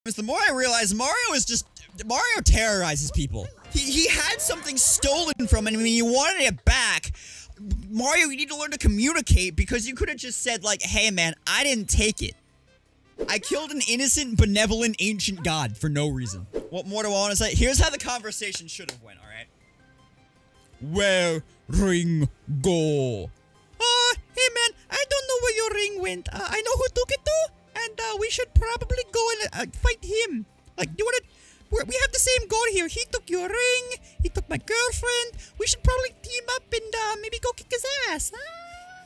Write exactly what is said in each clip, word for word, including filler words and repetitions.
The more I realize, Mario is just... Mario terrorizes people. He, he had something stolen from him and when you wanted it back, Mario, you need to learn to communicate because you could have just said, like, hey, man, I didn't take it. I killed an innocent, benevolent, ancient god for no reason. What more do I want to say? Here's how the conversation should have went, alright? Where ring go? Uh, hey, man, I don't know where your ring went. Uh, I know who took it, though. And, uh, we should probably go and uh, fight him. Like, you wanna... We're, we have the same goal here. He took your ring. He took my girlfriend. We should probably team up and, uh, maybe go kick his ass, huh?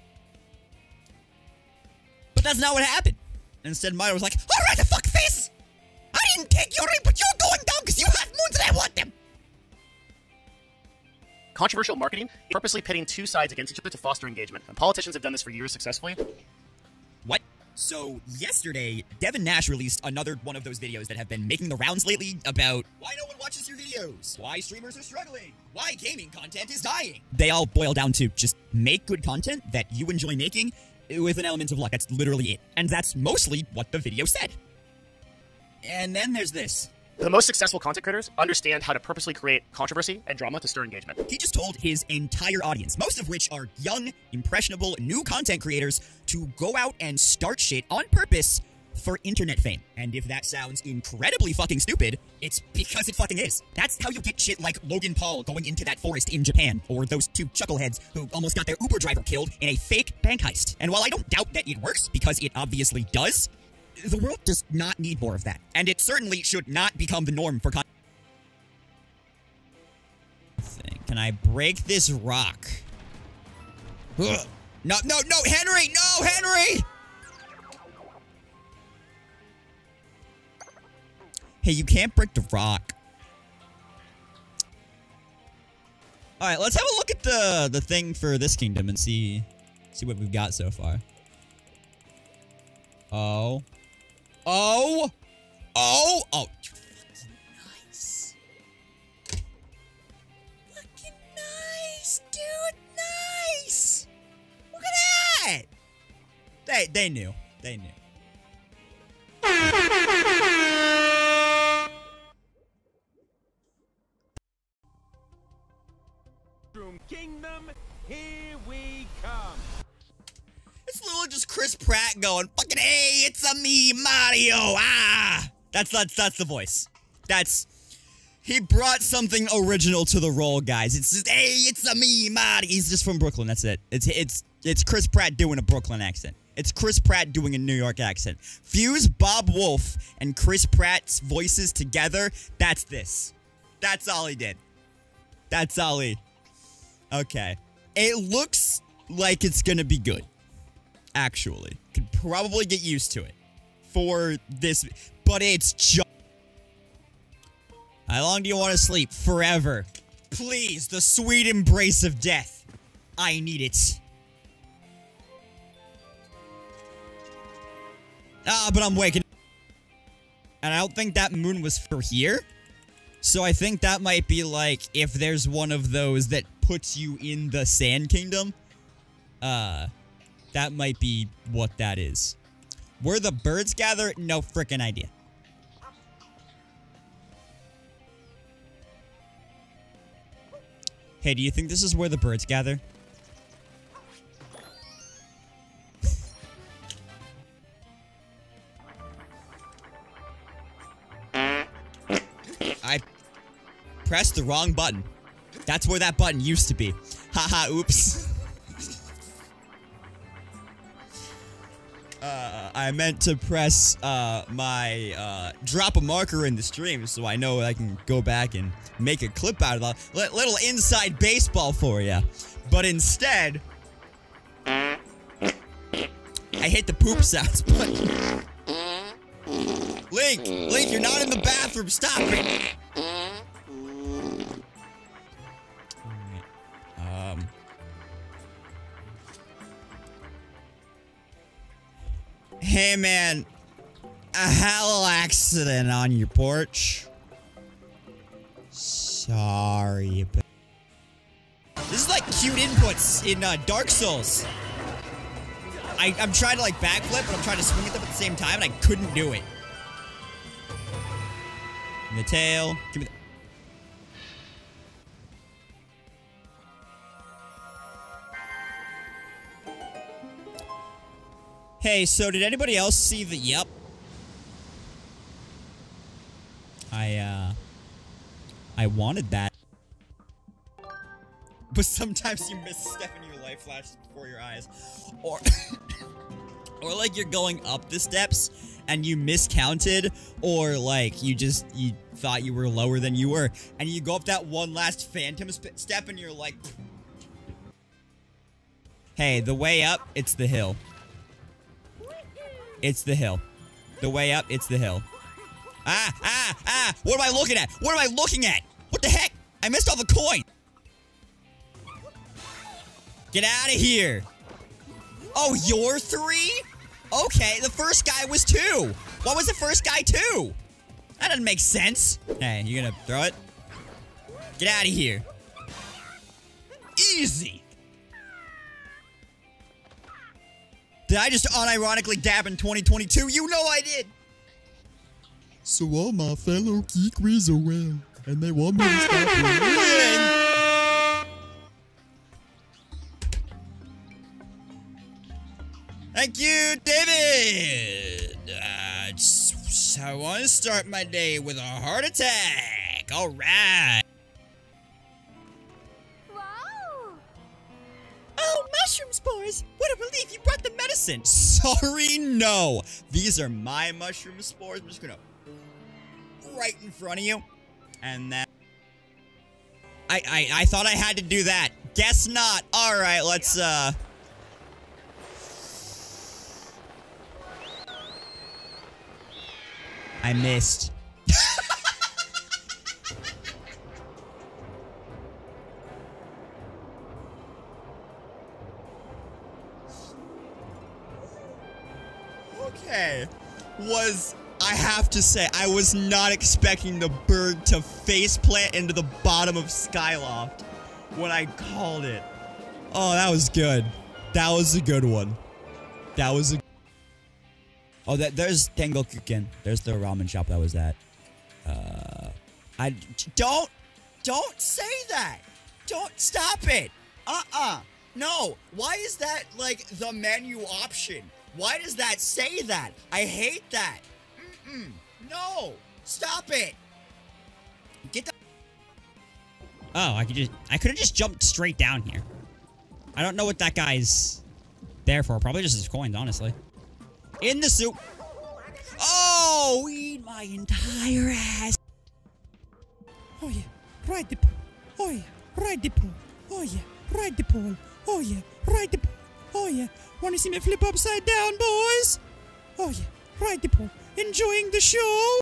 But that's not what happened. Instead, Mario was like, alright, the fuck face! I didn't take your ring, but you're going down because you have moons and I want them! Controversial marketing, purposely pitting two sides against each other to foster engagement. And politicians have done this for years successfully. What? So, yesterday, Devin Nash released another one of those videos that have been making the rounds lately about why no one watches your videos, why streamers are struggling, why gaming content is dying. They all boil down to just make good content that you enjoy making with an element of luck. That's literally it. And that's mostly what the video said. And then there's this. The most successful content creators understand how to purposely create controversy and drama to stir engagement. He just told his entire audience, most of which are young, impressionable, new content creators, to go out and start shit on purpose for internet fame. And if that sounds incredibly fucking stupid, it's because it fucking is. That's how you get shit like Logan Paul going into that forest in Japan, or those two chuckleheads who almost got their Uber driver killed in a fake bank heist. And while I don't doubt that it works, because it obviously does, the world does not need more of that. And it certainly should not become the norm for con- Can I break this rock? Ugh. No, no, no, Henry! No, Henry! Hey, you can't break the rock. Alright, let's have a look at the, the thing for this kingdom and see, see what we've got so far. Oh. Oh! Oh! Oh! Fucking nice. Fucking nice, dude! Nice! Look at that! They, they knew. They knew. Kingdom, here we come. It's literally just Chris Pratt going, fucking, hey, it's a me, Mario, ah! That's, that's, that's the voice. That's, he brought something original to the role, guys. It's just, hey, it's a me, Mario. He's just from Brooklyn, that's it. It's, it's, it's Chris Pratt doing a Brooklyn accent. It's Chris Pratt doing a New York accent. Fuse Bob Wolf and Chris Pratt's voices together, that's this. That's all he did. That's all he... Okay. It looks like it's gonna be good. Actually. Could probably get used to it. For this. But it's just... How long do you want to sleep? Forever. Please, the sweet embrace of death. I need it. Ah, but I'm waking up. And I don't think that moon was for here. So I think that might be like, if there's one of those that puts you in the Sand Kingdom, uh, that might be what that is. Where the birds gather? No frickin' idea. Hey, do you think this is where the birds gather? I pressed the wrong button. That's where that button used to be. Haha, oops. uh, I meant to press uh, my uh, drop a marker in the stream so I know I can go back and make a clip out of that. L little inside baseball for you. But instead, I hit the poop sounds button. Link! Link, you're not in the bathroom. Stop it! Alright. Um. Hey, man. A hell accident on your porch. Sorry. This is like cute inputs in uh, Dark Souls. I, I'm trying to like backflip, but I'm trying to swing at them at the same time, and I couldn't do it. Give me the tail. Give me the... Hey, so did anybody else see the... Yep. I, uh... I wanted that. But sometimes you misstep and your life flashes before your eyes. Or... or like you're going up the steps and you miscounted, or like you just you thought you were lower than you were, and you go up that one last phantom step and you're like, hey, the way up, it's the hill. It's the hill. The way up, it's the hill. Ah, ah, ah, what am I looking at? What am I looking at? What the heck? I missed all the coin. Get out of here. Oh, you're three? Okay, the first guy was two. Why was the first guy two? That doesn't make sense. Hey, you gonna throw it? Get out of here. Easy. Did I just unironically dab in twenty twenty-two? You know I did. So all my fellow geekeries are well, and they want me to stop winning. Thank you, David! Uh, just, I want to start my day with a heart attack. All right. Wow! Oh, mushroom spores! What a relief you brought the medicine! Sorry, no. These are my mushroom spores. I'm just gonna... right in front of you. And that... I, I, I thought I had to do that. Guess not. All right, let's, uh... I missed. Okay. Was, I have to say, I was not expecting the bird to faceplant into the bottom of Skyloft when I called it. Oh, that was good. That was a good one. That was a... Oh, that, there's Tengokuken. There's the ramen shop that was at. Uh, I don't, don't say that. Don't stop it. Uh-uh. No. Why is that like the menu option? Why does that say that? I hate that. Mm-mm. No. Stop it. Get the... Oh, I could just, I could have just jumped straight down here. I don't know what that guy's there for. Probably just his coins, honestly. In the soup. Oh, eat my entire ass. Oh yeah, ride the pole. Oh yeah, ride the pole. Oh yeah, ride the pole. Oh yeah, ride the pole. Oh yeah, wanna see me flip upside down, boys? Oh yeah, ride the pole. Enjoying the show?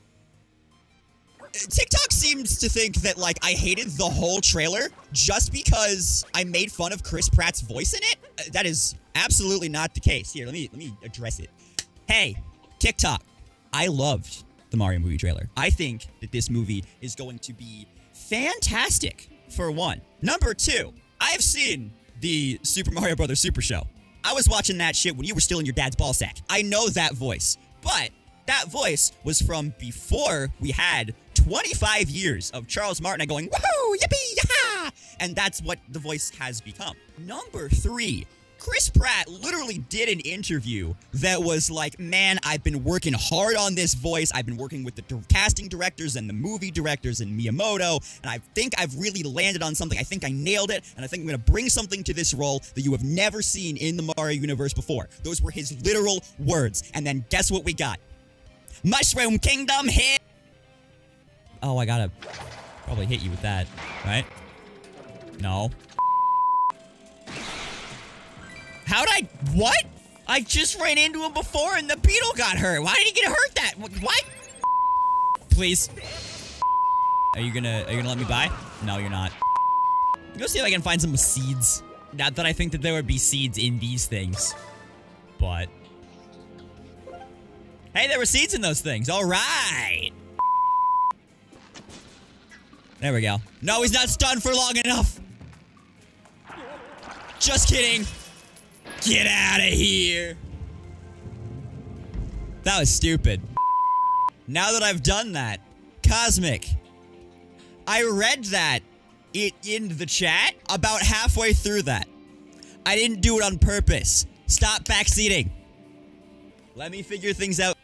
TikTok seems to think that, like, I hated the whole trailer just because I made fun of Chris Pratt's voice in it. Uh, that is absolutely not the case. Here, let me let me address it. Hey, TikTok, I loved the Mario movie trailer. I think that this movie is going to be fantastic, for one. Number two, I've seen the Super Mario Brothers Super Show. I was watching that shit when you were still in your dad's ball sack. I know that voice, but that voice was from before we had twenty-five years of Charles Martinet going, woohoo, yippee, yaha! And that's what the voice has become. Number three, Chris Pratt literally did an interview that was like, man, I've been working hard on this voice. I've been working with the di- casting directors and the movie directors and Miyamoto, and I think I've really landed on something. I think I nailed it, and I think I'm going to bring something to this role that you have never seen in the Mario universe before. Those were his literal words. And then guess what we got? Mushroom Kingdom hit! Oh, I gotta probably hit you with that, right? No. How'd I... What? I just ran into him before and the beetle got hurt. Why did he get hurt that? What? Please. Are you gonna... Are you gonna let me by? No, you're not. Go see if I can find some seeds. Not that I think that there would be seeds in these things. But... Hey, there were seeds in those things. All right. There we go. No, he's not stunned for long enough. Just kidding. Get out of here. That was stupid. Now that I've done that, Cosmic. I read that it in the chat about halfway through that. I didn't do it on purpose. Stop backseating. Let me figure things out.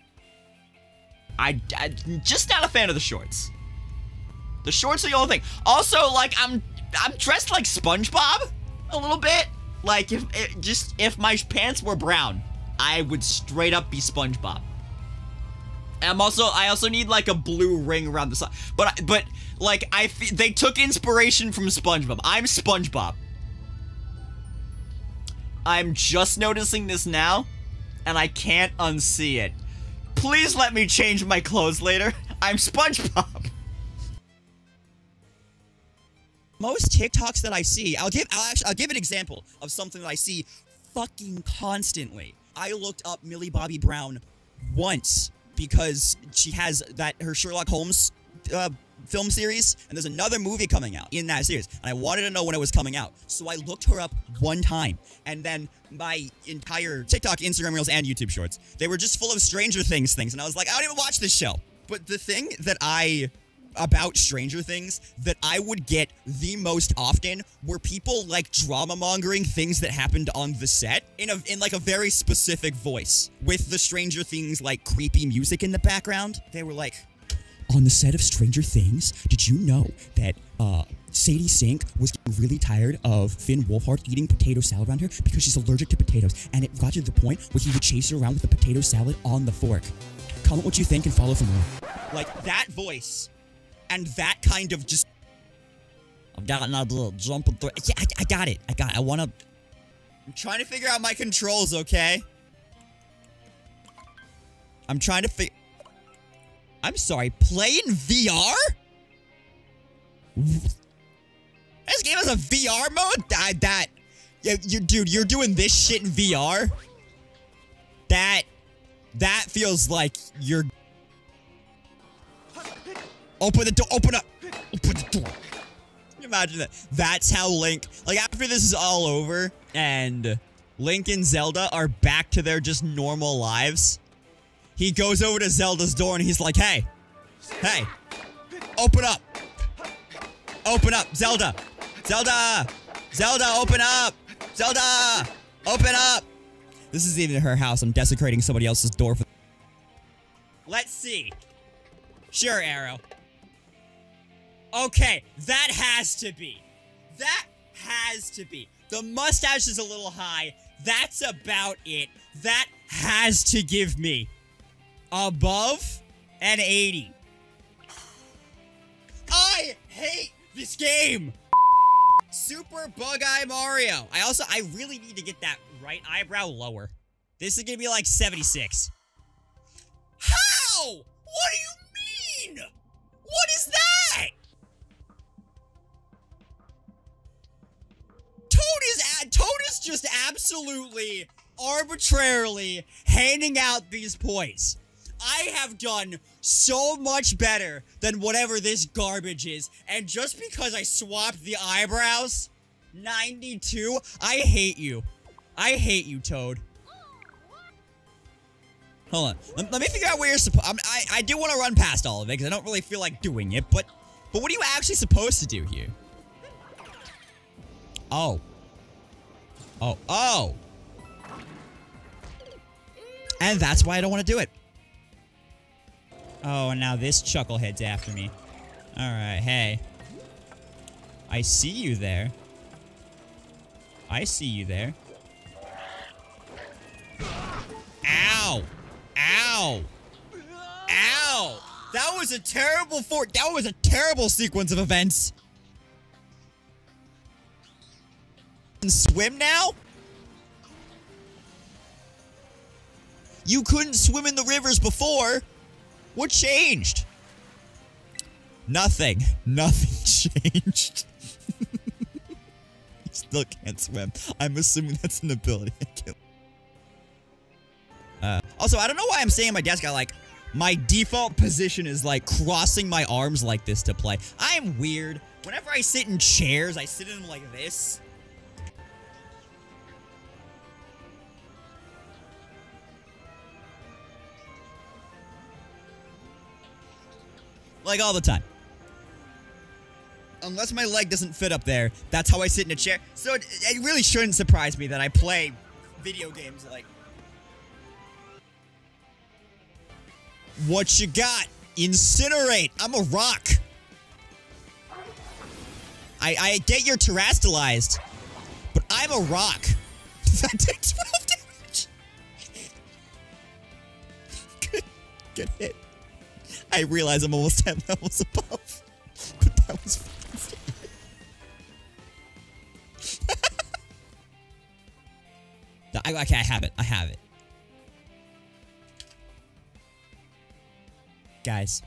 I, I'm just not a fan of the shorts. The shorts are the only thing. Also, like, I'm I'm dressed like SpongeBob a little bit. Like, if it, just if my pants were brown, I would straight up be SpongeBob. And I'm also I also need like a blue ring around the side. But but like I f they took inspiration from SpongeBob. I'm SpongeBob. I'm just noticing this now, and I can't unsee it. Please let me change my clothes later. I'm SpongeBob. Most TikToks that I see, I'll give I'll actually I'll give an example of something that I see fucking constantly. I looked up Millie Bobby Brown once because she has that her Sherlock Holmes uh, film series, and there's another movie coming out in that series, and I wanted to know when it was coming out, so I looked her up one time, and then my entire TikTok, Instagram Reels, and YouTube Shorts, they were just full of Stranger Things things, and I was like, I don't even watch this show. But the thing that I about Stranger Things that I would get the most often were people like drama mongering things that happened on the set in a in like a very specific voice with the Stranger Things like creepy music in the background. They were like, on the set of Stranger Things, did you know that uh Sadie Sink was getting really tired of Finn Wolfhard eating potato salad around her because she's allergic to potatoes, and it got to the point where he would chase her around with the potato salad on the fork. Comment what you think and follow for more. Like that voice and that kind of just I've got another little jumping through. Yeah, I, I got it. I got it. I wanna I'm trying to figure out my controls, okay? I'm trying to figure I'm sorry, play in V R? This game has a V R mode? That, that, yeah, you, dude, you're doing this shit in V R? That, that feels like you're... Open the door, open up! Open the door! Can you imagine that? That's how Link, like after this is all over, and Link and Zelda are back to their just normal lives, he goes over to Zelda's door and he's like, hey, hey, open up. Open up, Zelda. Zelda. Zelda, open up. Zelda, open up. This is even her house. I'm desecrating somebody else's door. For Let's see. Sure, Arrow. Okay, that has to be. That has to be. The mustache is a little high. That's about it. That has to give me above an eighty. I hate this game. Super Bug-Eye Mario. I also, I really need to get that right eyebrow lower. This is gonna be like seventy-six. How? What do you mean? What is that? Toad is, Toad is just absolutely, arbitrarily handing out these points. I have done so much better than whatever this garbage is, and just because I swapped the eyebrows, ninety-two, I hate you. I hate you, Toad. Hold on. Let, let me figure out where you're supposed... I, I do want to run past all of it, because I don't really feel like doing it, but... But what are you actually supposed to do here? Oh. Oh. Oh! And that's why I don't want to do it. Oh, and now this chucklehead's after me. Alright, hey. I see you there. I see you there. Ow! Ow! Ow! That was a terrible for- That was a terrible sequence of events! And swim now? You couldn't swim in the rivers before! What changed? Nothing. Nothing changed. You still can't swim. I'm assuming that's an ability. Uh, also, I don't know why I'm sitting at my desk. I like, my default position is like crossing my arms like this to play. I am weird. Whenever I sit in chairs, I sit in them like this. Like, all the time. Unless my leg doesn't fit up there, that's how I sit in a chair. So it, it really shouldn't surprise me that I play video games like... What you got? Incinerate! I'm a rock! I, I get you're terastallized, but I'm a rock. That did twelve damage! Good, good hit. I realize I'm almost ten levels above, but that was fucking stupid. I, okay, I have it. I have it. Guys.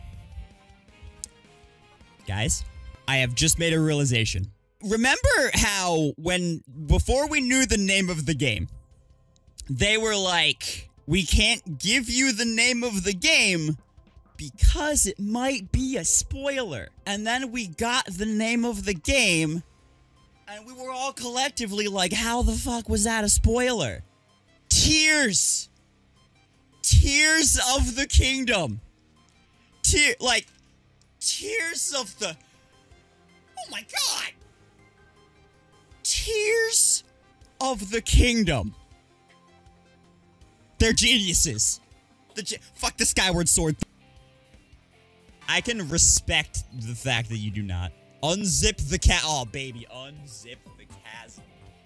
Guys. I have just made a realization. Remember how when, before we knew the name of the game, they were like, we can't give you the name of the game because it might be a spoiler. And then we got the name of the game, and we were all collectively like, how the fuck was that a spoiler? Tears. Tears of the Kingdom. Tear, like, Tears of the... Oh my god! Tears of the Kingdom. They're geniuses. The ge Fuck the Skyward Sword. I can respect the fact that you do not. Unzip the cat. Oh, baby. Unzip the chasm.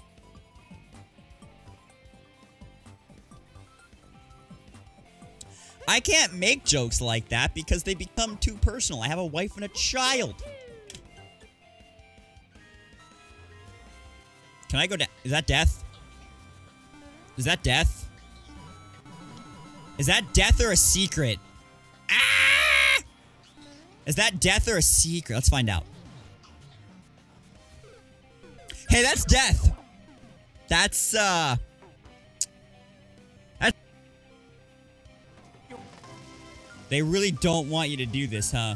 I can't make jokes like that because they become too personal. I have a wife and a child. Can I go down? Is that death? Is that death? Is that death or a secret? Ah! Is that death or a secret? Let's find out. Hey, that's death. That's, uh... That's... They really don't want you to do this, huh?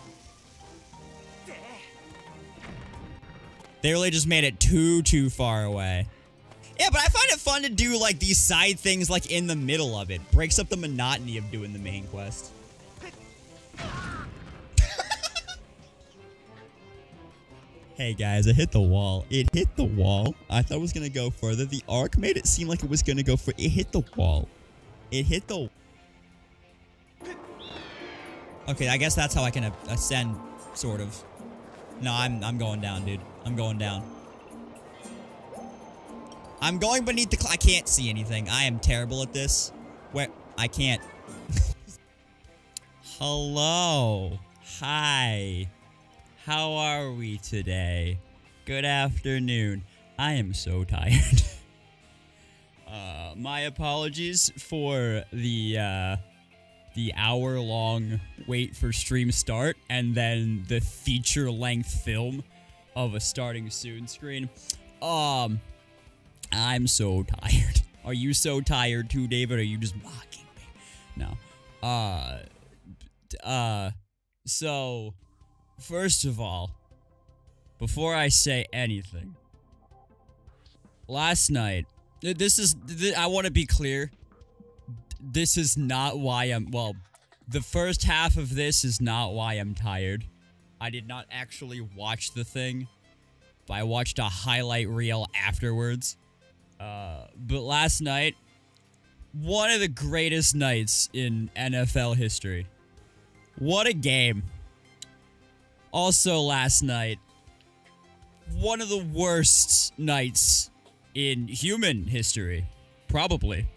They really just made it too, too far away. Yeah, but I find it fun to do, like, these side things, like, in the middle of it. Breaks up the monotony of doing the main quest. Hey, guys, I hit the wall. It hit the wall. I thought it was gonna go further. The arc made it seem like it was gonna go for... It hit the wall. It hit the... Okay, I guess that's how I can ascend, sort of. No, I'm, I'm going down, dude. I'm going down. I'm going beneath the cl- I can't see anything. I am terrible at this. Where? I can't. Hello. Hi. How are we today? Good afternoon. I am so tired. uh, my apologies for the, uh, the hour-long wait for stream start and then the feature-length film of a starting soon screen. Um, I'm so tired. Are you so tired too, David? Or are you just mocking me? No. Uh, uh, so, first of all, before I say anything, last night, this is, th I want to be clear, this is not why I'm, well, the first half of this is not why I'm tired. I did not actually watch the thing, but I watched a highlight reel afterwards. Uh, but last night, one of the greatest nights in N F L history. What a game. Also last night, one of the worst nights in human history. Probably.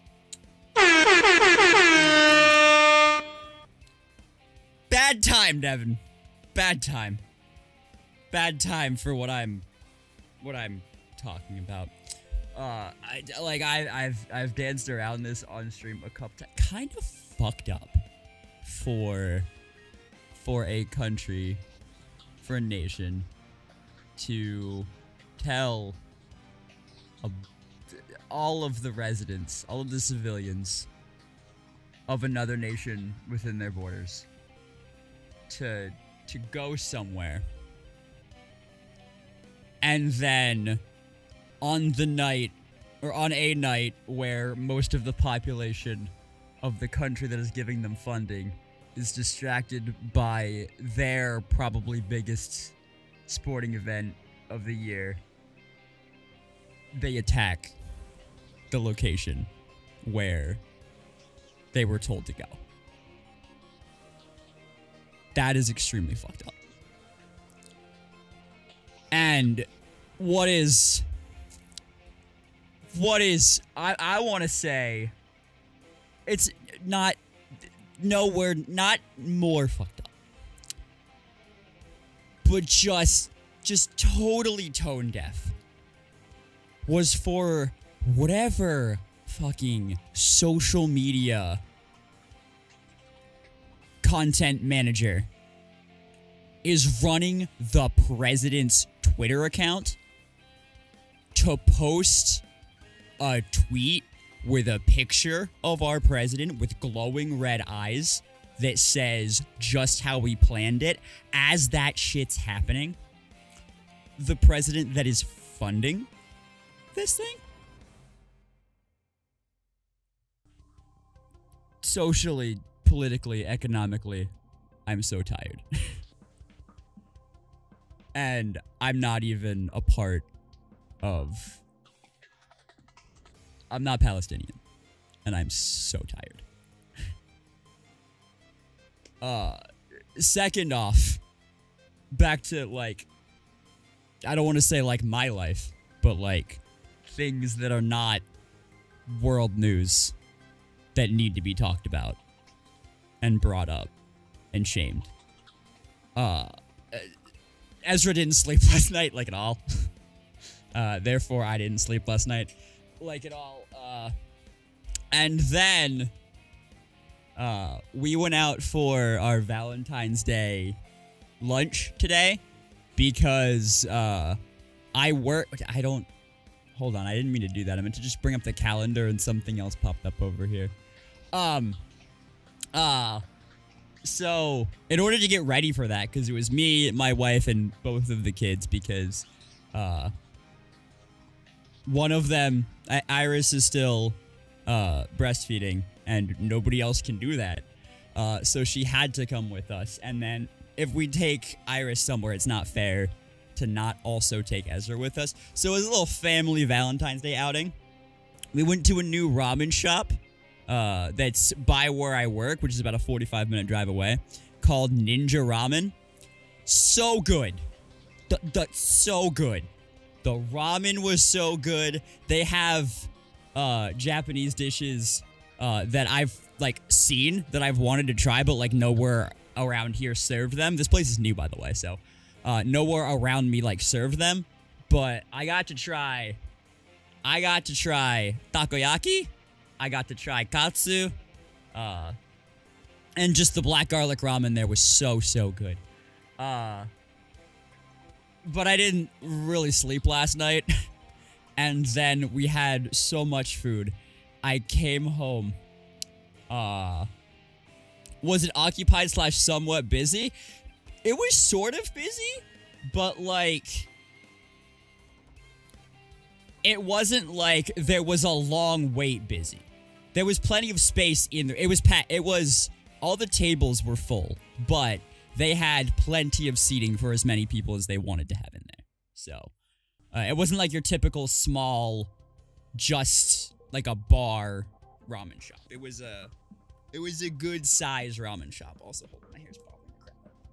Bad time, Devin. Bad time. Bad time for what I'm, what I'm talking about. Uh, I, like, I, I've, I've danced around this on stream a couple times. Kind of fucked up for, for a country, for a nation, to tell a, all of the residents, all of the civilians of another nation within their borders to, to go somewhere. And then, on the night, or on a night where most of the population of the country that is giving them funding is distracted by their probably biggest sporting event of the year, they attack the location where they were told to go. That is extremely fucked up. And what is... What is... I, I want to say... It's not... Nowhere... Not more fucked up. But just... Just totally tone deaf. Was for whatever fucking social media content manager is running the president's Twitter account to post a tweet with a picture of our president with glowing red eyes that says just how we planned it. As that shit's happening, the president that is funding this thing socially, politically, economically, I'm so tired. And I'm not even a part of... I'm not Palestinian. And I'm so tired. uh, second off, back to, like... I don't want to say, like, my life, but, like, things that are not world news that need to be talked about and brought up and shamed. Uh, Ezra didn't sleep last night, like, at all. uh, therefore, I didn't sleep last night, like, at all. Uh, and then, uh, we went out for our Valentine's Day lunch today because, uh, I work, I don't, hold on, I didn't mean to do that. I meant to just bring up the calendar and something else popped up over here. Um, uh, so, in order to get ready for that, because it was me, my wife, and both of the kids, because, uh, one of them, I Iris is still, uh, breastfeeding, and nobody else can do that. Uh, so she had to come with us, and then if we take Iris somewhere, it's not fair to not also take Ezra with us. So it was a little family Valentine's Day outing. We went to a new ramen shop uh, that's by where I work, which is about a forty-five minute drive away, called Ninja Ramen. So good. The, the, so good. The ramen was so good. They have uh, Japanese dishes uh, that I've like seen, that I've wanted to try, but like nowhere around here served them. This place is new, by the way, so uh, nowhere around me like served them. But I got to try, I got to try takoyaki. I got to try katsu, uh, and just the black garlic ramen there was so, so good. Uh, but I didn't really sleep last night, and then we had so much food. I came home, uh, was it occupied slash somewhat busy? It was sort of busy, but like, it wasn't like there was a long wait busy. There was plenty of space in there. It was packed. It was, all the tables were full, but they had plenty of seating for as many people as they wanted to have in there. So, uh, it wasn't like your typical small, just like a bar ramen shop. It was a, it was a good size ramen shop. Also, hold on, my hair's falling. Crap.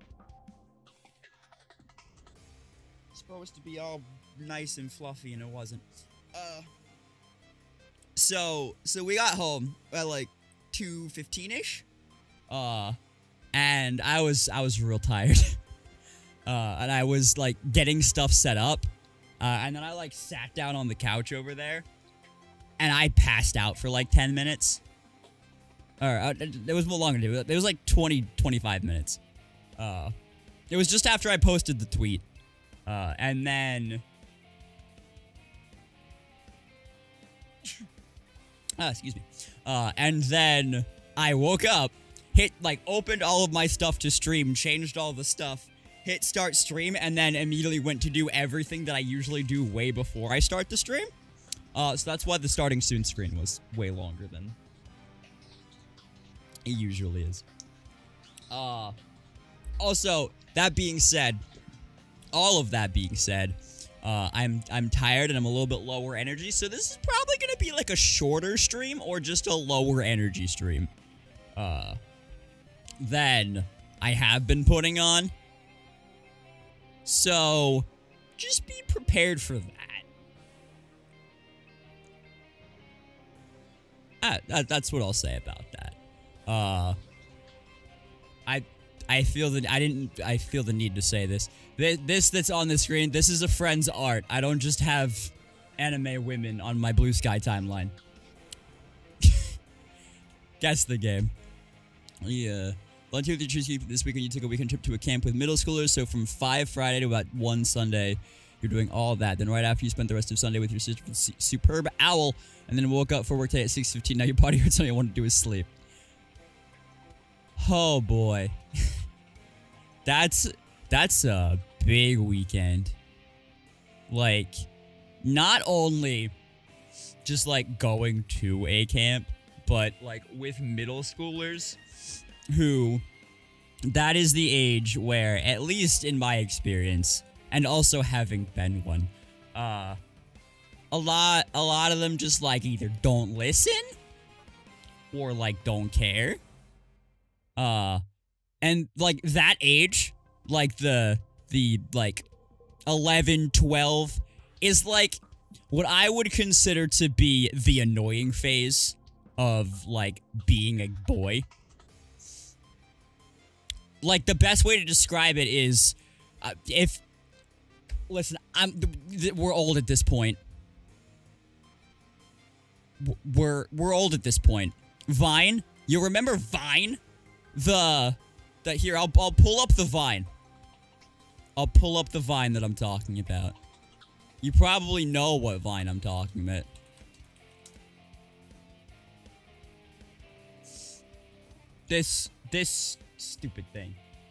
It's supposed to be all nice and fluffy, and it wasn't. Uh, so, so we got home at like two fifteen-ish. Uh, and I was, I was real tired. uh, and I was like getting stuff set up. Uh, and then I like sat down on the couch over there. And I passed out for like ten minutes. Or, uh, it was more longer. It was like twenty, twenty-five minutes. Uh, it was just after I posted the tweet. Uh, and then... ah, excuse me. Uh, and then I woke up, hit, like, opened all of my stuff to stream, changed all the stuff, hit start stream, and then immediately went to do everything that I usually do way before I start the stream. Uh, so that's why the starting soon screen was way longer than it usually is. Uh, also, that being said, all of that being said, uh, I'm I'm tired and I'm a little bit lower energy, so this is probably gonna be like a shorter stream or just a lower energy stream, uh, than I have been putting on. So, just be prepared for that. Ah, that that's what I'll say about that. Uh, I I feel that I didn't. I feel the need to say this. This, this that's on the screen. This is a friend's art. I don't just have anime women on my Blue Sky timeline. Guess the game. Yeah. Volunteer with your choose this weekend. You took a weekend trip to a camp with middle schoolers. So from five Friday to about one Sunday, you're doing all that. Then right after you spent the rest of Sunday with your sister, superb owl, and then woke up for work today at six fifteen. Now your body hurts. All you want to do is sleep. Oh boy. that's that's a big weekend. Like, not only just like going to a camp, but like with middle schoolers who, that is the age where, at least in my experience, and also having been one, uh, a lot, a lot of them just like either don't listen or like don't care. Uh, and like that age, like the, the like eleven, twelve is like what I would consider to be the annoying phase of like being a boy. Like, the best way to describe it is, uh, if, listen, I'm, th we're old at this point. W we're, we're old at this point. Vine, you remember Vine? The, the, here, I'll, I'll pull up the Vine. I'll pull up the Vine that I'm talking about. You probably know what Vine I'm talking about. This, this stupid thing.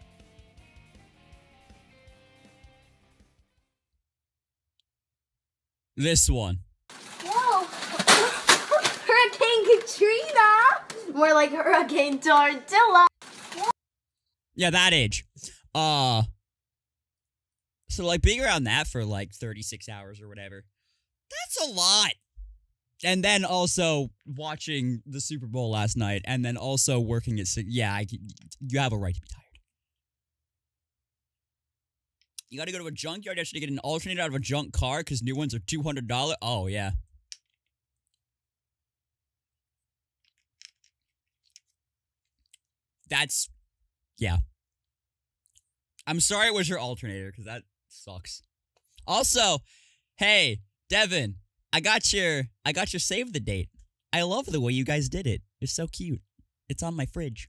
This one. Whoa! Hurricane Katrina! More like Hurricane Tortilla. Yeah, that age. Uh, so like being around that for like thirty-six hours or whatever, that's a lot. And then also watching the Super Bowl last night, and then also working at six. Yeah, I, you have a right to be tired. You gotta go to a junkyard actually to get an alternator out of a junk car because new ones are two hundred dollars. Oh, yeah. That's, yeah. I'm sorry it was your alternator because that sucks. Also, hey, Devin, I got your, I got your save the date. I love the way you guys did it. It's so cute. It's on my fridge.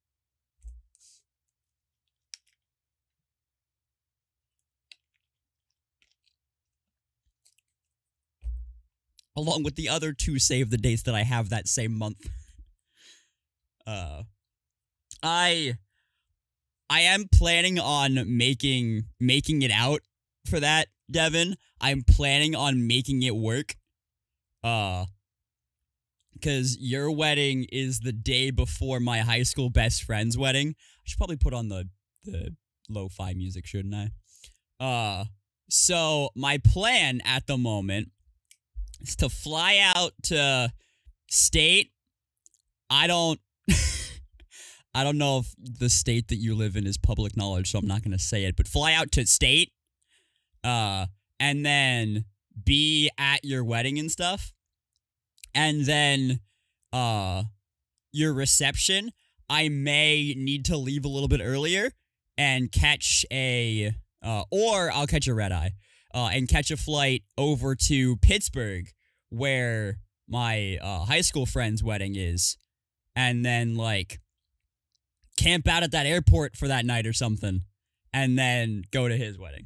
Along with the other two save the dates that I have that same month. Uh, I, I am planning on making, making it out for that, Devin. I'm planning on making it work. Uh, because your wedding is the day before my high school best friend's wedding. I should probably put on the, the lo-fi music, shouldn't I? Uh, so my plan at the moment is to fly out to state. I don't, I don't know if the state that you live in is public knowledge, so I'm not going to say it, but fly out to state, uh, and then be at your wedding and stuff. And then, uh, your reception, I may need to leave a little bit earlier and catch a, uh, or I'll catch a red eye. Uh, and catch a flight over to Pittsburgh, where my uh, high school friend's wedding is, and then, like, camp out at that airport for that night or something, and then go to his wedding.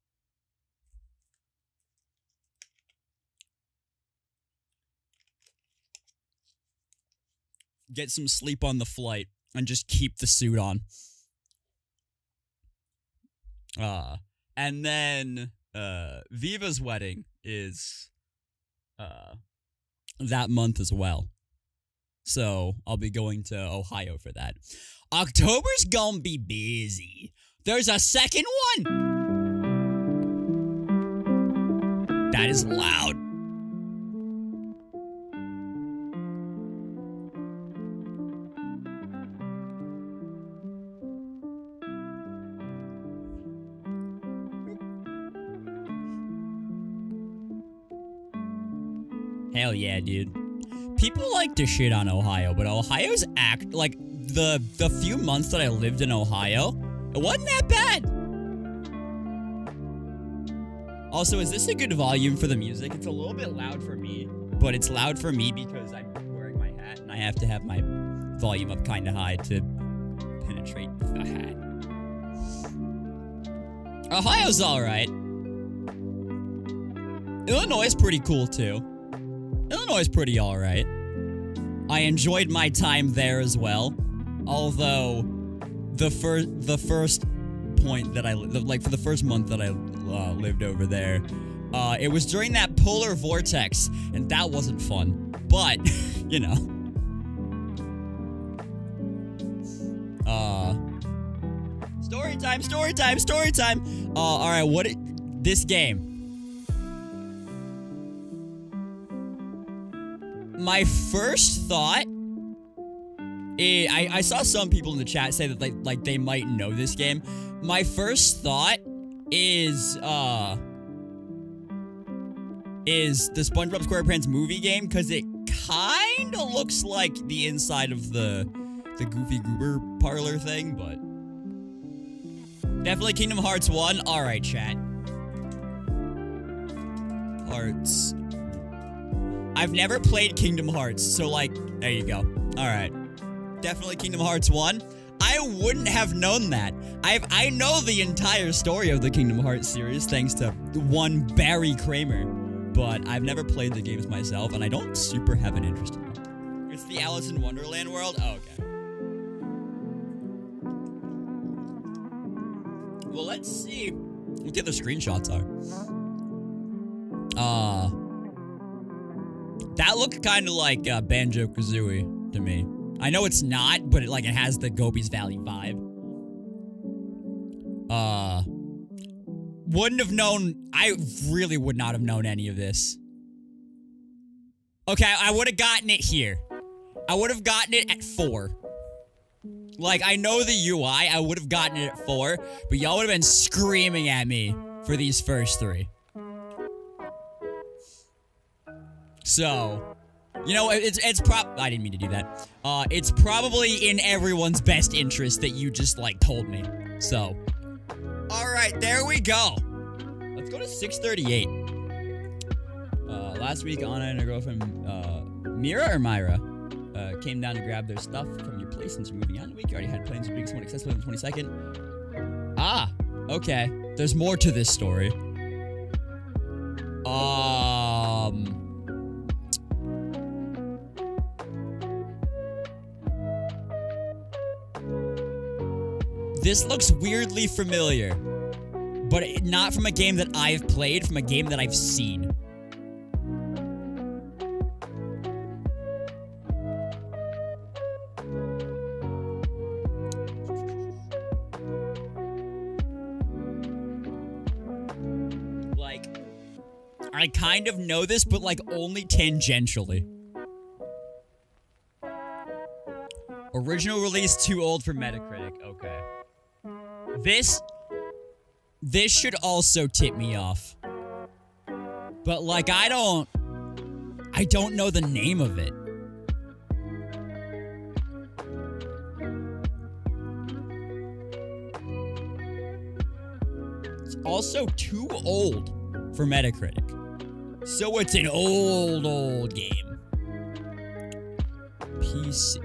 Get some sleep on the flight, and just keep the suit on. Uh, and then... Uh, Viva's wedding is, uh, that month as well. So I'll be going to Ohio for that. October's gonna be busy. There's a second one. That is loud. Hell yeah, dude. People like to shit on Ohio, but Ohio's act like the the few months that I lived in Ohio, it wasn't that bad. Also, is this a good volume for the music? It's a little bit loud for me, but it's loud for me because I'm wearing my hat and I have to have my volume up kind of high to penetrate the hat. Ohio's all right. Illinois is pretty cool too. Illinois is pretty all right. I enjoyed my time there as well. Although, the first the first point that I like for the first month that I uh, lived over there, uh, it was during that polar vortex, and that wasn't fun. But you know, uh, story time, story time, story time. Uh, all right, what it, this game? My first thought, is, I, I saw some people in the chat say that like, like they might know this game. My first thought is, uh, is the SpongeBob SquarePants movie game, because it kind of looks like the inside of the, the Goofy Goober parlor thing, but definitely Kingdom Hearts one. All right, chat. Hearts. I've never played Kingdom Hearts, so like, there you go. All right. Definitely Kingdom Hearts one. I wouldn't have known that. I've I know the entire story of the Kingdom Hearts series thanks to one Barry Kramer, but I've never played the games myself, and I don't super have an interest in them. It's the Alice in Wonderland world? Oh, okay. Well, let's see what the other screenshots are. Uh... That looked kind of like uh, Banjo-Kazooie to me. I know it's not, but it like it has the Gobi's Valley vibe. Uh, wouldn't have known. I really would not have known any of this. Okay, I would have gotten it here. I would have gotten it at four. Like, I know the U I. I would have gotten it at four, but y'all would have been screaming at me for these first three. So, you know, it's it's prob- I didn't mean to do that. Uh, it's probably in everyone's best interest that you just, like, told me. So, alright, there we go. Let's go to six thirty-eight. Uh, last week, Anna and her girlfriend, uh, Mira or Myra, uh, came down to grab their stuff from your place since you're moving out in a week. You already had plans for being somewhat accessible on the twenty-second. Ah, okay. There's more to this story. Um... This looks weirdly familiar, but it, not from a game that I've played, from a game that I've seen. Like, I kind of know this, but like only tangentially. Original release too old for Metacritic. Okay. This, this should also tip me off. But, like, I don't, I don't know the name of it. It's also too old for Metacritic. So it's an old, old game. P C.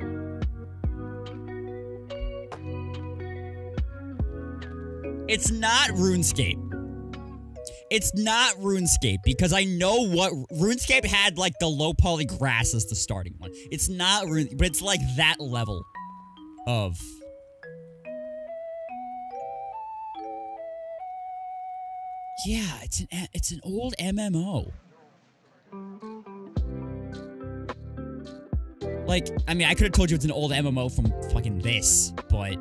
It's not RuneScape. It's not RuneScape because I know what RuneScape had, like the low poly grass as the starting one. It's not Rune, but it's like that level of. Yeah, it's an it's an old M M O. Like, I mean, I could have told you it's an old M M O from fucking this, but...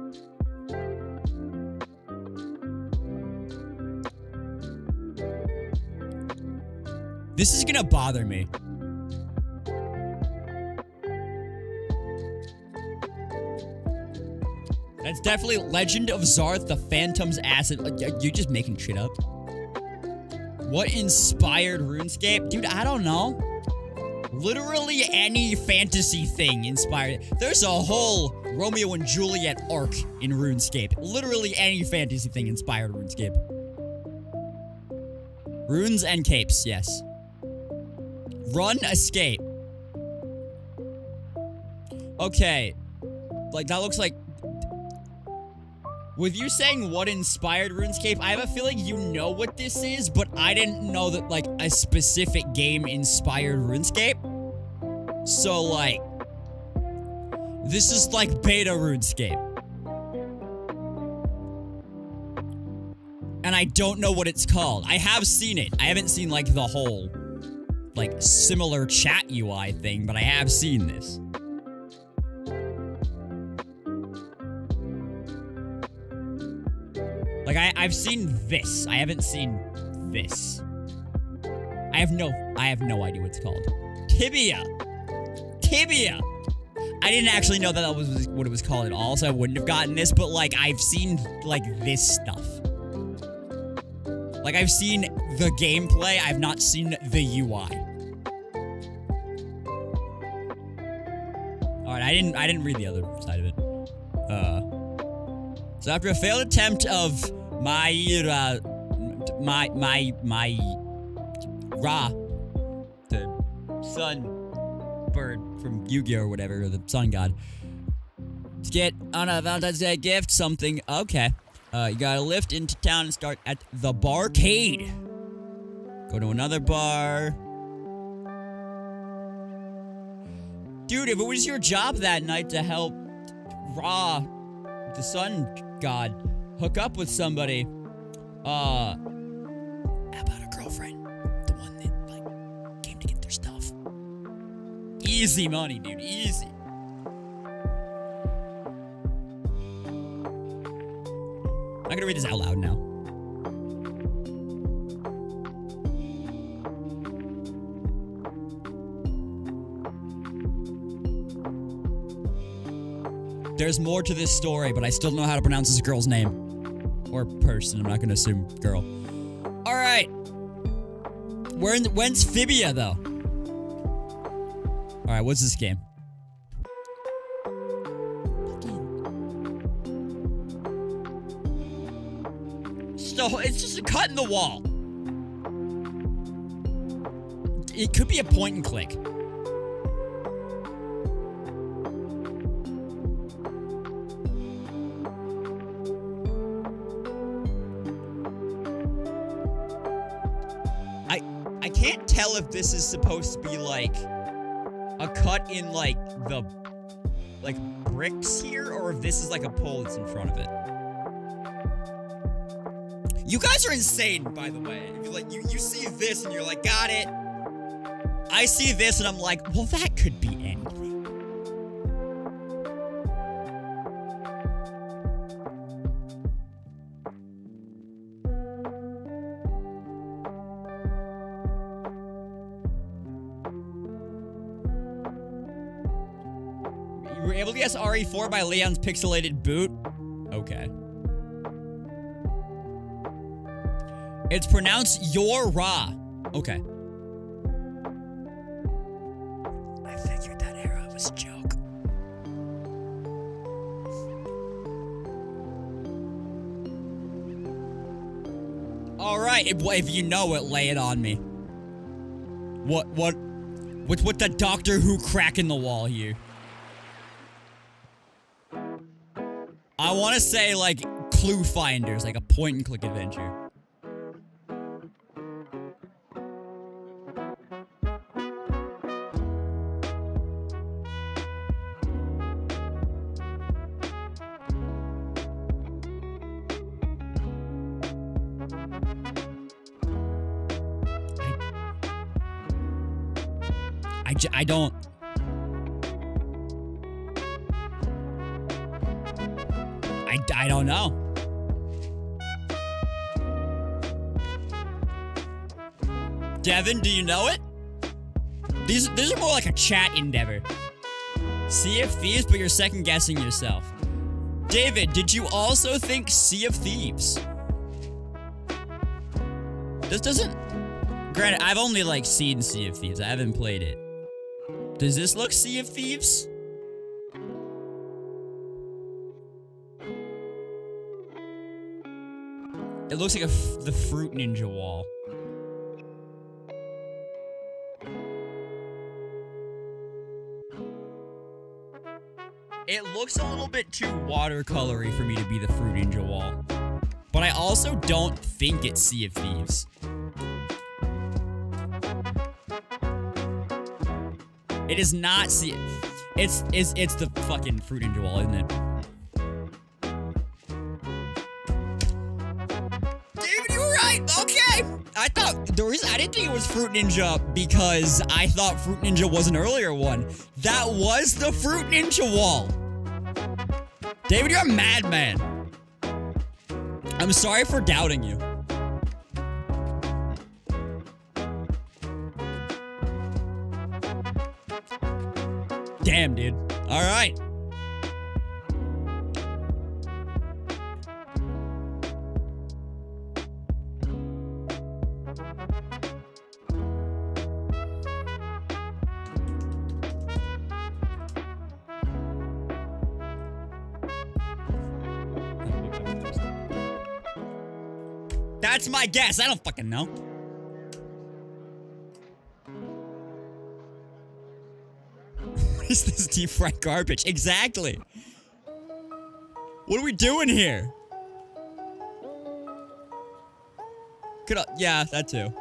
This is gonna bother me. That's definitely Legend of Zarth, the Phantom's Acid. You're just making shit up. What inspired RuneScape? Dude, I don't know. Literally any fantasy thing inspired. There's a whole Romeo and Juliet arc in RuneScape. Literally any fantasy thing inspired RuneScape. Runes and capes, yes. Run, escape. Okay. Like, that looks like... With you saying what inspired RuneScape, I have a feeling you know what this is, but I didn't know that, like, a specific game inspired RuneScape. So, like... This is, like, beta RuneScape. And I don't know what it's called. I have seen it. I haven't seen, like, the whole... like, similar chat U I thing, but I have seen this. Like, I, I've seen this. I haven't seen this. I have no, I have no idea what it's called. Tibia! Tibia! I didn't actually know that that was what it was called at all, so I wouldn't have gotten this, but, like, I've seen, like, this stuff. Like, I've seen the gameplay, I've not seen the U I. Alright, I didn't I didn't read the other side of it. Uh So after a failed attempt of my uh my my my Ra, the sun bird from Yu-Gi-Oh! Or whatever, or the sun god, to get on a Valentine's Day gift something, okay. Uh, you gotta lift into town and start at the barcade. Go to another bar. Dude, if it was your job that night to help Ra, the sun god, hook up with somebody, uh, how about a girlfriend? The one that, like, came to get their stuff. Easy money, dude, easy. I'm gonna read this out loud now. There's more to this story, but I still don't know how to pronounce this girl's name. Or person, I'm not gonna assume girl. Alright. Where in the, when's Fibia, though? Alright, what's this game? So, it's just a cut in the wall. It could be a point and click. I I can't tell if this is supposed to be like a cut in like the like bricks here, or if this is like a pole that's in front of it. You guys are insane, by the way. If you like, you, you see this and you're like, got it. I see this and I'm like, well, that could be anything. You were able to guess R E four by Leon's pixelated boot? Okay. It's pronounced your Ra. Okay. I figured that era was a joke. Alright, if, if you know it, lay it on me. What, what, what's with the Doctor Who crack in the wall here? I want to say, like, Clue Finders, like a point-and-click adventure. I, j I don't... I don't know. Devin, do you know it? These, these are more like a chat endeavor. Sea of Thieves, but you're second guessing yourself. David, did you also think Sea of Thieves? This doesn't... Granted, I've only, like, seen Sea of Thieves. I haven't played it. Does this look Sea of Thieves? It looks like a f the Fruit Ninja wall. It looks a little bit too watercolory for me to be the Fruit Ninja wall. But I also don't think it's Sea of Thieves. It is not Sea... It's, it's, it's the fucking Fruit Ninja wall, isn't it? David, you were right! Okay! I thought... The reason I didn't think it was Fruit Ninja because I thought Fruit Ninja was an earlier one. That was the Fruit Ninja wall! David, you're a madman. I'm sorry for doubting you. Damn, dude. All right. That's my guess. I don't fucking know. What is this deep fried garbage? Exactly. What are we doing here? Could I, yeah, that too.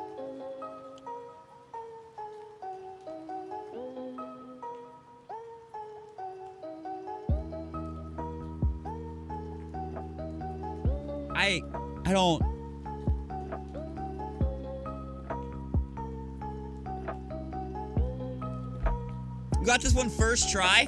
I I don't. You got this one first try?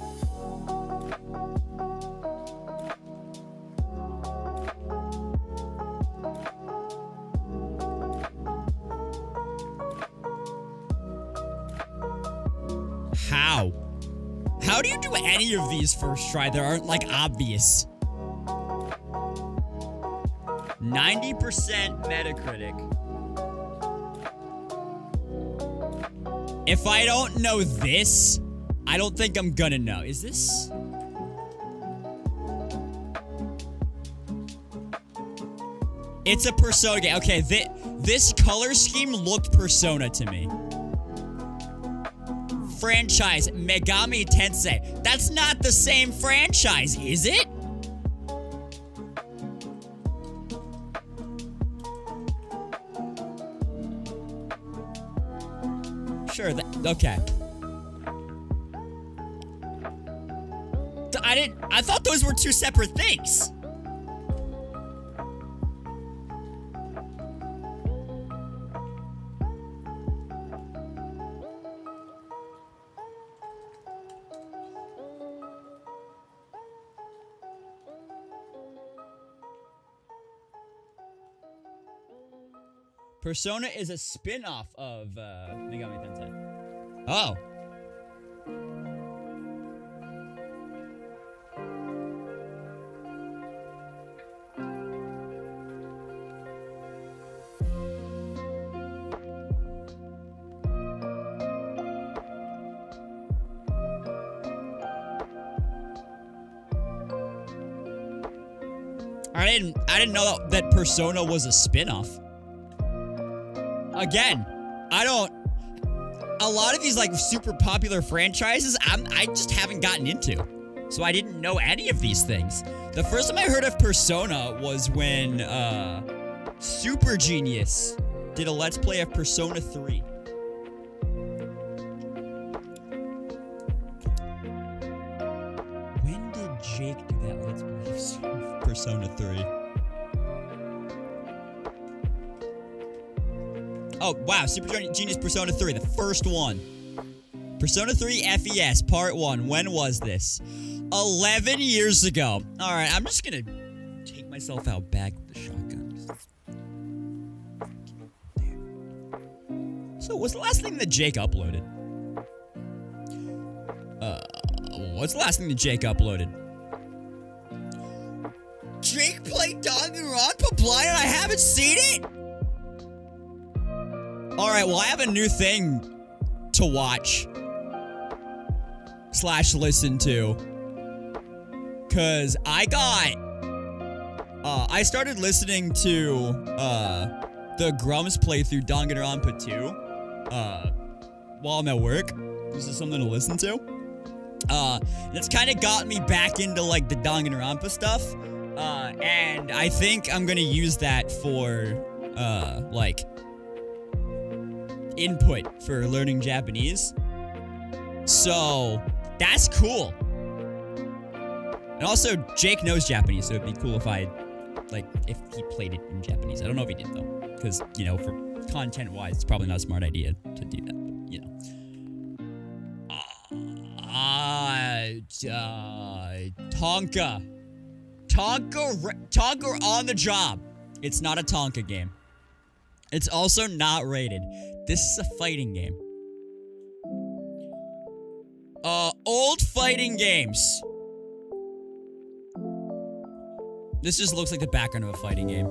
How? How do you do any of these first try that aren't, like, obvious? ninety percent Metacritic. If I don't know this, I don't think I'm gonna know. Is this? It's a Persona game. Okay, th this color scheme looked Persona to me. Franchise, Megami Tensei. That's not the same franchise, is it? Sure, that, okay. I didn't, I thought those were two separate things. Persona is a spin-off of uh, Megami Tensei. Oh. I didn't I didn't know that, that Persona was a spin-off. Again, I don't... A lot of these, like, super popular franchises, I'm, I just haven't gotten into. So I didn't know any of these things. The first time I heard of Persona was when, uh... Super Genius did a Let's Play of Persona three. When did Jake do that Let's Play of Persona three? Oh, wow. Super Genius Persona three, the first one. Persona three F E S, part one. When was this? eleven years ago. Alright, I'm just gonna myself out back with the shotgun. So, what's the last thing that Jake uploaded? Uh, what's the last thing that Jake uploaded? Jake played Danganronpa Blind and I haven't seen it? Alright, well, I have a new thing to watch. Slash listen to. Cause I got... Uh, I started listening to, uh, the Grumps playthrough Danganronpa two. Uh, while I'm at work. This is something to listen to. Uh, and it's kind of got me back into, like, the Danganronpa stuff. Uh, and I think I'm gonna use that for, uh, like, input for learning Japanese. So, that's cool. And also, Jake knows Japanese, so it'd be cool if I, like, if he played it in Japanese. I don't know if he did, though. Because, you know, for content-wise, it's probably not a smart idea to do that, but, you know. Uh, uh, Tonka. Tonka, Tonka on the job. It's not a Tonka game. It's also not rated. This is a fighting game. Uh, old fighting games. This just looks like the background of a fighting game.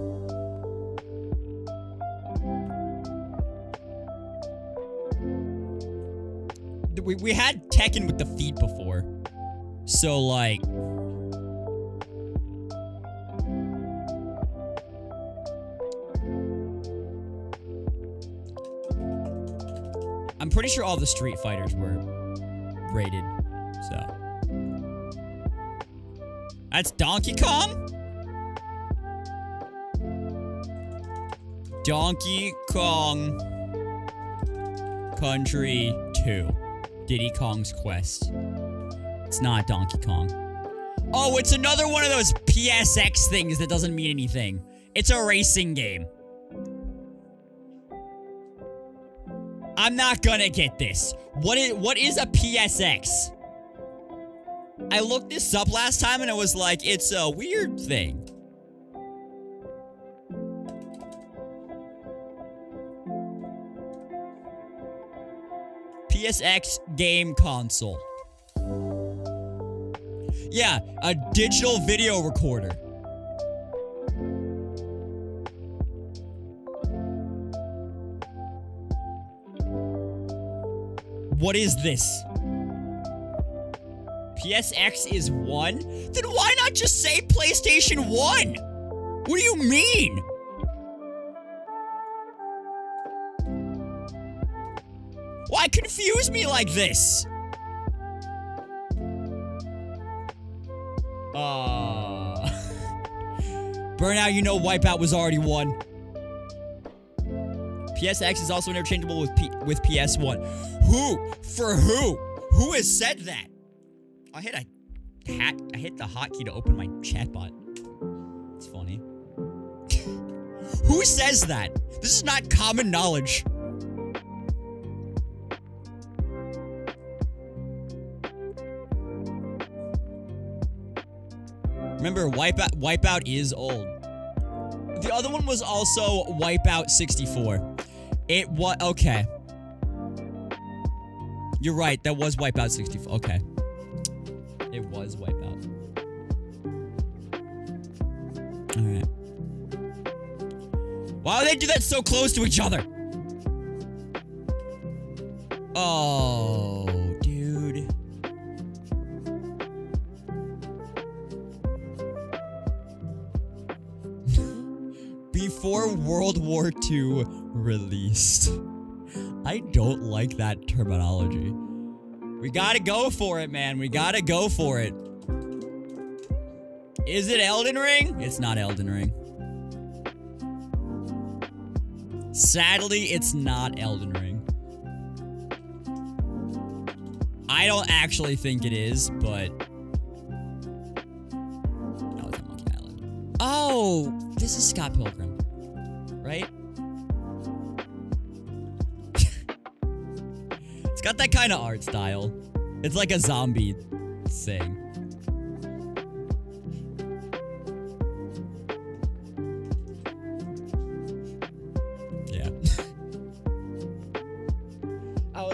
We, we had Tekken with the feet before. So, like... I'm pretty sure all the Street Fighters were rated, so... That's Donkey Kong? Donkey Kong Country two. Diddy Kong's Quest. It's not Donkey Kong. Oh, it's another one of those P S X things that doesn't mean anything. It's a racing game. I'm not gonna get this. What is, what is a P S X? I looked this up last time and it was like, it's a weird thing. P S X game console. Yeah, a digital video recorder. What is this? P S X is one? Then why not just say PlayStation one? What do you mean? Why confuse me like this? Uh... Burnout, you know Wipeout was already one. P S X is also interchangeable with P with P S one. Who? For who? Who has said that? I hit a hat. I hit the hotkey to open my chatbot. It's funny. Who says that? This is not common knowledge. Remember, Wipeout, Wipeout is old. The other one was also Wipeout sixty-four. It was, okay. You're right, that was Wipeout sixty-four, okay. It was Wipeout. Alright. Why would they do that so close to each other? Oh, dude. Before World War Two released. I don't like that terminology. We gotta go for it, man. We gotta go for it. Is it Elden Ring? It's not Elden Ring. Sadly, it's not Elden Ring. I don't actually think it is, but... No, it's on Monkey Island. Oh! This is Scott Pilgrim. Right? It's got that kind of art style. It's like a zombie thing.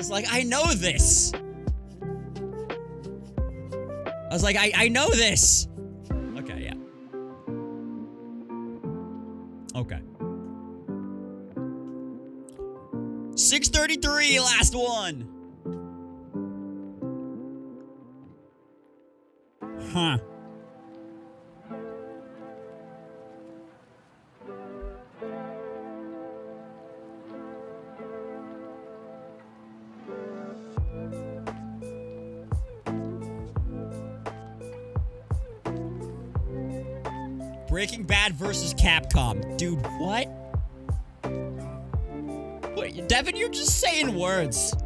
was like, I know this. I was like, I, I know this. Okay, yeah. Okay. six thirty-three, last one. Huh. Breaking Bad versus Capcom. Dude, what? Wait, Devin, you're just saying words.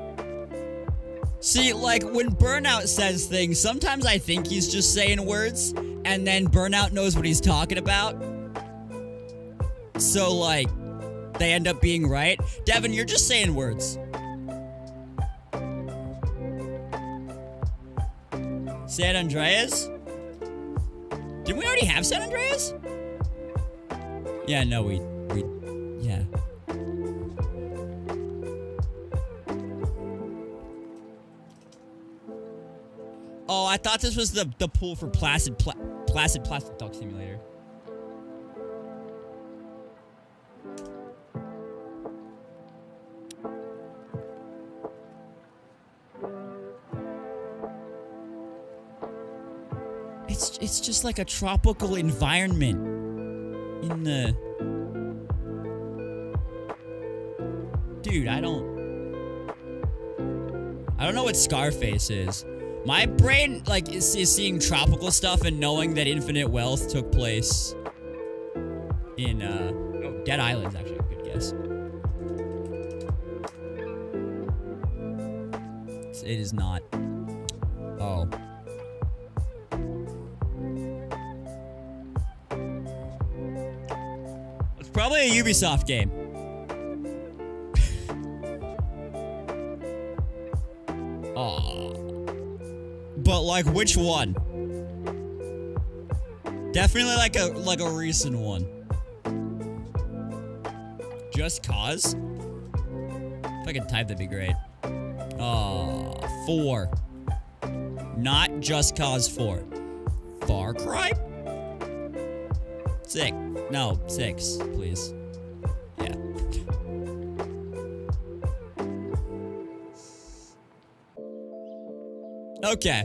See, like, when Burnout says things, sometimes I think he's just saying words, and then Burnout knows what he's talking about. So, like, they end up being right. Devin, you're just saying words. San Andreas? Didn't we already have San Andreas? Yeah, no, we, we, yeah. Oh, I thought this was the, the pool for Placid, Pla Placid Plastic Dog Simulator. It's, it's just like a tropical environment in the... Dude, I don't... I don't know what Scarface is. My brain, like, is, is seeing tropical stuff and knowing that Infinite Wealth took place in, uh... Oh, Dead Island's actually a good guess. It is not. Oh. It's probably a Ubisoft game. Aww. But like, which one? Definitely like a like a recent one. Just Cause? If I could type, that'd be great. Oh, four. Not Just Cause four. Far Cry? Six. No, six, please. Yeah. Okay.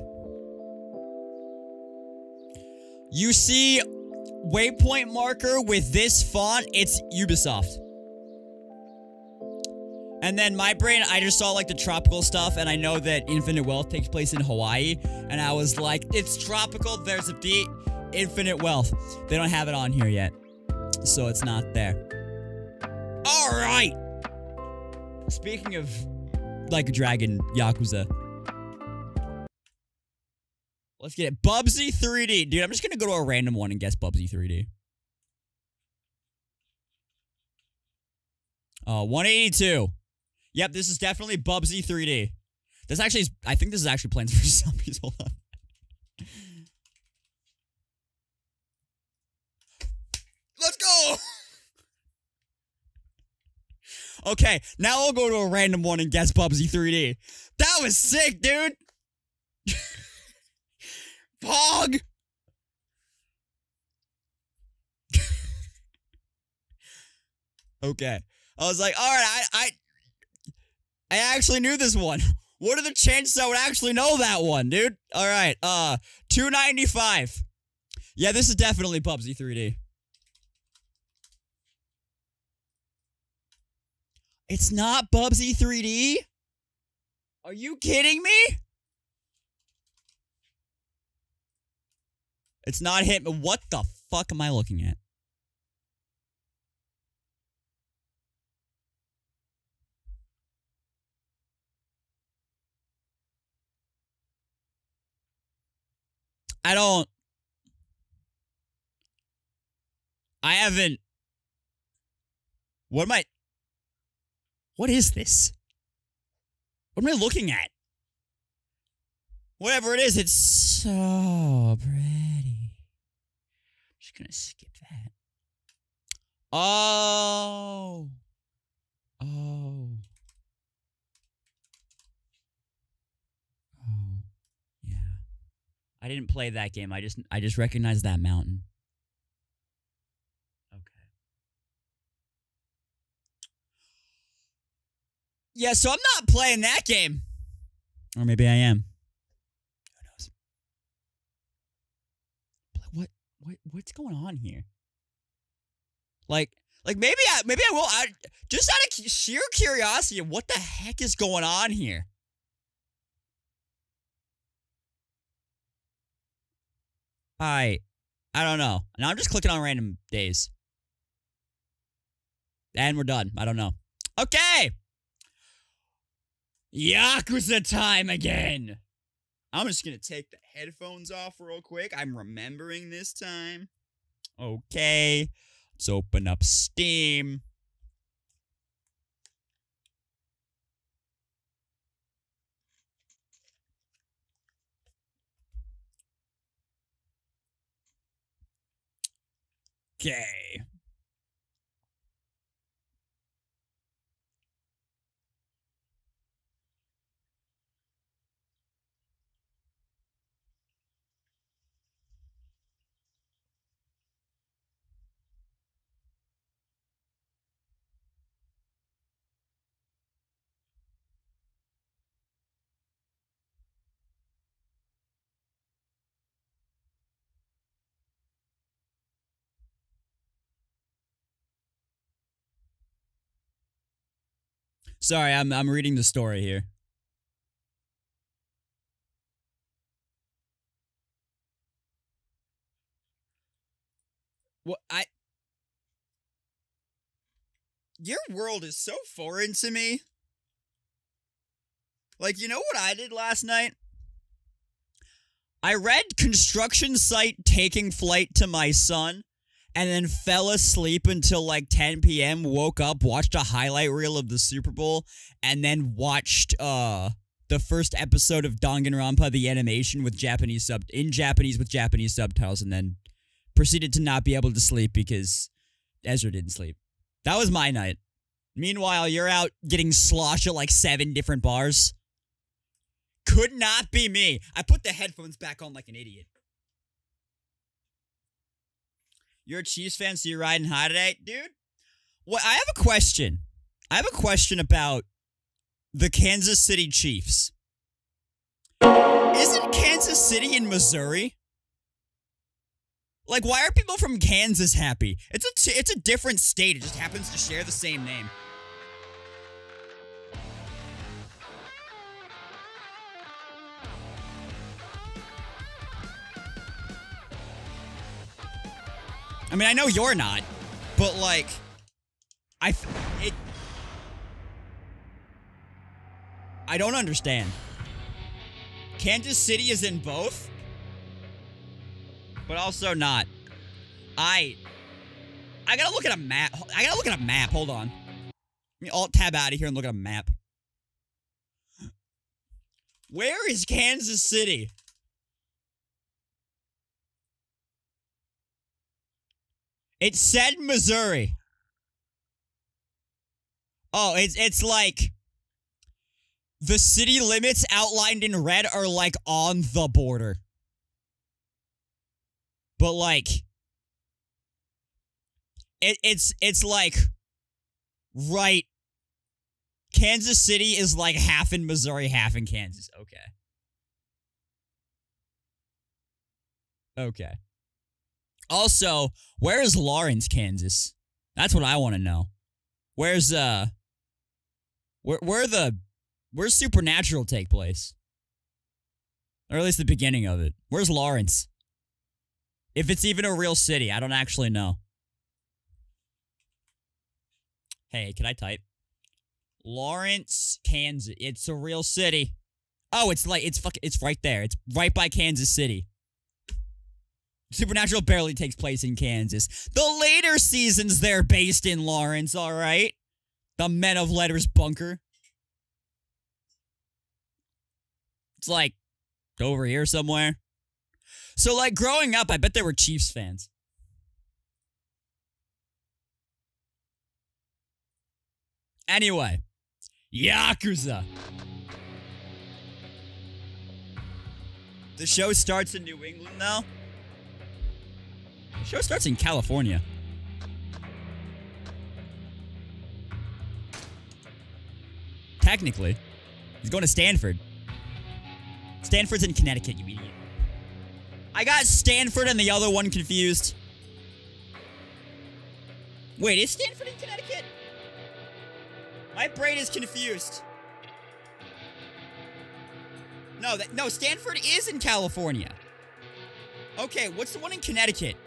You see waypoint marker with this font, it's Ubisoft. And then my brain, I just saw like the tropical stuff, and I know that Infinite Wealth takes place in Hawaii, and I was like, it's tropical, there's a beat, Infinite Wealth. They don't have it on here yet, so it's not there. Alright! Speaking of Like a Dragon, Yakuza. Let's get it. Bubsy three D. Dude, I'm just gonna go to a random one and guess Bubsy three D. Oh, one eighty-two. Yep, this is definitely Bubsy three D. This actually is, I think this is actually Plants vs. Zombies. Hold on. Let's go! Okay, now I'll go to a random one and guess Bubsy three D. That was sick, dude! Pog! Okay. I was like, alright, I, I... I actually knew this one. What are the chances I would actually know that one, dude? Alright, uh, two ninety-five. Yeah, this is definitely Bubsy three D. It's not Bubsy three D? Are you kidding me? It's not Hitman. What the fuck am I looking at? I don't... I haven't... What am I... What is this? What am I looking at? Whatever it is, it's so pretty. I'm just gonna skip that. Oh. Oh. I didn't play that game. I just I just recognized that mountain. Okay. Yeah, so I'm not playing that game. Or maybe I am. Who knows? What what what's going on here? Like like maybe I maybe I will I just out of sheer curiosity of what the heck is going on here. I, I don't know. Now I'm just clicking on random days. And we're done. I don't know. Okay! Yakuza time again! I'm just gonna take the headphones off real quick. I'm remembering this time. Okay. Let's open up Steam. Okay. Sorry, I'm I'm reading the story here. What I Your world is so foreign to me. Like, you know what I did last night? I read construction site taking flight to my son, and then fell asleep until like ten p m, woke up, watched a highlight reel of the Super Bowl, and then watched uh the first episode of Danganronpa the animation with Japanese sub in Japanese with Japanese subtitles, and then proceeded to not be able to sleep because Ezra didn't sleep. That was my night. Meanwhile, you're out getting sloshed at like seven different bars. Could not be me. I put the headphones back on like an idiot. You're a Chiefs fan, so you're riding high today? Dude, well, I have a question. I have a question about the Kansas City Chiefs. Isn't Kansas City in Missouri? Like, why are people from Kansas happy? It's a, t it's a different state. It just happens to share the same name. I mean, I know you're not, but like, I, it, I don't understand. Kansas City is in both, but also not. I, I gotta look at a map. I gotta look at a map. Hold on. Let me alt tab out of here and look at a map. Where is Kansas City? It said Missouri. Oh, it's it's like the city limits outlined in red are like on the border. But like it it's it's like right. Kansas City is like half in Missouri, half in Kansas. Okay. Okay. Also, where is Lawrence, Kansas? That's what I want to know. Where's, uh... Where, where the... Where's Supernatural take place? Or at least the beginning of it. Where's Lawrence? If it's even a real city, I don't actually know. Hey, can I type? Lawrence, Kansas. It's a real city. Oh, it's like, it's fuck, it's right there. It's right by Kansas City. Supernatural barely takes place in Kansas. The later seasons, they're based in Lawrence, alright? The Men of Letters bunker. It's like, over here somewhere. So, like, growing up, I bet there were Chiefs fans. Anyway. Yakuza. The show starts in New England, though. The show starts in California. Technically. He's going to Stanford. Stanford's in Connecticut, you idiot. I got Stanford and the other one confused. Wait, is Stanford in Connecticut? My brain is confused. No, that, no, Stanford is in California. Okay, what's the one in Connecticut?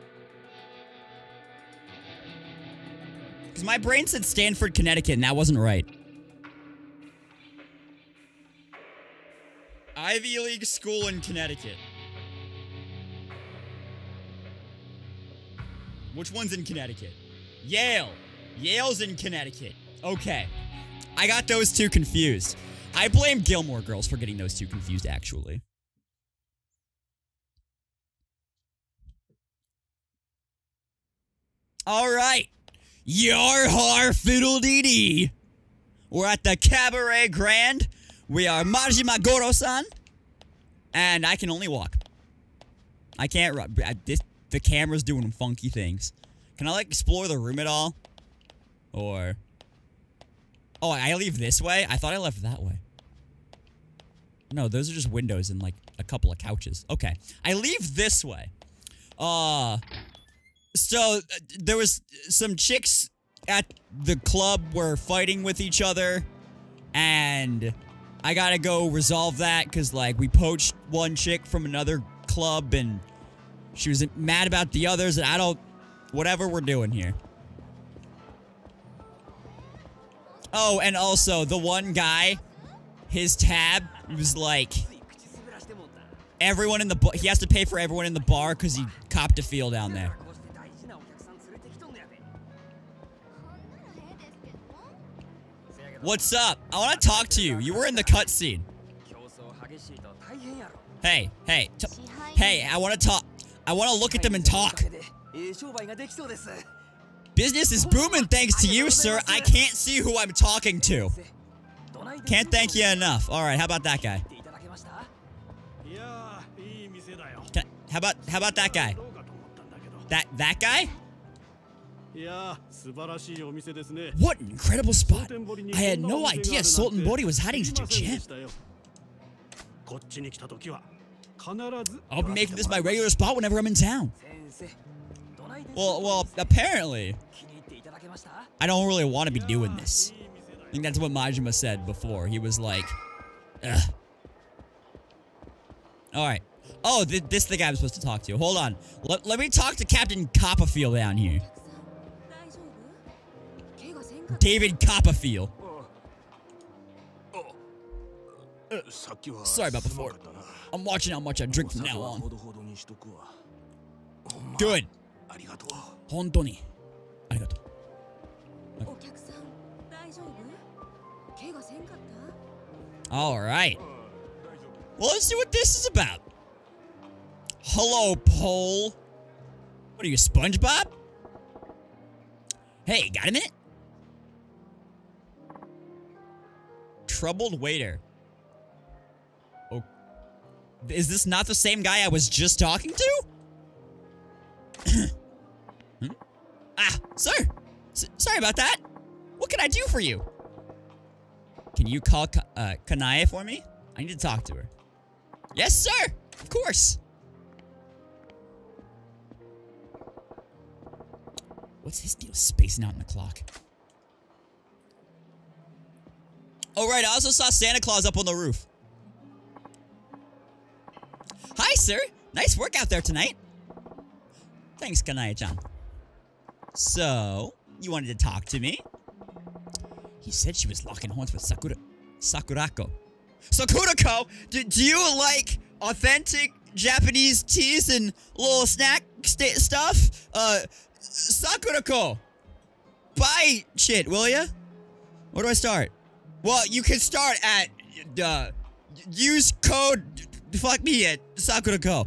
Because my brain said Stanford, Connecticut, and that wasn't right. Ivy League school in Connecticut. Which one's in Connecticut? Yale. Yale's in Connecticut. Okay. I got those two confused. I blame Gilmore Girls for getting those two confused, actually. All right. Yar har fiddle dee dee. We're at the Cabaret Grand. We are Majima Goro-san. And I can only walk. I can't run. This, the camera's doing funky things. Can I, like, explore the room at all? Or... Oh, I leave this way? I thought I left that way. No, those are just windows and, like, a couple of couches. Okay. I leave this way. Uh... So, uh, there was some chicks at the club were fighting with each other. And... I gotta go resolve that, because, like, we poached one chick from another club, and she was mad about the others, and I don't... Whatever we're doing here. Oh, and also, the one guy, his tab was like... Everyone in the bar... He has to pay for everyone in the bar, because he copped a feel down there. What's up? I want to talk to you. You were in the cutscene. Hey, hey, t hey, I want to talk. I want to look at them and talk. Business is booming thanks to you, sir. I can't see who I'm talking to. Can't thank you enough. All right, how about that guy? Can I, how about how about that guy? That that guy? What an incredible spot! I had no idea Sultan Bori was hiding such a gem. I'll be making this my regular spot whenever I'm in town. Well, well, apparently, I don't really want to be doing this. I think that's what Majima said before. He was like, ugh. Alright. Oh, th this is the guy I'm supposed to talk to. Hold on. Let, let me talk to Captain Copperfield down here. David Copperfield. Uh, sorry about before. I'm watching how much I drink from now on. Good. Hontoni. Arigato. Alright. Well, let's see what this is about. Hello, Pole. What are you, SpongeBob? Hey, got a minute? Troubled waiter. Oh. Is this not the same guy I was just talking to? hmm? Ah, sir. S sorry about that. What can I do for you? Can you call Ka uh, Kanaya for me? I need to talk to her. Yes, sir. Of course. What's his deal spacing out in the clock? Oh, right. I also saw Santa Claus up on the roof. Hi, sir. Nice work out there tonight. Thanks, Kanaya-chan. So, you wanted to talk to me? He said she was locking horns with Sakura... Sakurako. Sakurako! Do, do you like authentic Japanese teas and little snack st stuff? Uh, Sakurako! Buy shit, will ya? Where do I start? Well, you can start at, uh, use code, fuck me at Sakurako.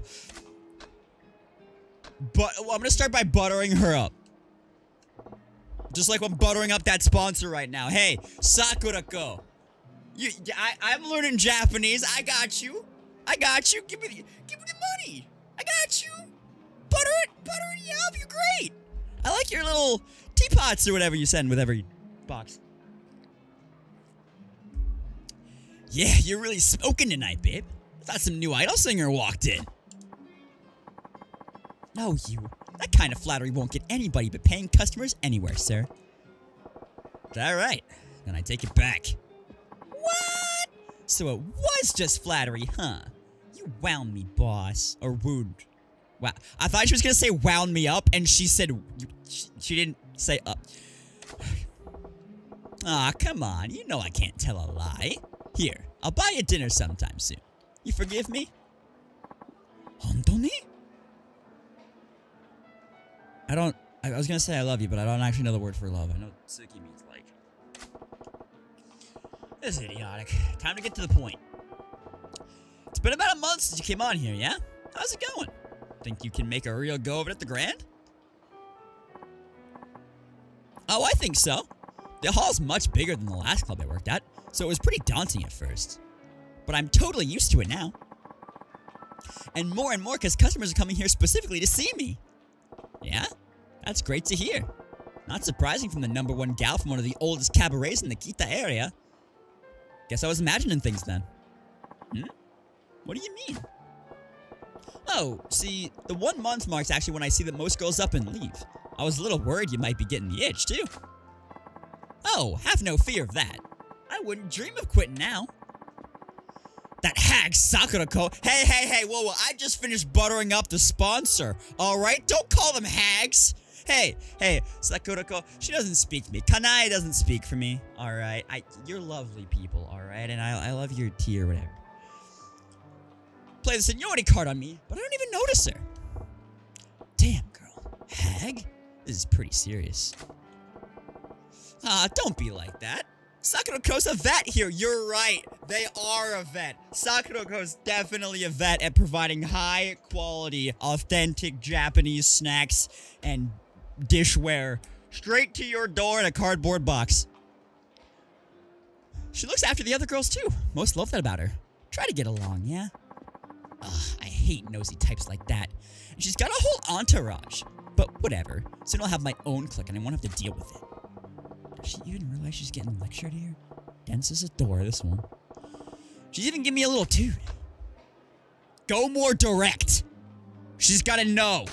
But, well, I'm gonna start by buttering her up. Just like I'm buttering up that sponsor right now. Hey, Sakurako. You, I, I'm learning Japanese. I got you. I got you. Give me the, give me the money. I got you. Butter it, butter it, yeah, you're great. I like your little teapots or whatever you send with every box. Yeah, you're really smoking tonight, babe. I thought some new idol singer walked in. No, you. That kind of flattery won't get anybody but paying customers anywhere, sir. All right, then I take it back. What? So it was just flattery, huh? You wound me, boss. Or wooed. Wow. I thought she was going to say wound me up, and she said... She, she didn't say up. Aw, come on. You know I can't tell a lie. Here, I'll buy you dinner sometime soon. You forgive me? Hontoni? I don't... I was going to say I love you, but I don't actually know the word for love. I know Tsuki means like... This is idiotic. Time to get to the point. It's been about a month since you came on here, yeah? How's it going? Think you can make a real go of it at the Grand? Oh, I think so. The hall's much bigger than the last club I worked at, so it was pretty daunting at first. But I'm totally used to it now. And more and more because customers are coming here specifically to see me. Yeah? That's great to hear. Not surprising from the number one gal from one of the oldest cabarets in the Kita area. Guess I was imagining things then. Hmm? What do you mean? Oh, see, the one month mark's actually when I see that most girls up and leave. I was a little worried you might be getting the itch, too. Oh, have no fear of that. I wouldn't dream of quitting now. That hag Sakurako. Hey, hey, hey, whoa, whoa, I just finished buttering up the sponsor. Alright, don't call them hags. Hey, hey, Sakurako, she doesn't speak to me. Kanai doesn't speak for me. Alright, I, you're lovely people, alright? And I, I love your tea or whatever. Play the seniority card on me, but I don't even notice her. Damn, girl. Hag? This is pretty serious. Ah, don't be like that. Sakuroko's a vet here. You're right. They are a vet. Sakuroko's definitely a vet at providing high quality, authentic Japanese snacks and dishware straight to your door in a cardboard box. She looks after the other girls too. Most love that about her. Try to get along, yeah? Ugh, I hate nosy types like that. And she's got a whole entourage. But whatever. Soon I'll have my own clique and I won't have to deal with it. Does she even realize she's getting lectured here? Dense as a door, this one. She's even giving me a little toot. Go more direct. She's gotta know.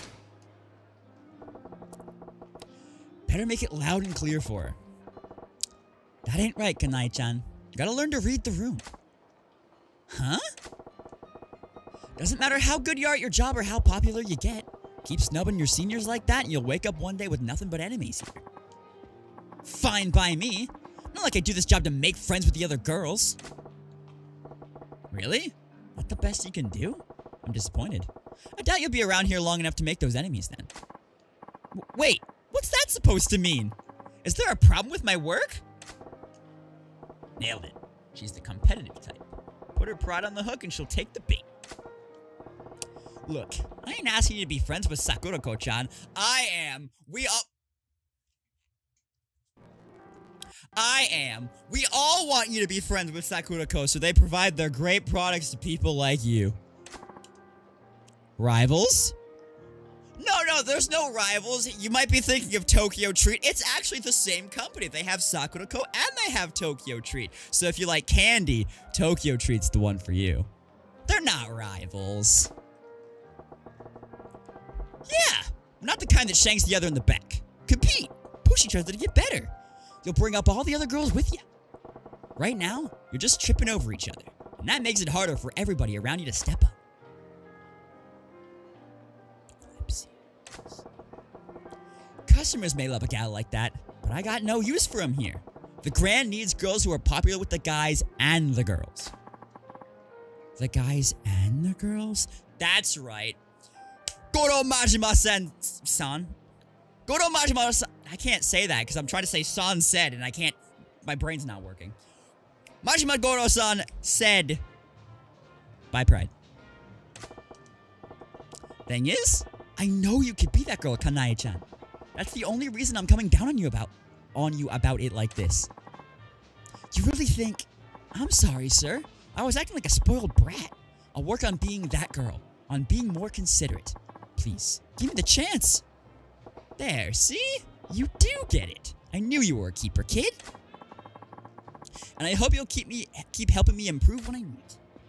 Better make it loud and clear for her. That ain't right, Kanai-chan. You gotta learn to read the room. Huh? Doesn't matter how good you are at your job or how popular you get. Keep snubbing your seniors like that and you'll wake up one day with nothing but enemies here. Fine by me. Not like I do this job to make friends with the other girls. Really? That the best you can do? I'm disappointed. I doubt you'll be around here long enough to make those enemies then. W wait, what's that supposed to mean? Is there a problem with my work? Nailed it. She's the competitive type. Put her pride on the hook and she'll take the bait. Look, I ain't asking you to be friends with Sakurako-chan. I am. We all... I am. We all want you to be friends with Sakurako so they provide their great products to people like you. Rivals? No, no, there's no rivals. You might be thinking of Tokyo Treat. It's actually the same company. They have Sakurako and they have Tokyo Treat. So if you like candy, Tokyo Treat's the one for you. They're not rivals. Yeah, not the kind that shanks the other in the back. Compete. Push each other to get better. You'll bring up all the other girls with you. Right now, you're just tripping over each other. And that makes it harder for everybody around you to step up. Customers may love a gal like that, but I got no use for them here. The Grand needs girls who are popular with the guys and the girls. The guys and the girls? That's right. Goro Majima-san. San? Goro Majima-san. I can't say that because I'm trying to say San said and I can't. My brain's not working. Majima Goro-san said. Bye, Pride. Thing is, I know you could be that girl, Kanai-chan. That's the only reason I'm coming down on you about on you about it like this. You really think... I'm sorry, sir. I was acting like a spoiled brat. I'll work on being that girl. On being more considerate. Please, give me the chance. There, see? You do get it. I knew you were a keeper, kid. And I hope you'll keep me, keep helping me improve when I need.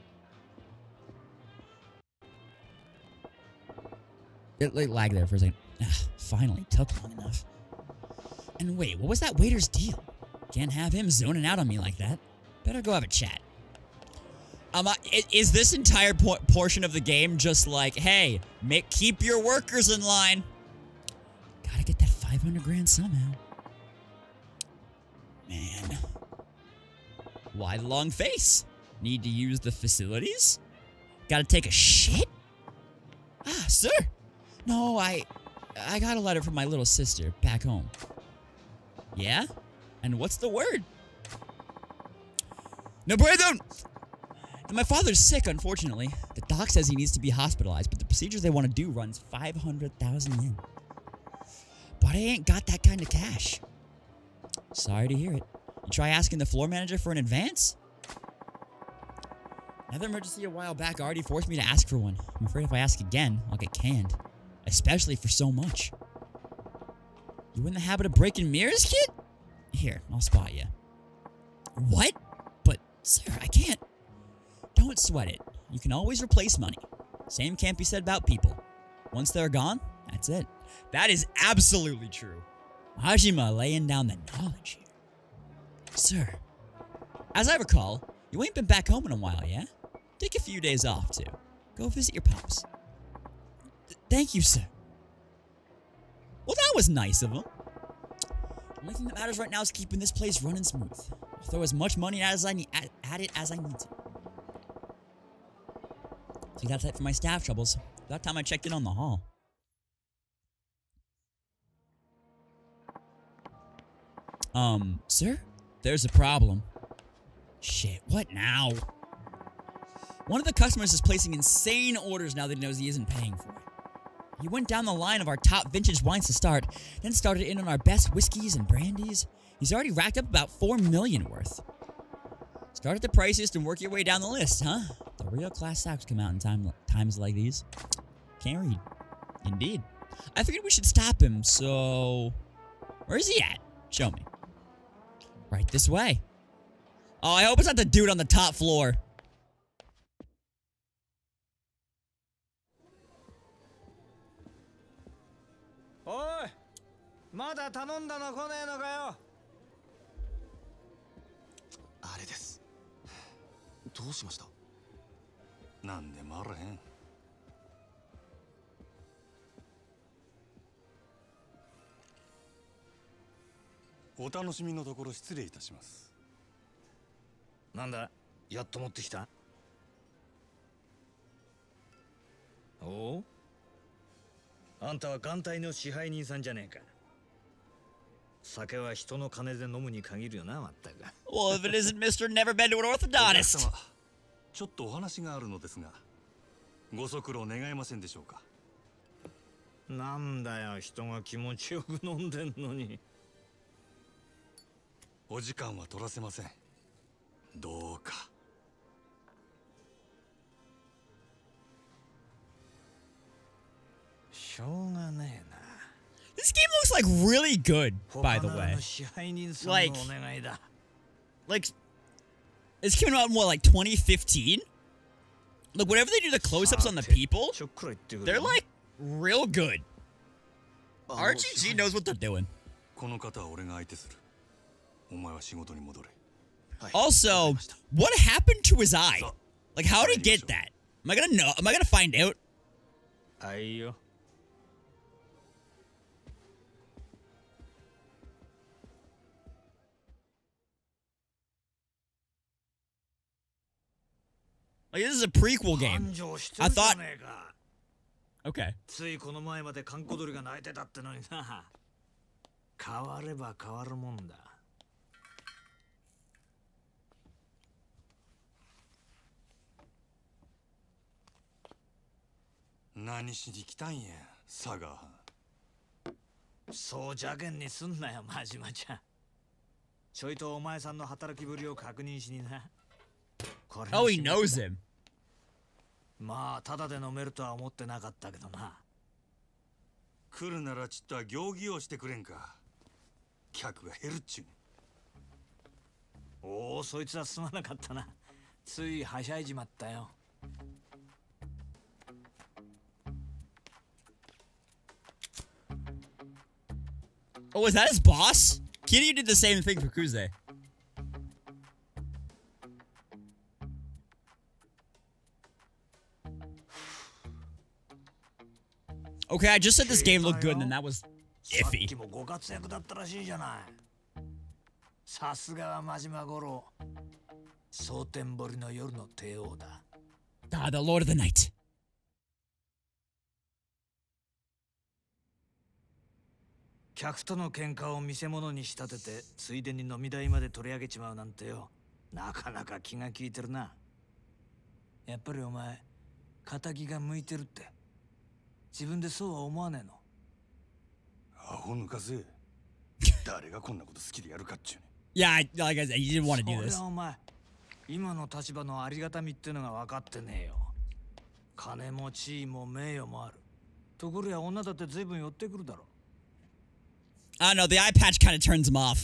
It like, lagged there for a second. Ugh, finally, took long enough. And wait, what was that waiter's deal? Can't have him zoning out on me like that. Better go have a chat. Um, uh, is this entire por portion of the game just like, hey, make keep your workers in line? Gotta get that five hundred grand somehow. Man. Why the long face? Need to use the facilities? Gotta take a shit? Ah, sir. No, I... I got a letter from my little sister back home. Yeah? And what's the word? No puedo! And my father's sick, unfortunately. The doc says he needs to be hospitalized, but the procedures they want to do runs five hundred thousand yen. But I ain't got that kind of cash. Sorry to hear it. You try asking the floor manager for an advance? Another emergency a while back already forced me to ask for one. I'm afraid if I ask again, I'll get canned. Especially for so much. You in the habit of breaking mirrors, kid? Here, I'll spot you. What? But, sir, I can't. Don't sweat it. You can always replace money. Same can't be said about people. Once they're gone, that's it. That is absolutely true. Hajima laying down the knowledge here. Sir, as I recall, you ain't been back home in a while, yeah? Take a few days off, too. Go visit your pops. Th thank you, sir. Well, that was nice of him. The only thing that matters right now is keeping this place running smooth. I'll throw as much money as I need at, at it as I need to. So that's it for my staff troubles. That time I checked in on the hall. Um, sir? There's a problem. Shit, what now? One of the customers is placing insane orders now that he knows he isn't paying for it. He went down the line of our top vintage wines to start, then started in on our best whiskeys and brandies. He's already racked up about four million worth. Start at the priciest and work your way down the list, huh? The real class acts come out in time, times like these. Can't read. Indeed. I figured we should stop him, so... Where is he at? Show me. Right this way. Oh, I hope it's not the dude on the top floor. Oi! まだ頼んだの来ねえのかよ。 あれです。どうしました？なんでもあらへん。お楽しみのところ失礼いたします。 なんだ、やっと持ってきた。おう？あんたは艦隊の支配人さんじゃねえか。酒は人の金で飲むに限るよな、まったく。 Well, if it isn't Mister Never Been to an Orthodontist. ちょっとお話があるのですが、ご足労願えませんでしょうか。 なんだよ、人が気持ちよく飲んでんのに。 お時間は取らせません。どうか。 しょうがねえな。 This game looks like really good, by the way. Like, like, it's coming out in what, like twenty fifteen? Like, whenever they do the close-ups on the people, they're like real good. R G G knows what they're doing. Also, what happened to his eye? Like, how did he get that? Am I gonna know? Am I gonna find out? Ayo. Like, this is a prequel game. I thought... Okay. ついこの前まで閑古鳥が泣いてたってのにな。変われば変わるもんだ。 何しに来たんや、佐賀。 そう邪険にすんなよ、真島ちゃん。ちょいとお前さんの働きぶりを確認しにな。 Oh, he knows him. まあただで飲めるとは思ってなかったけどな。 来るならちっとは行儀をしてくれんか。客が減るっちゅうね。 おお、そいつはすまなかったな。ついはしゃいじまったよ。 Oh, was that his boss? Kiryu did the same thing for Kuze. Okay, I just said this game looked good, and then that was iffy. さっきもご活躍だったらしいじゃない。さすがは真島五郎。蒼天堀の夜の帝王だ。 Ah, the Lord of the Night. 客との喧嘩を見せ物に仕立てて、ついでに飲み代まで取り上げちまうなんてよ。なかなか気が利いてるな。やっぱりお前、仇が向いてるって。自分でそうは思わねえの。 アホ抜かせ。誰がこんなこと好きでやるかっちゅうね。 Yeah, I, like I said, you didn't want to do そり this. ゃお前、今の立場のありがたみってのが分かってねえよ。金も地位も名誉もある。ところや女だって随分寄ってくるだろ。 I don't know, the eye patch kind of turns him off.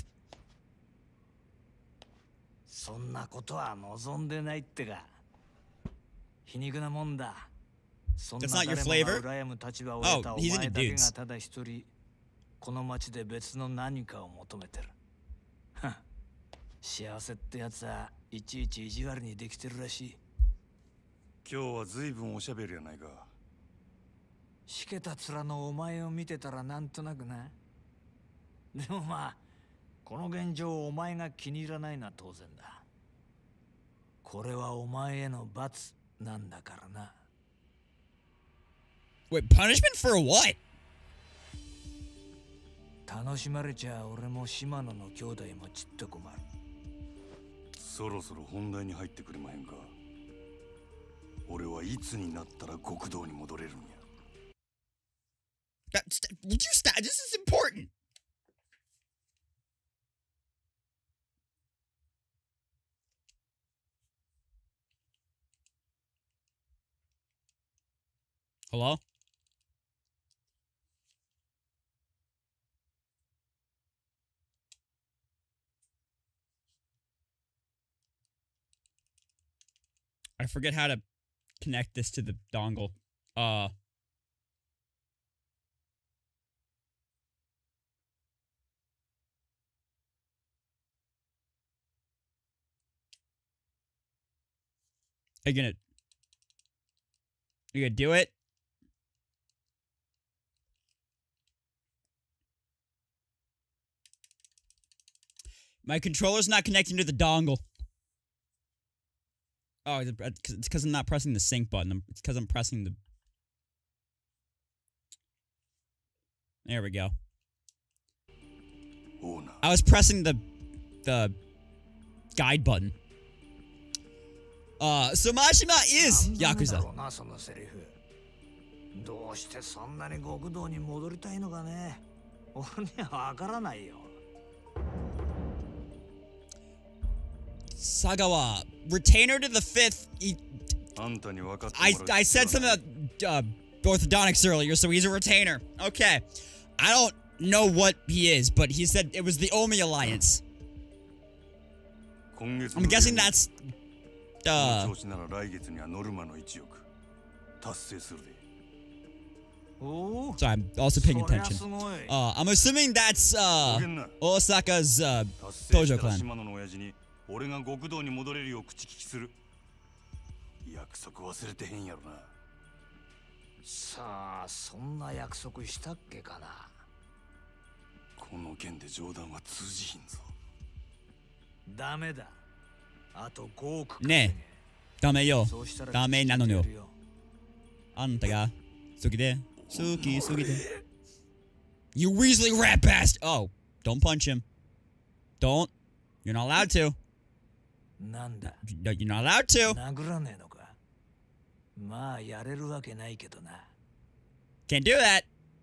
そんなことは望んでないってか。皮肉なもんだ。そんな That's not your 誰も flavor? が羨む立場を得た Oh, お he's 前 into だけ dudes. がただ一人、この町で別の何かを求めてる。はっ、幸せってやつはいちいち意地悪にできてるらしい。 今日は随分おしゃべりやないか。 しけた面のお前を見てたらなんとなくな。でもまあ、この現状お前が気に入らないのは当然だ。これはお前への罰なんだからな。 Wait, punishment for what? 楽しまれちゃ俺も島野の兄弟もちっと困る。 そろそろ本題に入ってくれまへんか。俺はいつになったら極道に戻れるんや。 That's, would you stop? This is important. Hello? I forget how to connect this to the dongle. Uh. Are you gonna... You gonna do it? My controller's not connecting to the dongle. Oh, it's because I'm not pressing the sync button. It's because I'm pressing the... There we go. I was pressing the... the... guide button. Uh, so Mashima is Yakuza. どうしてそんなに極道に戻りたいのかね。俺にはわからないよ。 Sagawa, retainer to the fifth. He, I I said something about uh, orthodontics earlier, so he's a retainer. Okay, I don't know what he is, but he said it was the Omi Alliance. I'm guessing that's. Uh, so I'm also paying attention. Uh, I'm assuming that's uh, Osaka's uh, Dojo clan. 俺が極道に戻れるよう口利きする。約束忘れてへんやろな。 さあ、そんな約束したっけかな。 この件で冗談は通じひんぞ。 ダメだ。あとごおく。 ねえ、ダメよ。ダメなのよ。あんたが好きで、好きすぎて。You Weasley rat bastard! Oh, don't punch him. Don't. You're not allowed to. なんだ You're not allowed to. 殴らねえのか。まあやれるわけないけどな。 Can't do that.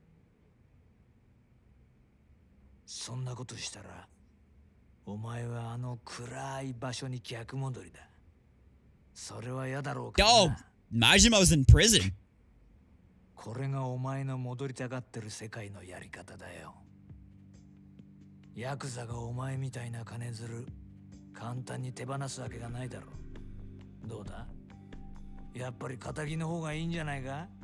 そんなことしたら、お前はあの暗い場所に逆戻りだ。それは嫌だろうかな。 Oh, Majima's in prison. これがお前の戻りたがってる世界のやり方だよ。ヤクザがお前みたいな金づる簡単に手放すわけがないだろう。どうだ？やっぱり仇の方がいいんじゃないか？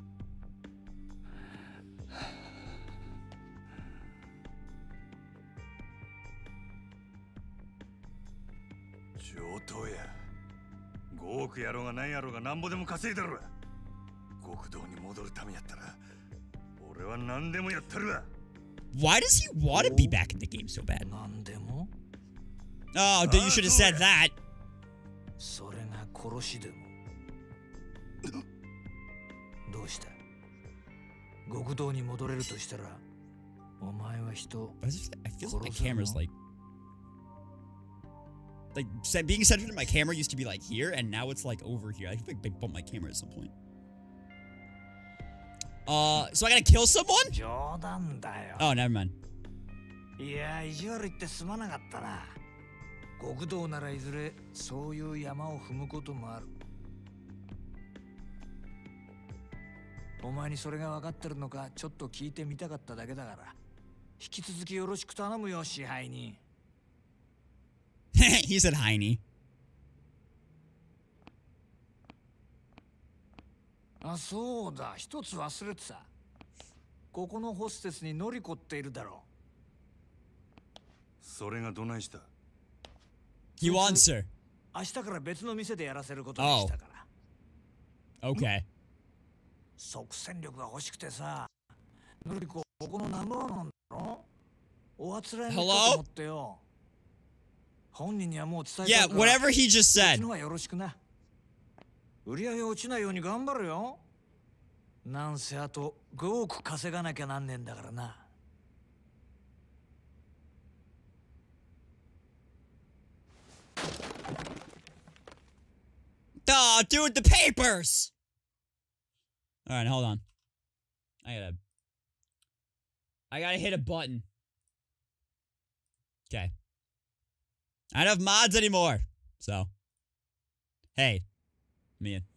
上等や。ごおくやろうが何やろうがなんぼでも稼いだろ。極道に戻るためやったら俺は何でもやったるわ。 Why does he want to be back in the game so bad? 何でも? Oh, dude, you should have said that. それが殺しでも。どうした？極道に戻れるとしたら、お前は人。 I feel like my camera's like, like being centered in my camera used to be like here, and now it's like over here. I feel like they bumped my camera at some point. Uh, so I gotta kill someone? 冗談だよ。 Oh, never mind. いや、意地悪言ってすまなかったな。極道ならいずれそういう山を踏むこともある。お前にそれが分かってるのかちょっと聞いてみたかっただけだから、引き続きよろしく頼むよ、支配人。 He said Heine. あ、そうだ、一つ忘れてた。ここのホステスにノリコっているだろう。 それがどないした？ He wants her. 明日から別の店でやらせることにしたから。 Oh. Okay. 即戦力が欲しくてさ。ノリコ、ここのナンバーワンなんだろ？おあつらいに行こうと思ってよ。本人にはもう伝えたから。 Yeah, whatever he just said. のはよろしくな。売り上げ落ちないように頑張るよ。なんせあとごおく稼がなきゃなんねんだからな。 Oh, dude, the papers! Alright, hold on. I gotta... I gotta hit a button. Okay. I don't have mods anymore. So. Hey. Me in.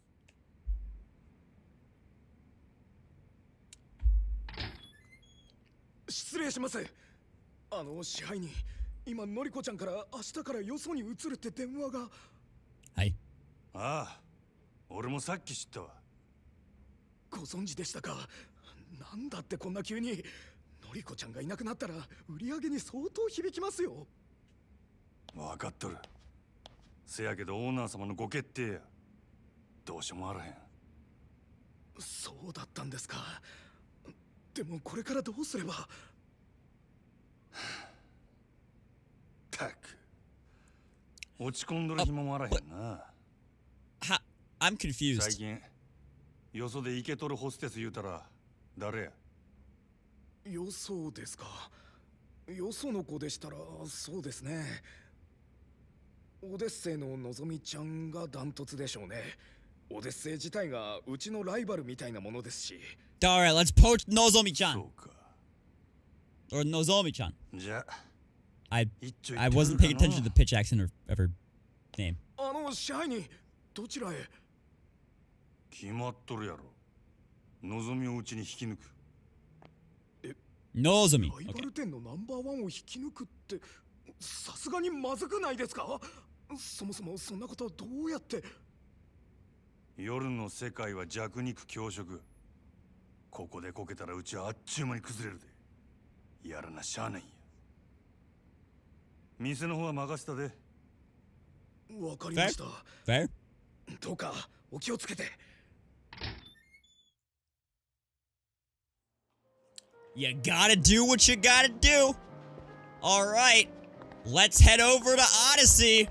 失礼します。あの支配人、今のりこちゃんから明日からよそに移るって電話が。 はい。 ああ、俺もさっき知ったわ。 ご存知でしたか？なんだってこんな急に。のりこちゃんがいなくなったら売り上げに相当響きますよ。 分かっとる。せやけどオーナー様のご決定や。どうしようもあらへん。 そうだったんですか。でもこれからどうすれば。 たく落ち込んどる暇もあらへんな。 は、I'm confused. 最近よそでイケとるホステス言うたら誰や？ よそですか。よその子でしたらそうですね。オデッセイののぞみちゃんがダントツでしょうね。オデッセイ自体がうちのライバルみたいなものですし。 Alright, let's poach Nozomi-chan. そうか。 Or Nozomi-chan. じゃ I I wasn't paying attention to the pitch accent of, of her name. あの支配人、どちらへ？ 決まっとるやろ。のぞみをうちに引き抜く。 え、 Nozomi. ライバル店のナンバーワンを引き抜くってさすがにまずくないですか？そもそもそんなことどうやって？ 夜の世界は弱肉強食。ここでこけたらうちはあっちゅう間に崩れるで。やらなしゃあないんや。店の方は任せたで。 わかりました。 Fair? どうかお気をつけて。 You gotta do what you gotta do. Alright, let's head over to Odyssey.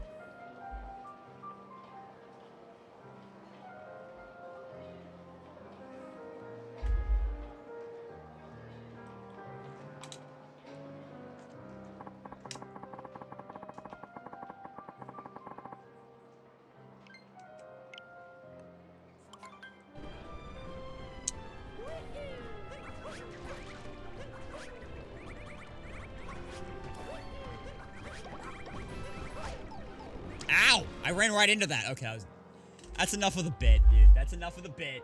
Ow! I ran right into that. Okay, I was That's enough of the bit, dude. That's enough of the bit.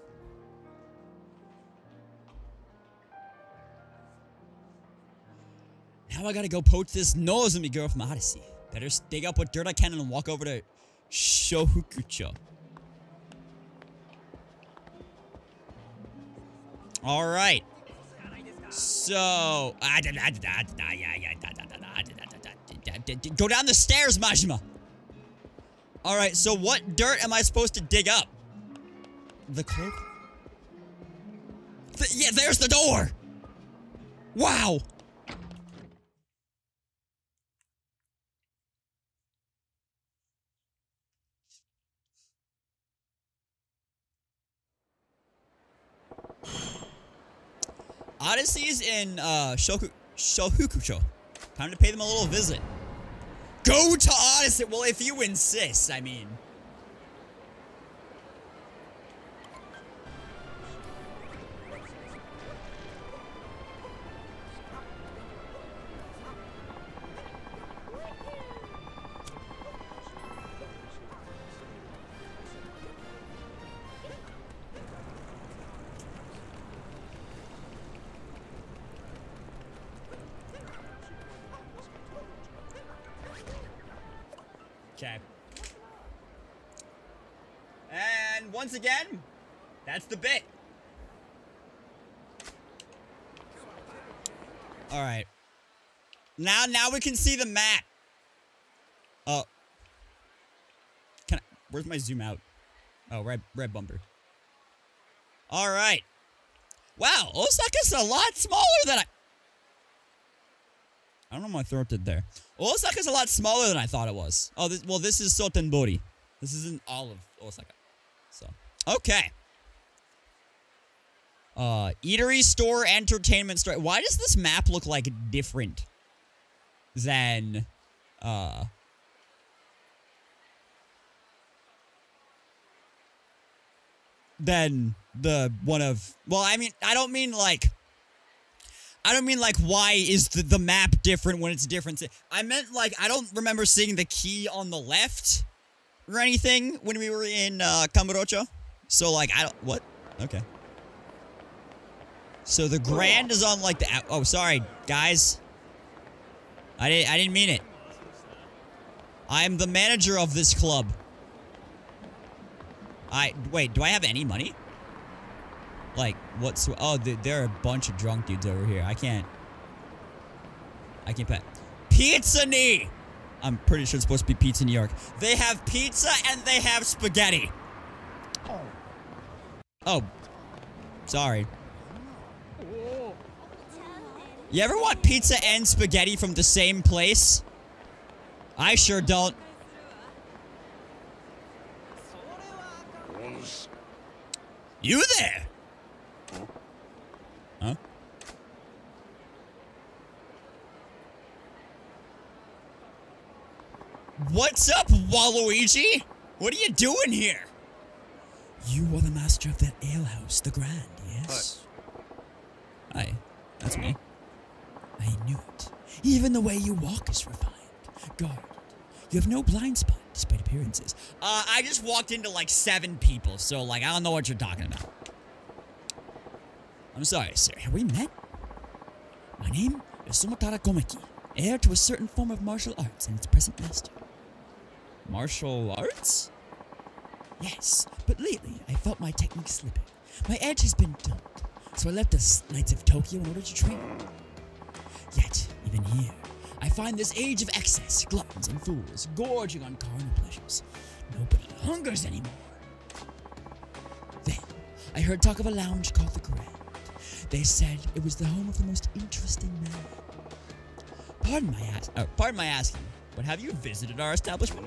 Now I gotta go poach this Nozomi girl from Odyssey. Better dig up what dirt I can and walk over to Shofukucho. Alright. So... Go down the stairs, Majima! Alright, so what dirt am I supposed to dig up? The cloak? Th yeah, there's the door! Wow! Odyssey's in uh, Shoku Shofukucho. Time to pay them a little visit. Go to Odyssey! Well, if you insist, I mean. Okay. And once again, that's the bit. All right. Now, now we can see the map. Oh. Can I, where's my zoom out? Oh, red, red bumper. All right. Wow, Osaka's a lot smaller than I... I don't know what my throat did there. Osaka's a lot smaller than I thought it was. Oh, this, well, this is Sotenbori. This isn't all of Osaka. So, okay. Uh, eatery, store, entertainment store. Why does this map look like different than, uh... than the one of... Well, I mean, I don't mean like... I don't mean like why is the, the map different when it's different. I meant like I don't remember seeing the key on the left or anything when we were in uh, Kamurocho. So like I don't what? Okay. So the Grand is on like the oh sorry guys. I didn't I didn't mean it. I'm the manager of this club. I wait. Do I have any money? Like, what's... Oh, there are a bunch of drunk dudes over here. I can't... I can't pet. Pizza Knee! I'm pretty sure it's supposed to be Pizza New York. They have pizza and they have spaghetti. Oh. Sorry. You ever want pizza and spaghetti from the same place? I sure don't. You there? Huh? What's up, Waluigi? What are you doing here? You are the master of that alehouse, the Grand, yes? Hi. Hi. That's me. I knew it. Even the way you walk is refined. Guard. You have no blind spot, despite appearances. Uh, I just walked into like seven people, so like, I don't know what you're talking about. I'm sorry, sir. Have we met? My name is Sumotara Komeki, heir to a certain form of martial arts and its present master. Martial arts? Yes, but lately I felt my technique slipping. My edge has been dulled, so I left the Knights of Tokyo in order to train. Yet, even here, I find this age of excess, gluttons and fools, gorging on carnal pleasures. Nobody hungers anymore. Then, I heard talk of a lounge called the Grand. They said it was the home of the most interesting man. Pardon my ask. Oh, pardon my asking, but have you visited our establishment?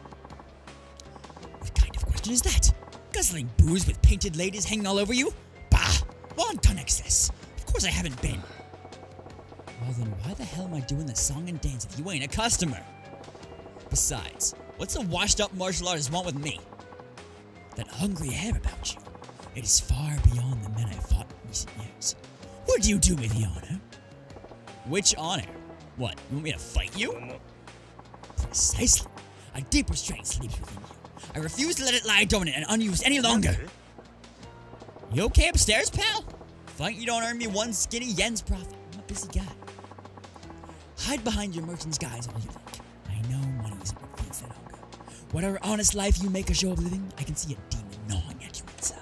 What kind of question is that? Guzzling booze with painted ladies hanging all over you? Bah! Wanton excess. Of course I haven't been. Well then, why the hell am I doing this song and dance if you ain't a customer? Besides, what's a washed-up martial artist want with me? That hungry hair about you. It is far beyond the men I've fought in recent years. What do you do with the honor? Which honor? What, you want me to fight you? Precisely. A deeper strength sleeps within you. I refuse to let it lie dormant and unused any longer. You okay upstairs, pal? Fight you don't earn me one skinny yen's profit. I'm a busy guy. Hide behind your merchant's guise all you like. I know money isn't what feeds that hunger. Whatever honest life you make a show of living, I can see a demon gnawing at you inside.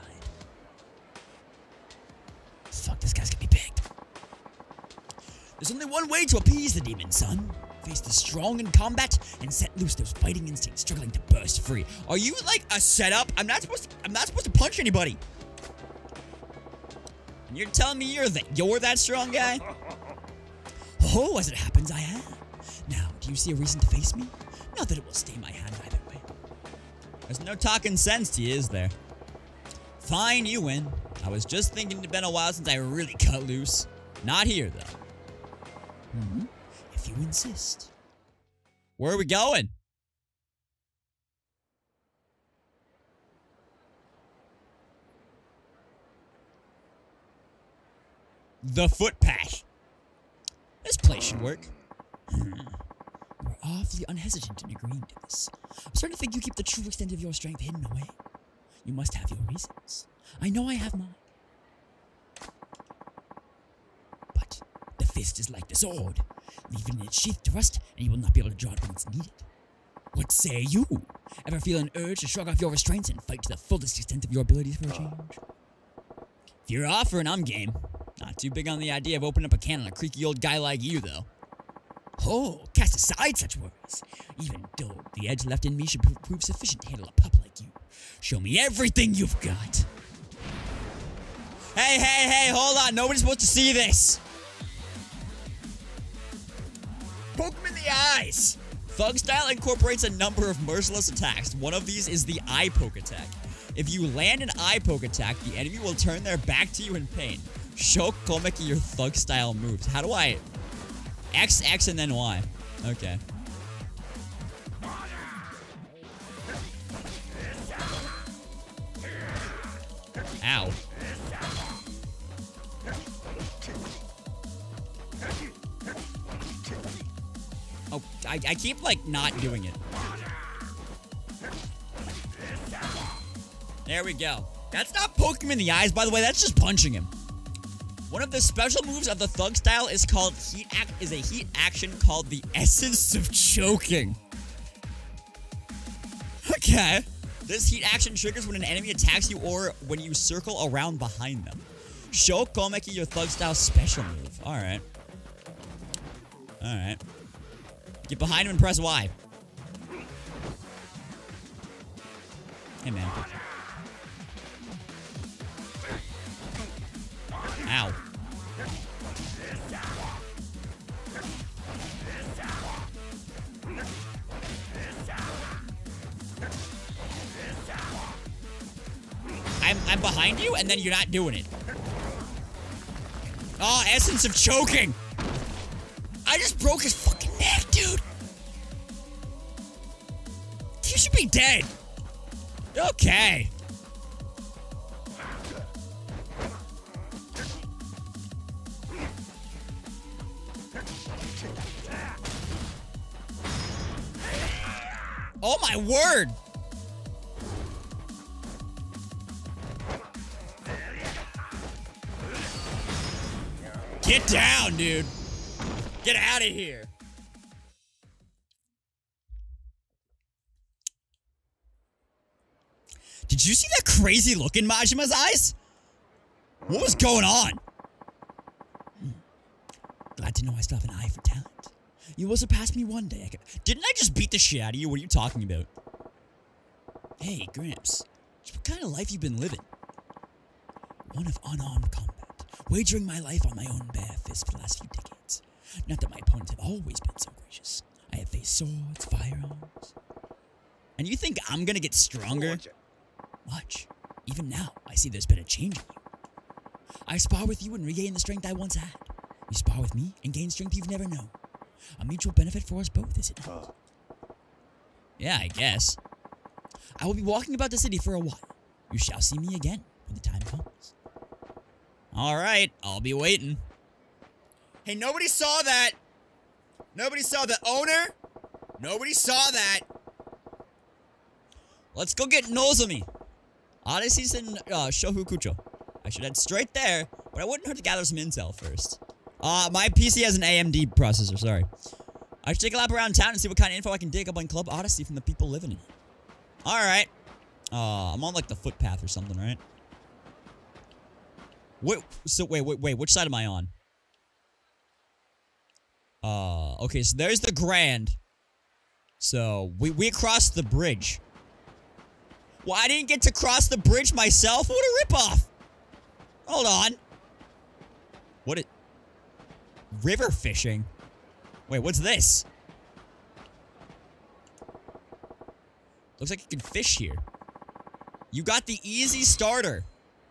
Fuck, this guy's gonna be big. There's only one way to appease the demon, son. Face the strong in combat and set loose those fighting instincts struggling to burst free. Are you like a setup? I'm not supposed to, I'm not supposed to punch anybody. And you're telling me you're that you're that strong guy? Oh, as it happens, I am. Now, do you see a reason to face me? Not that it will stay my hand either way. There's no talking sense to you, is there? Fine, you win. I was just thinking it'd been a while since I really cut loose. Not here, though. Hmm? If you insist. Where are we going? The footpath. This place should work. Hmm. We're awfully unhesitant in agreeing to this. I'm starting to think you keep the true extent of your strength hidden away. You must have your reasons. I know I have mine. But the fist is like the sword. Leave it in its sheath to rust, and you will not be able to draw it when it's needed. What say you? Ever feel an urge to shrug off your restraints and fight to the fullest extent of your abilities for a change? If you're offering, I'm game. Not too big on the idea of opening up a can on a creaky old guy like you, though. Oh, cast aside such worries. Even though the edge left in me should prove sufficient to handle a pup like you. Show me everything you've got. Hey, hey, hey, hold on. Nobody's supposed to see this. Poke him in the eyes. Thug style incorporates a number of merciless attacks. One of these is the eye poke attack. If you land an eye poke attack, the enemy will turn their back to you in pain. Show Komeki your thug style moves. How do I... X, X, and then Y. Okay. Ow. Oh, I, I keep, like, not doing it. There we go. That's not poking him in the eyes, by the way. That's just punching him. One of the special moves of the thug style is called heat act is a heat action called the essence of choking. Okay. This heat action triggers when an enemy attacks you or when you circle around behind them. Show Komeki your thug style special move. Alright. Alright. Get behind him and press Y. Hey, man. Ow. I'm, I'm behind you, and then you're not doing it. Oh, essence of choking. I just broke his fucking neck, dude. You should be dead. Okay. Oh my word! Get down, dude! Get out of here! Did you see that crazy look in Majima's eyes? What was going on? Hmm. Glad to know I still have an eye for talent. You will surpass me one day. I could... Didn't I just beat the shit out of you? What are you talking about? Hey, Gramps. What kind of life you been living? One of unarmed combat. Wagering my life on my own bare fist for the last few decades. Not that my opponents have always been so gracious. I have faced swords, firearms. And you think I'm gonna get stronger? Watch. Even now, I see there's been a change in you. I spar with you and regain the strength I once had. You spar with me and gain strength you've never known. A mutual benefit for us both, is it not? Yeah, I guess. I will be walking about the city for a while. You shall see me again when the time comes. Alright, I'll be waiting. Hey, nobody saw that! Nobody saw the owner? Nobody saw that! Let's go get Nozomi. Odyssey's in uh, Shofukucho. I should head straight there, but I wouldn't hurt to gather some intel first. Uh, my P C has an A M D processor, sorry. I should take a lap around town and see what kind of info I can dig up on Club Odyssey from the people living in it. Alright. Uh, I'm on like the footpath or something, right? Wait, so wait, wait, wait, which side am I on? Uh, okay, so there's the Grand. So, we, we crossed the bridge. Well, I didn't get to cross the bridge myself? What a ripoff! Hold on. What it... River fishing? Wait, what's this? Looks like you can fish here. You got the easy starter.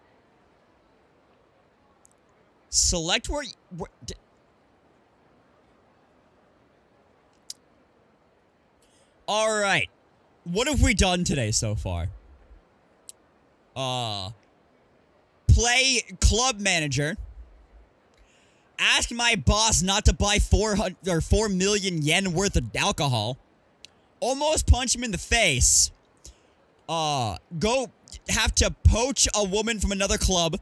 Select where... where d Alright. What have we done today so far? Uh... Play club manager. Ask my boss not to buy four hundred or four million yen worth of alcohol. Almost punch him in the face. Uh, go have to poach a woman from another club.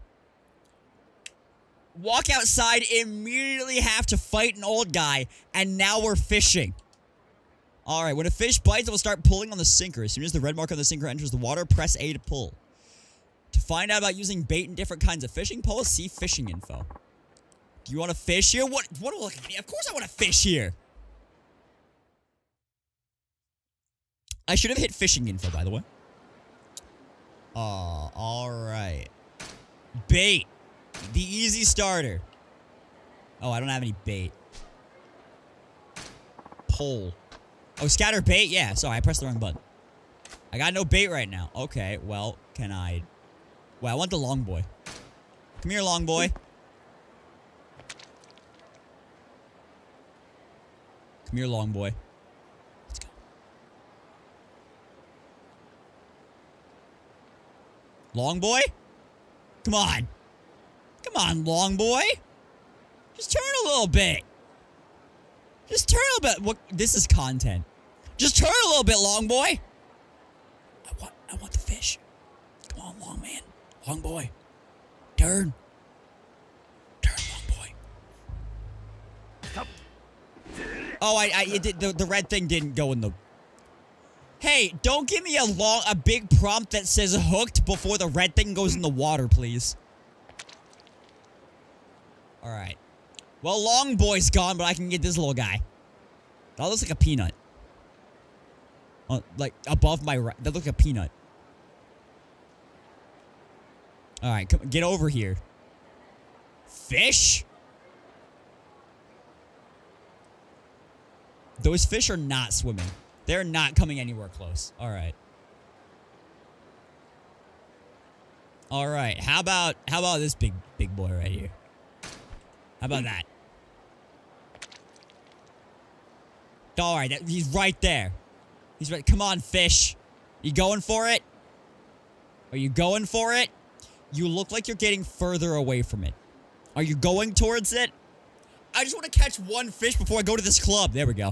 Walk outside, immediately have to fight an old guy, and now we're fishing. Alright, when a fish bites, it will start pulling on the sinker. As soon as the red mark on the sinker enters the water, press A to pull. To find out about using bait and different kinds of fishing poles, see fishing info. Do you want to fish here? What? What? Look at me. Of course I want to fish here. I should have hit fishing info, by the way. Uh, alright. Bait. The easy starter. Oh, I don't have any bait. Pole. Oh, scatter bait? Yeah, sorry, I pressed the wrong button. I got no bait right now. Okay, well, can I... Well, I want the long boy. Come here, long boy. Come here, long boy. Let's go. Long boy? Come on. Come on, long boy. Just turn a little bit. Just turn a little bit. What? This is content. Just turn a little bit, long boy. I want, I want the fish. Come on, long man. Long boy. Turn. Turn, long boy. Oh, I, I, it did, the, the red thing didn't go in the... Hey, don't give me a long, a big prompt that says hooked before the red thing goes in the water, please. Alright. Well, long boy's gone, but I can get this little guy. That looks like a peanut. Uh, like, above my right. That looks like a peanut. Alright, come get over here. Fish? Those fish are not swimming. They're not coming anywhere close. Alright. Alright, how about, how about this big, big boy right here? How about that? Alright, that, he's right there. He's right. Come on, fish. You going for it? Are you going for it? You look like you're getting further away from it. Are you going towards it? I just want to catch one fish before I go to this club. There we go.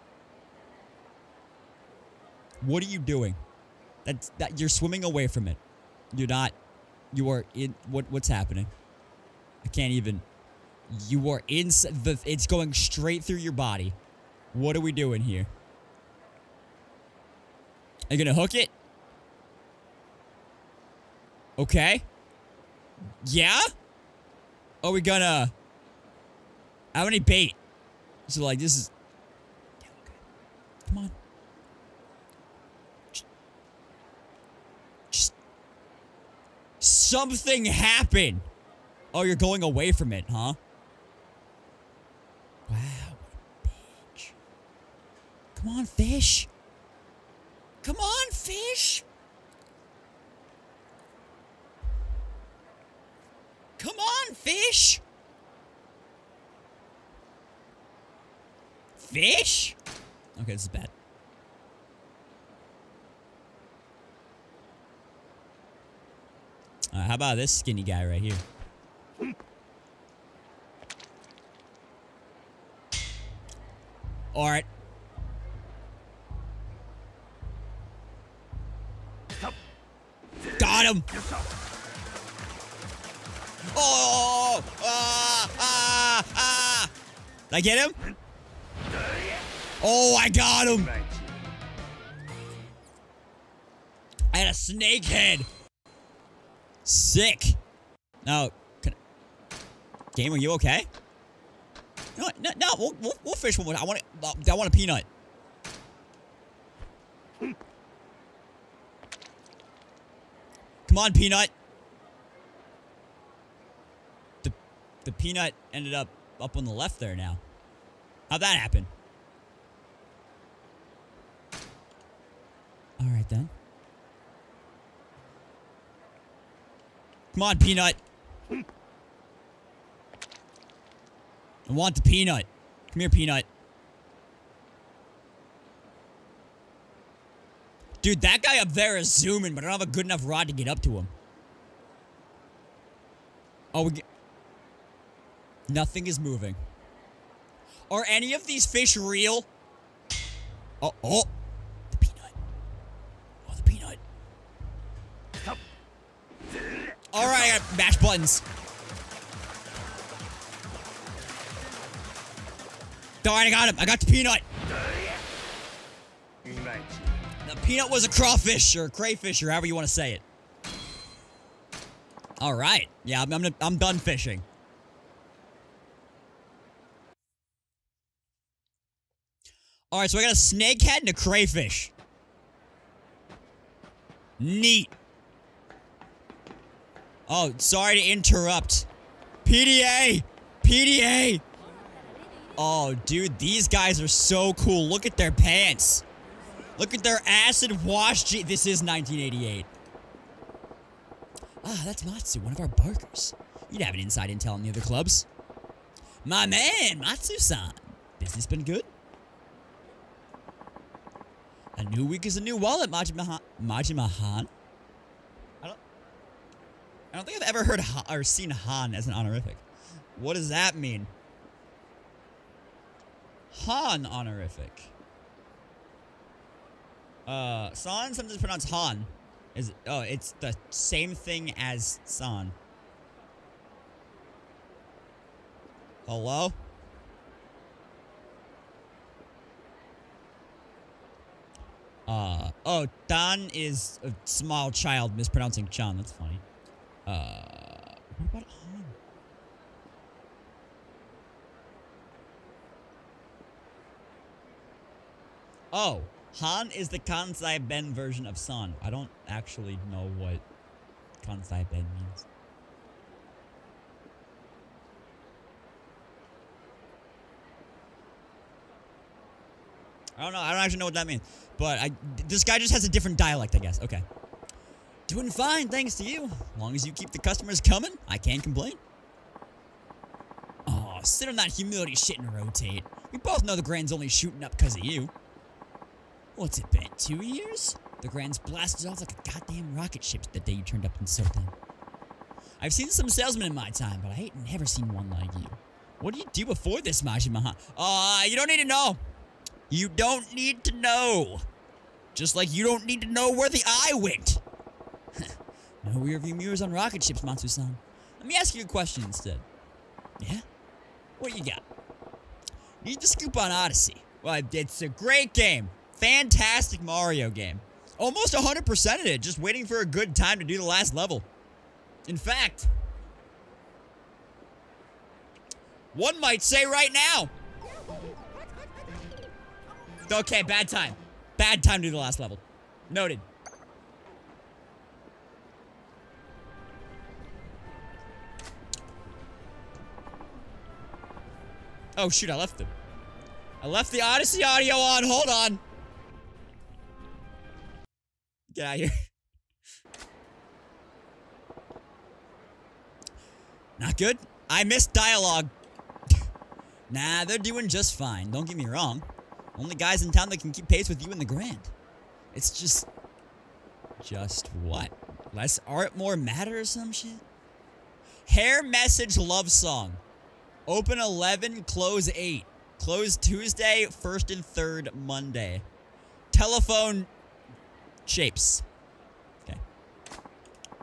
What are you doing? That's that you're swimming away from it. You're not. You are in. What? What's happening? I can't even. You are inside. The. It's going straight through your body. What are we doing here? Are you gonna hook it? Okay. Yeah? Are we gonna... How many bait? So, like, this is... Yeah, okay. Come on. Just... Just... Something happened! Oh, you're going away from it, huh? Wow, what a bitch. Come on, fish. Come on, fish! Come on, fish! Fish? Okay, this is bad. Alright, how about this skinny guy right here? Alright. got him. Oh, ah, ah, ah. Did I get him? Oh, I got him. I had a snake head. Sick. No, can, game, are you okay? No, no, no. We'll, we'll, we'll fish one more. I want it. I want a peanut. Come on, peanut. The the peanut ended up up on the left there now. How'd that happen? All right then. Come on, peanut. I want the peanut. Come here, peanut. Dude, that guy up there is zooming, but I don't have a good enough rod to get up to him. Oh, we get... Nothing is moving. Are any of these fish real? Oh, oh. The peanut. Oh, the peanut. Alright, I got mash buttons. Alright, I got him. I got the peanut. The peanut was a crawfish or a crayfish or however you want to say it. Alright. Yeah, I'm, I'm, I'm done fishing. Alright, so I got a snakehead and a crayfish. Neat. Oh, sorry to interrupt. P D A! P D A! Oh, dude, these guys are so cool. Look at their pants. Look at their acid wash. G this is nineteen eighty-eight. Ah, that's Matsu, one of our barkers. You'd have an inside intel on the other clubs. My man, Matsu-san. Business been good? A new week is a new wallet, Majima-han. Majima-han? I don't... I don't think I've ever heard ha or seen Han as an honorific. What does that mean? Han honorific. Uh, San, sometimes pronounced Han. Is oh, it's the same thing as San. Hello? Uh, oh, Dan is a small child mispronouncing Chan. That's funny. Uh, what about Han? Oh, Han is the Kansai Ben version of San. I don't actually know what Kansai Ben means. I don't know. I don't actually know what that means. But I, this guy just has a different dialect, I guess. Okay. Doing fine, thanks to you. As long as you keep the customers coming, I can't complain. Oh, sit on that humility shit and rotate. We both know the Grand's only shooting up because of you. What's it been, two years? The Grand's blasted off like a goddamn rocket ship the day you turned up in Soten. I've seen some salesmen in my time, but I ain't never seen one like you. What do you do before this, Majima-han? Uh, you don't need to know. You don't need to know. Just like you don't need to know where the eye went. No rearview mirrors on rocket ships, Matsu-san. Let me ask you a question instead. Yeah? What you got? Need the scoop on Odyssey. Well, it's a great game. Fantastic Mario game. Almost one hundred percented it, just waiting for a good time to do the last level. In fact, one might say right now. Okay, bad time. Bad time to do the last level. Noted. Oh, shoot, I left them. I left the Odyssey audio on. Hold on. Get out of here. Not good. I missed dialogue. Nah, they're doing just fine. Don't get me wrong. Only guys in town that can keep pace with you and the Grand. It's just... Just what? Less art, more matter or some shit? Hair message love song. Open eleven, close eight. Close Tuesday, first and third Monday. Telephone shapes. Okay.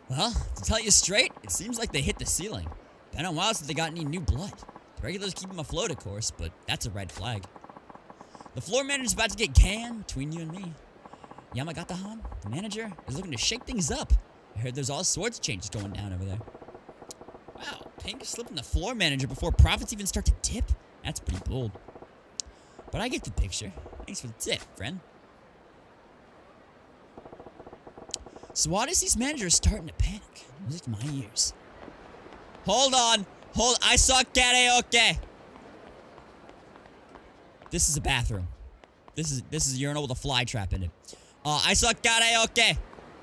Well, to tell you straight, it seems like they hit the ceiling. Been a while since they got any new blood. The regulars keep them afloat, of course, but that's a red flag. The floor manager's about to get canned between you and me. Yamagata-han, the manager, is looking to shake things up. I heard there's all sorts of changes going down over there. Wow, Pink is slipping the floor manager before profits even start to dip? That's pretty bold. But I get the picture. Thanks for the tip, friend. So Odyssey's manager is starting to panic. Music to my ears. Hold on. Hold. I saw karaoke. This is a bathroom. This is this is a urinal with a fly trap in it. Uh, I saw karaoke. Karaoke.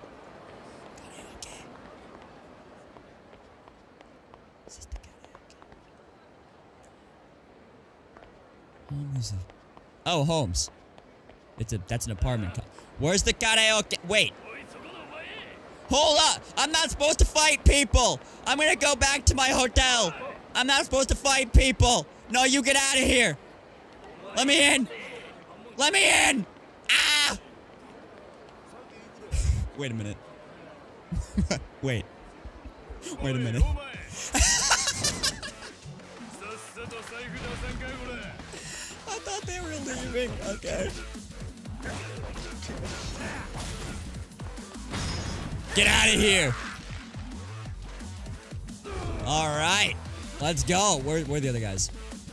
This is the karaoke. Home is it? Oh, Holmes. It's a that's an apartment. Where's the karaoke? Wait. Hold up! I'm not supposed to fight people! I'm gonna go back to my hotel! I'm not supposed to fight people! No, you get out of here! Let me in! Let me in! Ah! Wait a minute. Wait. Wait a minute. I thought they were leaving. Okay. Get out of here! Alright. Let's go. Where, where are the other guys?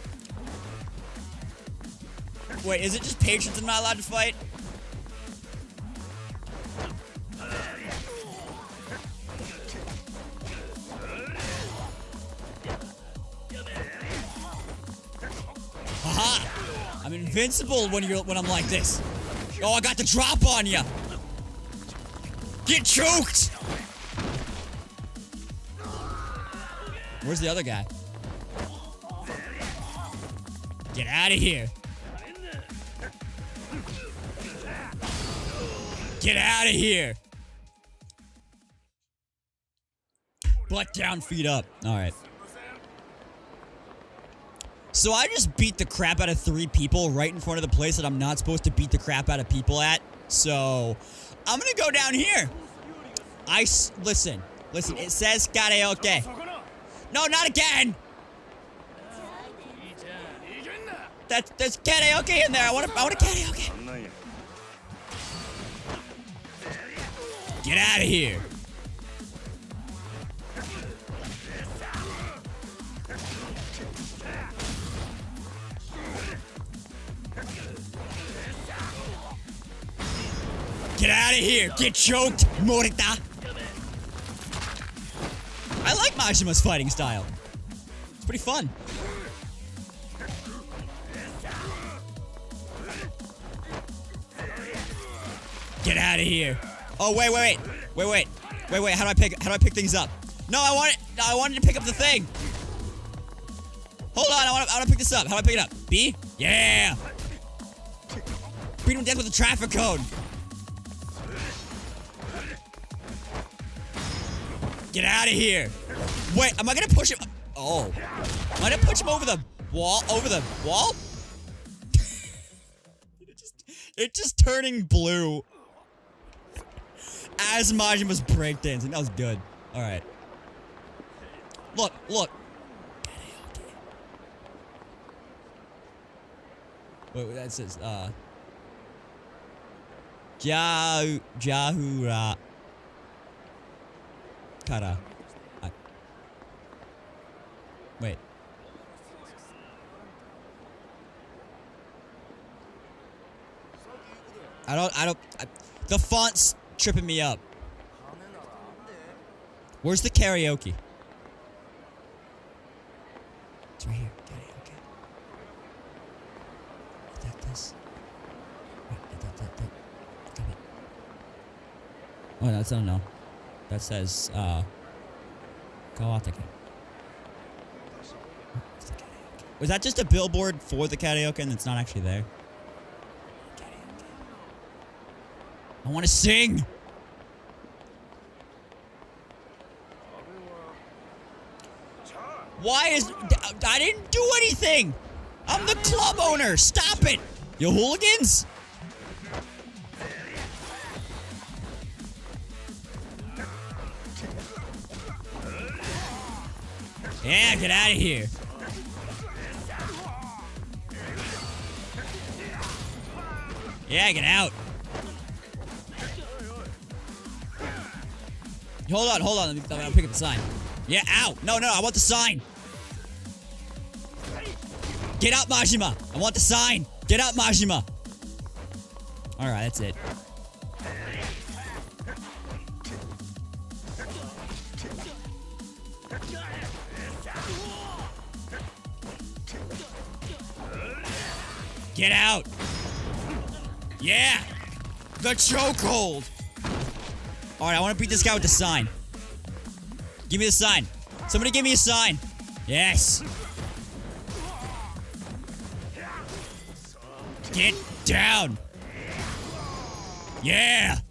Wait, is it just patrons I'm not allowed to fight? Aha! I'm invincible when you're when I'm like this. Oh, I got the drop on you! Get choked! Where's the other guy? Get out of here. Get out of here. Butt down, feet up. Alright. So I just beat the crap out of three people right in front of the place that I'm not supposed to beat the crap out of people at. So I'm gonna go down here. I s listen, listen. It says karaoke. No, not again. That there's karaoke in there. I want I want a karaoke. Get out of here. Get out of here! Get choked, Morita! I like Majima's fighting style. It's pretty fun. Get out of here! Oh wait, wait, wait, wait, wait, wait, wait. How do I pick? How do I pick things up? No, I want it. No, I wanted to pick up the thing. Hold on, I want to. I want to pick this up. How do I pick it up? B? Yeah. Beat him to death with a traffic cone. Get out of here! Wait, am I gonna push him? Oh, am I gonna push him over the wall? Over the wall? it just, it just turning blue as Majima's breakdancing. That was good. All right. Look, look. Wait, wait, that says uh. Jahu Jahura. Kara. I, wait. I don't, I don't, I, the font's tripping me up. Where's the karaoke? It's right here. Karaoke. Is that this? Wait, that, that, that. Come here. Oh, that's, I don't know. That says, uh, Kawatake. Was that just a billboard for the karaoke and it's not actually there? Karaoke. I want to sing! Why is... I didn't do anything! I'm the club owner! Stop it! You hooligans! Yeah, get out of here. Yeah, get out. Hold on, hold on. Let me, I'll pick up the sign. Yeah, ow. No, no, I want the sign. Get out, Majima. I want the sign. Get out, Majima. Alright, that's it. Get out. Yeah. The chokehold. Alright, I want to beat this guy with the sign. Give me the sign. Somebody give me a sign. Yes. Get down. Yeah.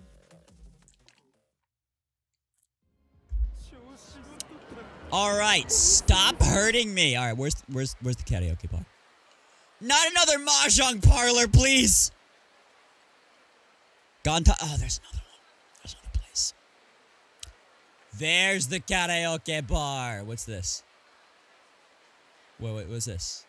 Alright, stop hurting me. Alright, where's where's where's the karaoke bar? Not another mahjong parlor, please. Ganta. Oh, there's another one. There's another place. There's the karaoke bar. What's this? Wait, wait, what's this?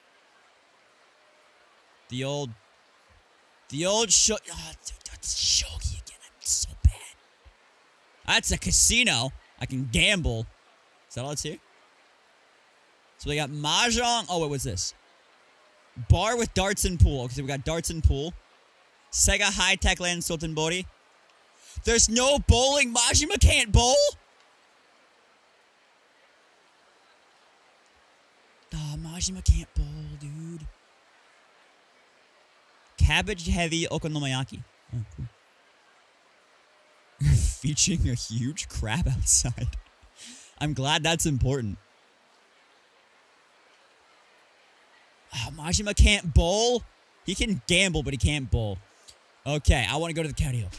The old, the old show. Oh, dude, that's shogi again. I'm so bad. That's a casino. I can gamble. Is that all it's here? So we got mahjong. Oh wait, what's this? Bar with darts and pool. Okay, so we got darts and pool. Sega High Tech Land Sotenbori. There's no bowling. Majima can't bowl. Oh, Majima can't bowl, dude. Cabbage heavy okonomiyaki. Oh, cool. Featuring a huge crab outside. I'm glad that's important. Oh, Majima can't bowl? He can gamble, but he can't bowl. Okay, I want to go to the karaoke.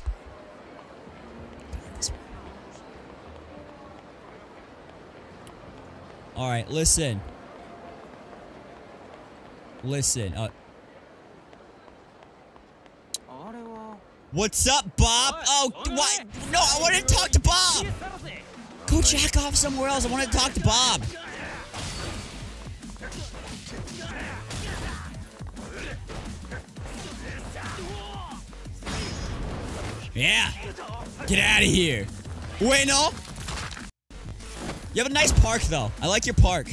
Alright, listen. Listen. Uh, What's up, Bob? Oh, what? No, I want to talk to Bob. Go jack off somewhere else. I want to talk to Bob. Yeah. Get out of here. Wait, no. You have a nice park, though. I like your park.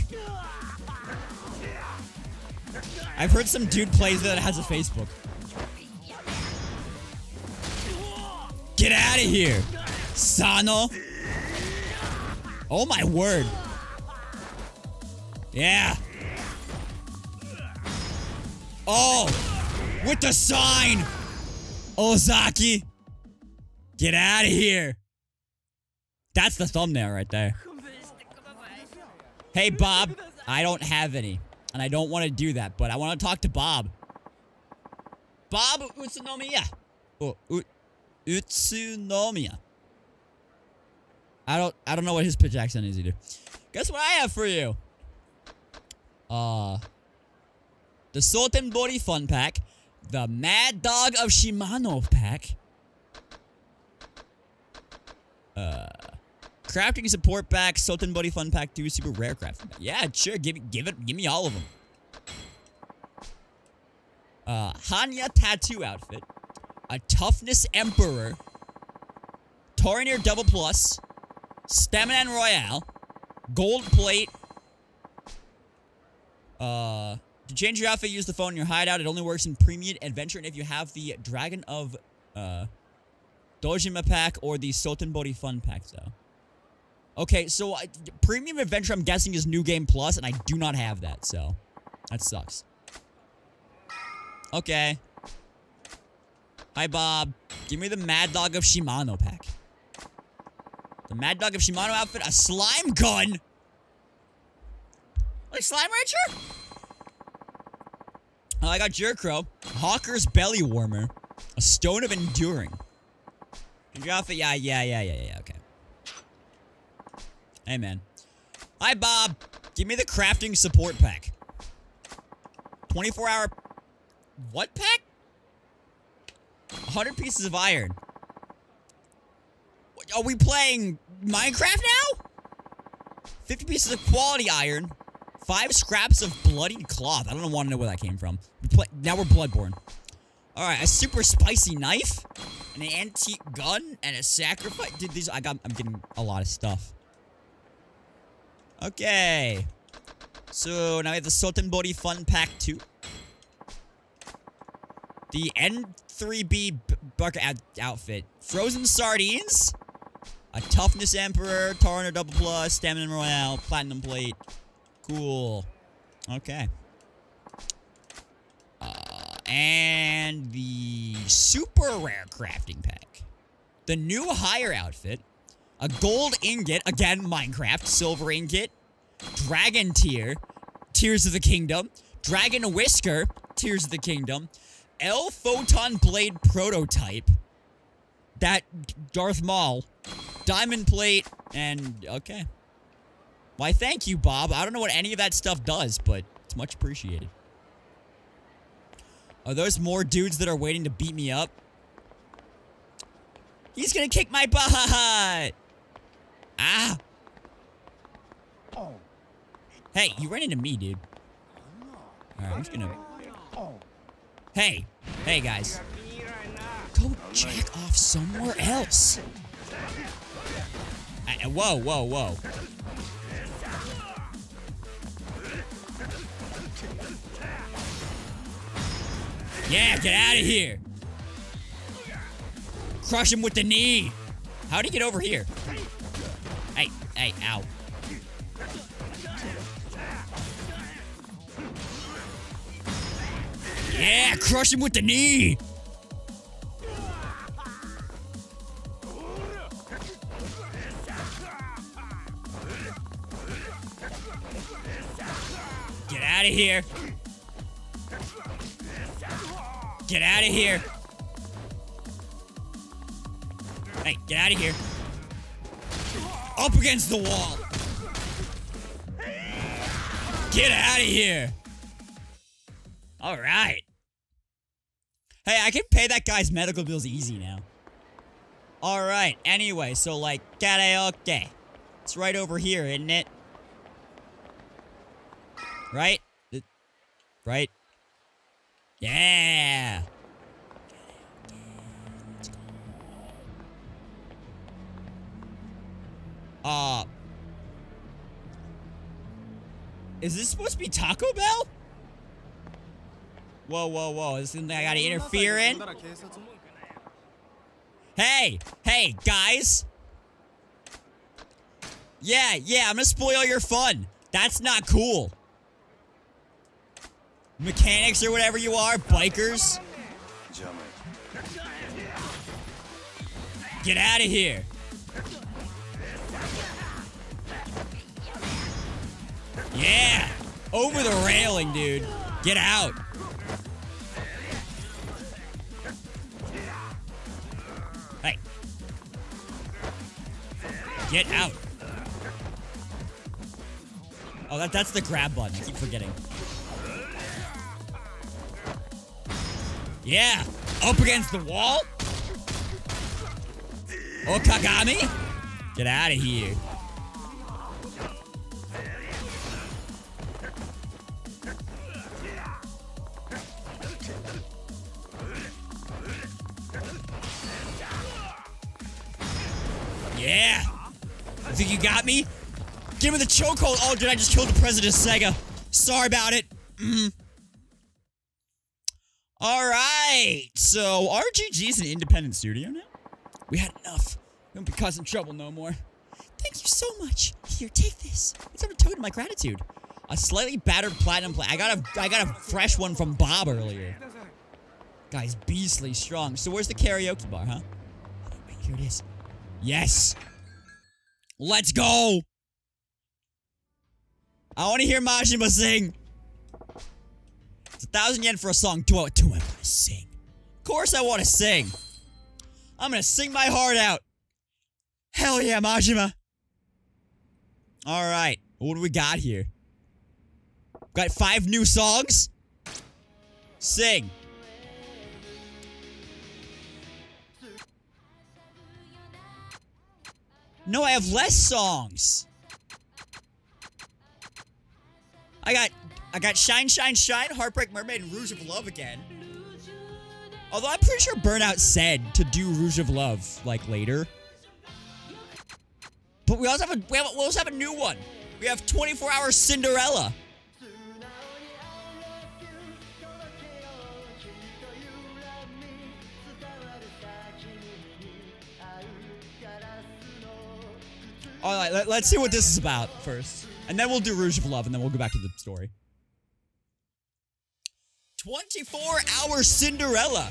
I've heard some dude plays that has a Facebook. Get out of here, Sano. Oh my word. Yeah. Oh, with the sign. Ozaki. Get out of here. That's the thumbnail right there. Hey, Bob. I don't have any. And I don't want to do that, but I want to talk to Bob. Bob Utsunomiya. Oh, U Utsunomiya. I don't I don't know what his pitch accent is either. Guess what I have for you? Uh the Sotenbori Fun Pack, the Mad Dog of Shimano Pack, uh Crafting Support Pack, Sotenbori Fun Pack two, Super Rare Crafting Pack. Yeah, sure, give it give it give me all of them. Uh Hanya Tattoo Outfit, a Toughness Emperor, Tornir Double Plus, Stamina Royale, Gold Plate. Uh, to change your outfit, use the phone in your hideout. It only works in Premium Adventure, and if you have the Dragon of uh, Dojima pack or the Sotenbori Fun pack, though. Okay, so I, Premium Adventure, I'm guessing, is New Game Plus, and I do not have that, so that sucks. Okay. Hi, Bob. Give me the Mad Dog of Shimano pack. The Mad Dog of Shimano outfit, a slime gun. Like Slime Rancher? Oh, I got Jerkro, Hawker's Belly Warmer, a Stone of Enduring. Your outfit, yeah, yeah, yeah, yeah, yeah, okay. Hey, man. Hi, Bob. Give me the Crafting Support pack. twenty-four hour... What pack? one hundred pieces of iron. Are we playing Minecraft now? fifty pieces of quality iron. Five scraps of bloodied cloth. I don't want to know where that came from. We play, now we're Bloodborne. Alright, a super spicy knife. An antique gun. And a sacrifice. Dude, these, I got, I'm getting a lot of stuff. Okay. So, now we have the Sotenbori Fun Pack two. The N three B Bucket out outfit. Frozen sardines. A Toughness Emperor. Tarner Double Plus. Stamina Royale. Platinum Plate. Cool. Okay. Uh, and the super rare crafting pack. The new higher outfit. A gold ingot. Again, Minecraft. Silver ingot. Dragon tier. Tears of the Kingdom. Dragon Whisker. Tears of the Kingdom. L Photon Blade prototype. That Darth Maul. Diamond plate. And okay. Why, thank you, Bob. I don't know what any of that stuff does, but it's much appreciated. Are those more dudes that are waiting to beat me up? He's gonna kick my butt! Ah! Hey, you ran into me, dude. Alright, I'm just gonna... Hey! Hey, guys. Go check off somewhere else! I, whoa, whoa, whoa. Yeah, get out of here! Crush him with the knee! How'd he get over here? Hey, hey, ow. Yeah, crush him with the knee! Get out of here! Get out of here! Hey, get out of here! Up against the wall! Get out of here! Alright. Hey, I can pay that guy's medical bills easy now. Alright, anyway, so like, karaoke. It's right over here, isn't it? Right? Right? Yeah! Uh... Is this supposed to be Taco Bell? Whoa, whoa, whoa. This is something I gotta interfere in? Hey! Hey, guys! Yeah, yeah, I'm gonna spoil your fun. That's not cool. Mechanics or whatever you are, bikers. Get out of here. Yeah! Over the railing, dude. Get out. Hey. Get out. Oh, that, that's the grab button. I keep forgetting. Yeah! Up against the wall? Oh, Kagami? Get out of here. Yeah! You think you got me? Give me the chokehold! Oh, did I just kill the president of Sega? Sorry about it. Mm. Alright, so R G G's an independent studio now? We had enough. We won't be causing trouble no more. Thank you so much. Here, take this. It's a token of my gratitude. A slightly battered platinum plate. I got a I got a fresh one from Bob earlier. Guy's beastly strong. So where's the karaoke bar, huh? Wait, here it is. Yes! Let's go! I want to hear Majima sing! It's a thousand yen for a song. Do I, do I want to sing? Of course I want to sing! I'm gonna sing my heart out! Hell yeah, Majima! Alright, what do we got here? Got five new songs? Sing! No, I have less songs! I got Shine, Shine, Shine, Heartbreak Mermaid, and Rouge of Love again. Although I'm pretty sure Burnout said to do Rouge of Love, like, later. But we also have a, we, have, we also have a new one. We have twenty-four hour Cinderella. Alright, let, let's see what this is about first. And then we'll do Rouge of Love, and then we'll go back to the story. twenty-four hour Cinderella.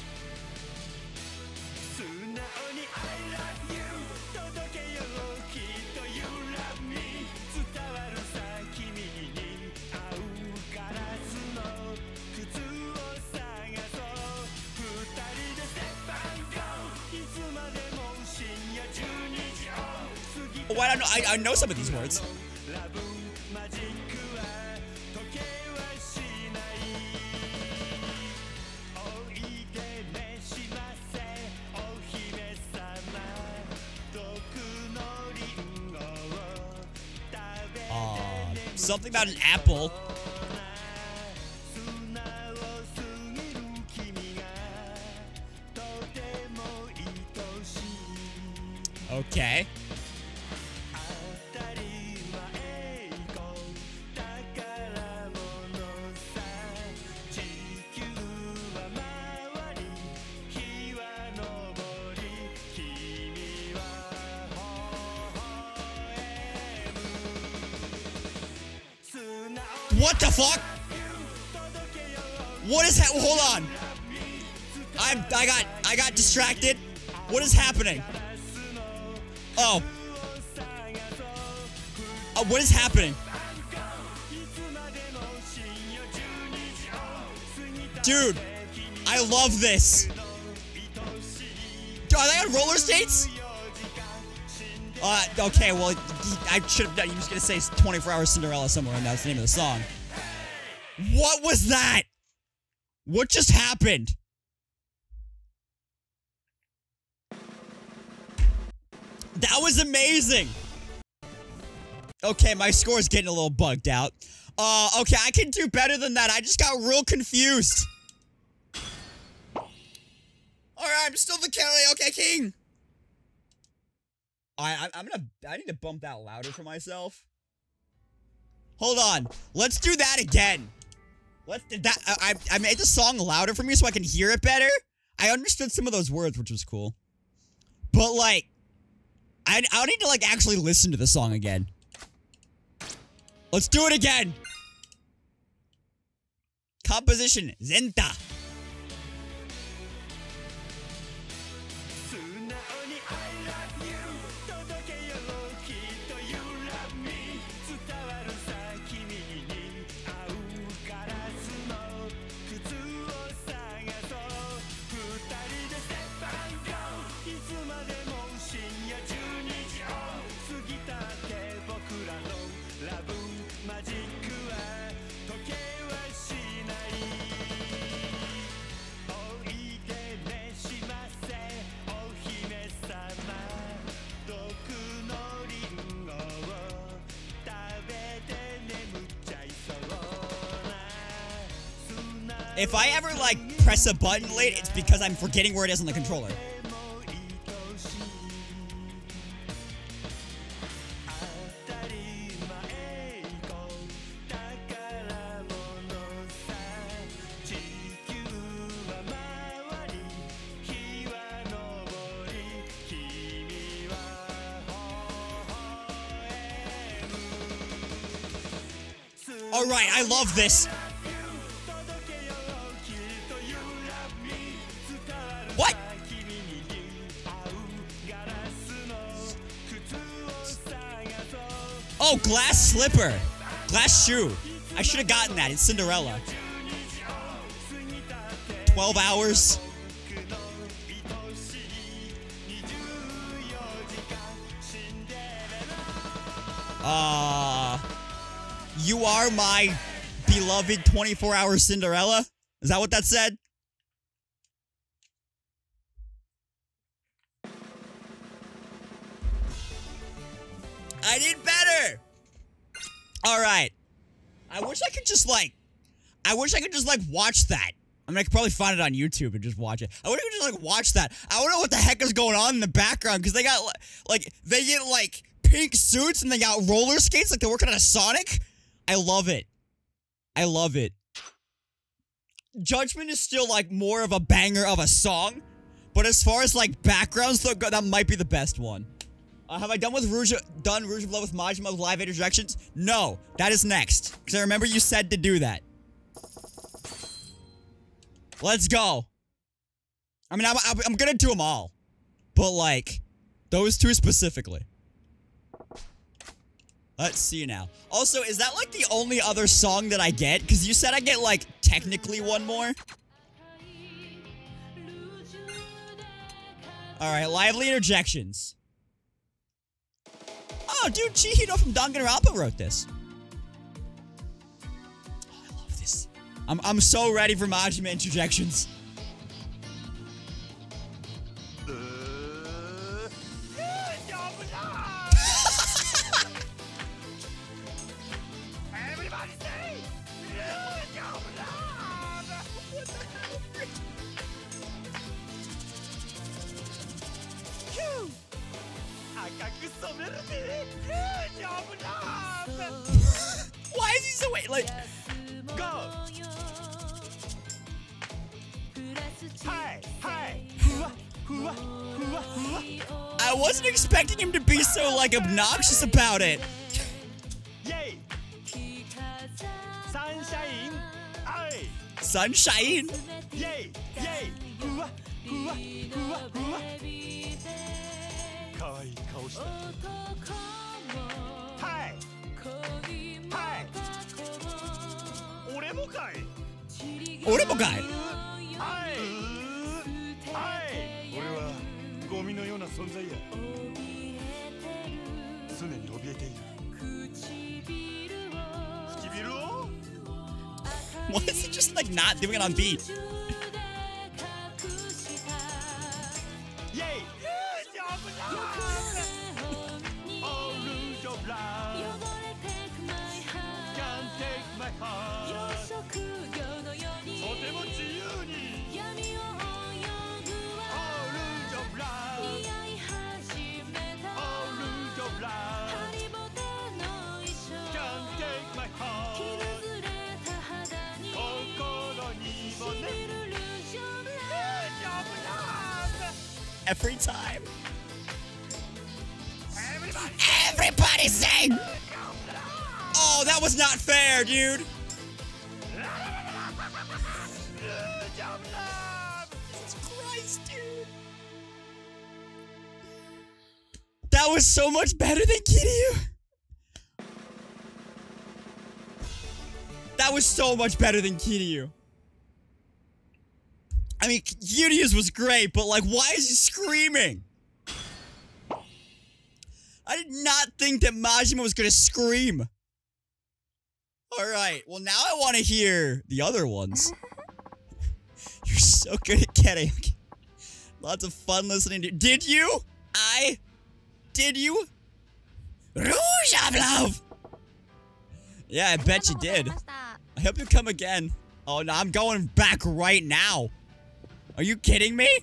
Oh, I don't know. I, I know some of these words. Uh, something about an apple. Okay. What the fuck? What is ha- hold on. I'm I got I got distracted. What is happening? Oh. Uh, what is happening? Dude, I love this. Dude, are they on roller skates? Uh, okay, well, I should have done, he was gonna say twenty-four hour Cinderella somewhere, and that's the name of the song. What was that? What just happened? That was amazing. Okay, my score's getting a little bugged out. Uh, okay, I can do better than that. I just got real confused. Alright, I'm still the karaoke king. I, I'm gonna, I need to bump that louder for myself. Hold on. Let's do that again. Let's do that. I, I made the song louder for me so I can hear it better. I understood some of those words, which was cool. But, like, I, I need to, like, actually listen to the song again. Let's do it again. Composition, Zenta. If I ever, like, press a button late, it's because I'm forgetting where it is on the controller. Alright, I love this. What? Oh, glass slipper. Glass shoe. I should have gotten that. It's Cinderella. twelve hours. Uh, you are my beloved twenty-four hour Cinderella? Is that what that said? I did better! Alright. I wish I could just like, I wish I could just like watch that. I mean, I could probably find it on YouTube and just watch it. I wish I could just like watch that. I don't know what the heck is going on in the background because they got like, they get like pink suits and they got roller skates like they're working on a Sonic. I love it. I love it. Judgment is still like more of a banger of a song, but as far as like backgrounds look, that might be the best one. Uh, have I done with Rouge, done Rouge of Love with Majima with live interjections? No, that is next. Because I remember you said to do that. Let's go. I mean, I'm, I'm, I'm gonna do them all. But like, those two specifically. Let's see now. Also, is that like the only other song that I get? Because you said I get like, technically one more. Alright, lively interjections. Oh, dude, Chihiro from Danganronpa wrote this. Oh, I love this. I'm, I'm so ready for Majima interjections. Why is he so wait like go? Hi, hi. I wasn't expecting him to be so like obnoxious about it. Yay! Sunshine. Aye. Sunshine. Yay! Yay! Hi. Hi. 俺もかい。俺もかい。はい。はい。俺はゴミのような存在や。常に怯えている。唇を。Why is he just like not doing it on beat? Yay! Every time. Everybody, Everybody sing! Oh, that was not fair, dude. Jesus Christ, dude. That was so much better than Kiryu. That was so much better than Kiryu. I mean, Kiryu's was great, but like, why is he screaming? I did not think that Majima was gonna scream. Alright, well now I want to hear the other ones. You're so good at karaoke. Lots of fun listening to- Did you? I? Did you? Rouge of Love! Yeah, I bet you did. I hope you come again. Oh no, I'm going back right now. Are you kidding me?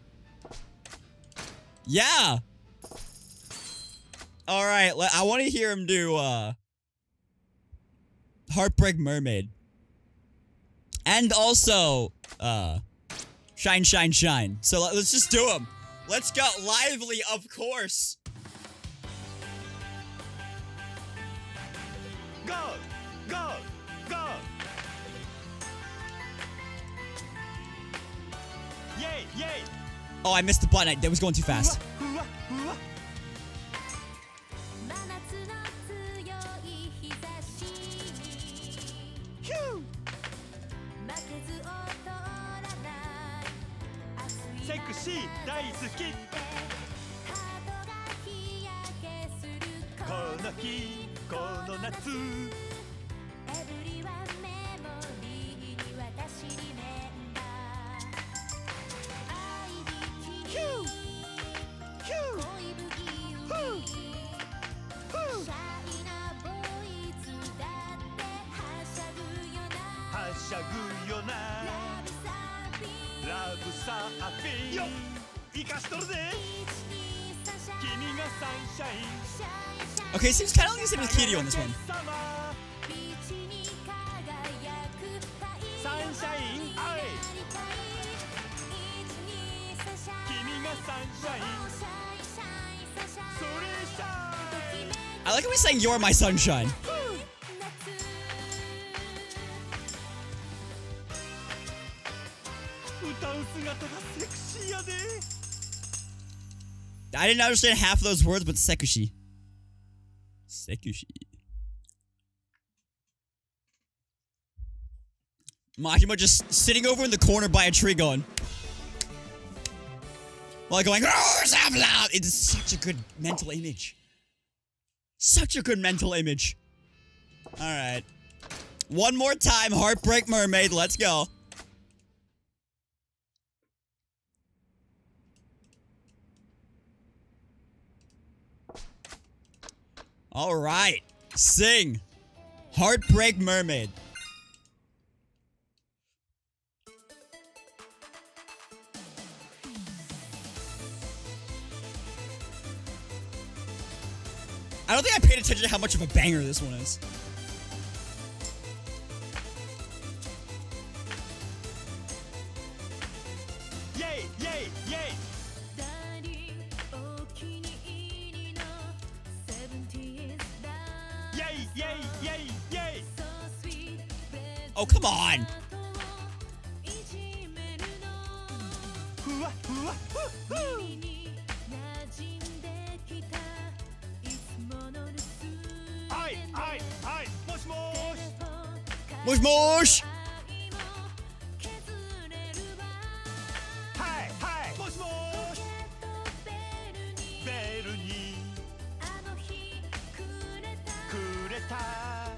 Yeah. Alright, I want to hear him do, uh... Heartbreak Mermaid. And also, uh... Shine, Shine, Shine. So let's just do them. Let's go. Lively, of course. Go! Go! Go! Yay! Yay! Oh, I missed the button. I, that was going too fast. Sexy, 大好き。この日、この夏。 Okay, seems kind of like the same as Kiryu on this one. I like how he's saying "You're my sunshine." I didn't understand half of those words, but sekushi. Sekushi. Makima just sitting over in the corner by a tree going. While going, "Oh, so loud." It's such a good mental image. Such a good mental image. Alright. One more time, Heartbreak Mermaid, let's go. Alright. Sing. Heartbreak Mermaid. I don't think I paid attention to how much of a banger this one is. Yay, yay, yay! Yay, yay, yay, yay! Oh, come on! Mush mush! Hi, hi! Mush mush! Bellにくれた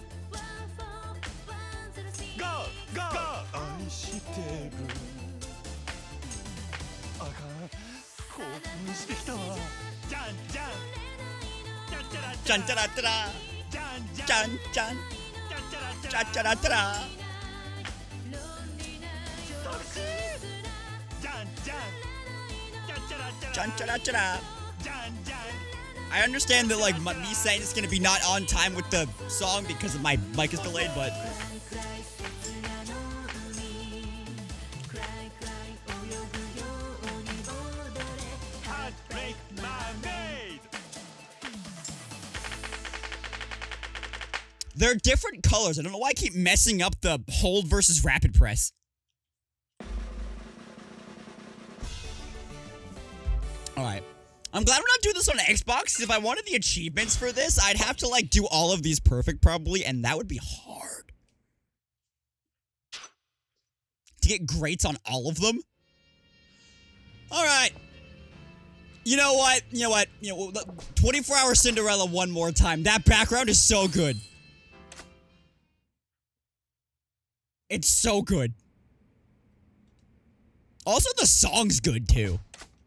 Go! Go! 愛してるあかん興奮してきたわじゃんじゃんじゃんじゃらったらじゃんじゃんじゃんじゃんじゃんじゃらったらじゃんじゃらったら I understand that, like, me saying it's gonna be not on time with the song because my mic is delayed, but... They're different colors. I don't know why I keep messing up the hold versus rapid press. Alright. I'm glad we're not doing this on Xbox. If I wanted the achievements for this, I'd have to, like, do all of these perfect, probably, and that would be hard. To get greats on all of them? Alright. You know what? You know what? You know, twenty-four hour Cinderella one more time. That background is so good. It's so good. Also, the song's good, too.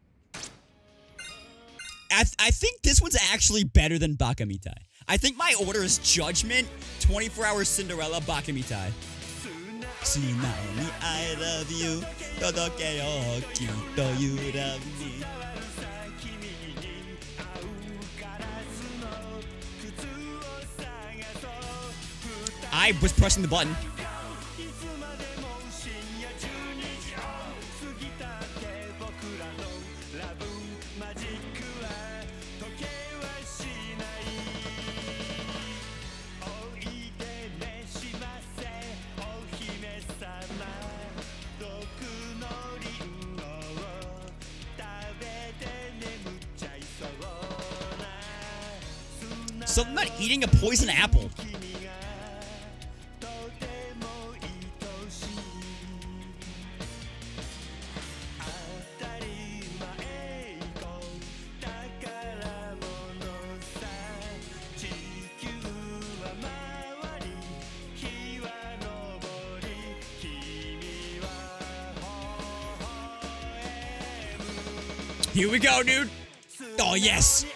I, th I think this one's actually better than Bakamitai. I think my order is Judgment, twenty-four hour Cinderella, Bakamitai. Tsunaoni, I love you. Todoke yo, kitto you love me. I was pressing the button. Something about eating a poison apple. Here we go, dude. Oh, yes.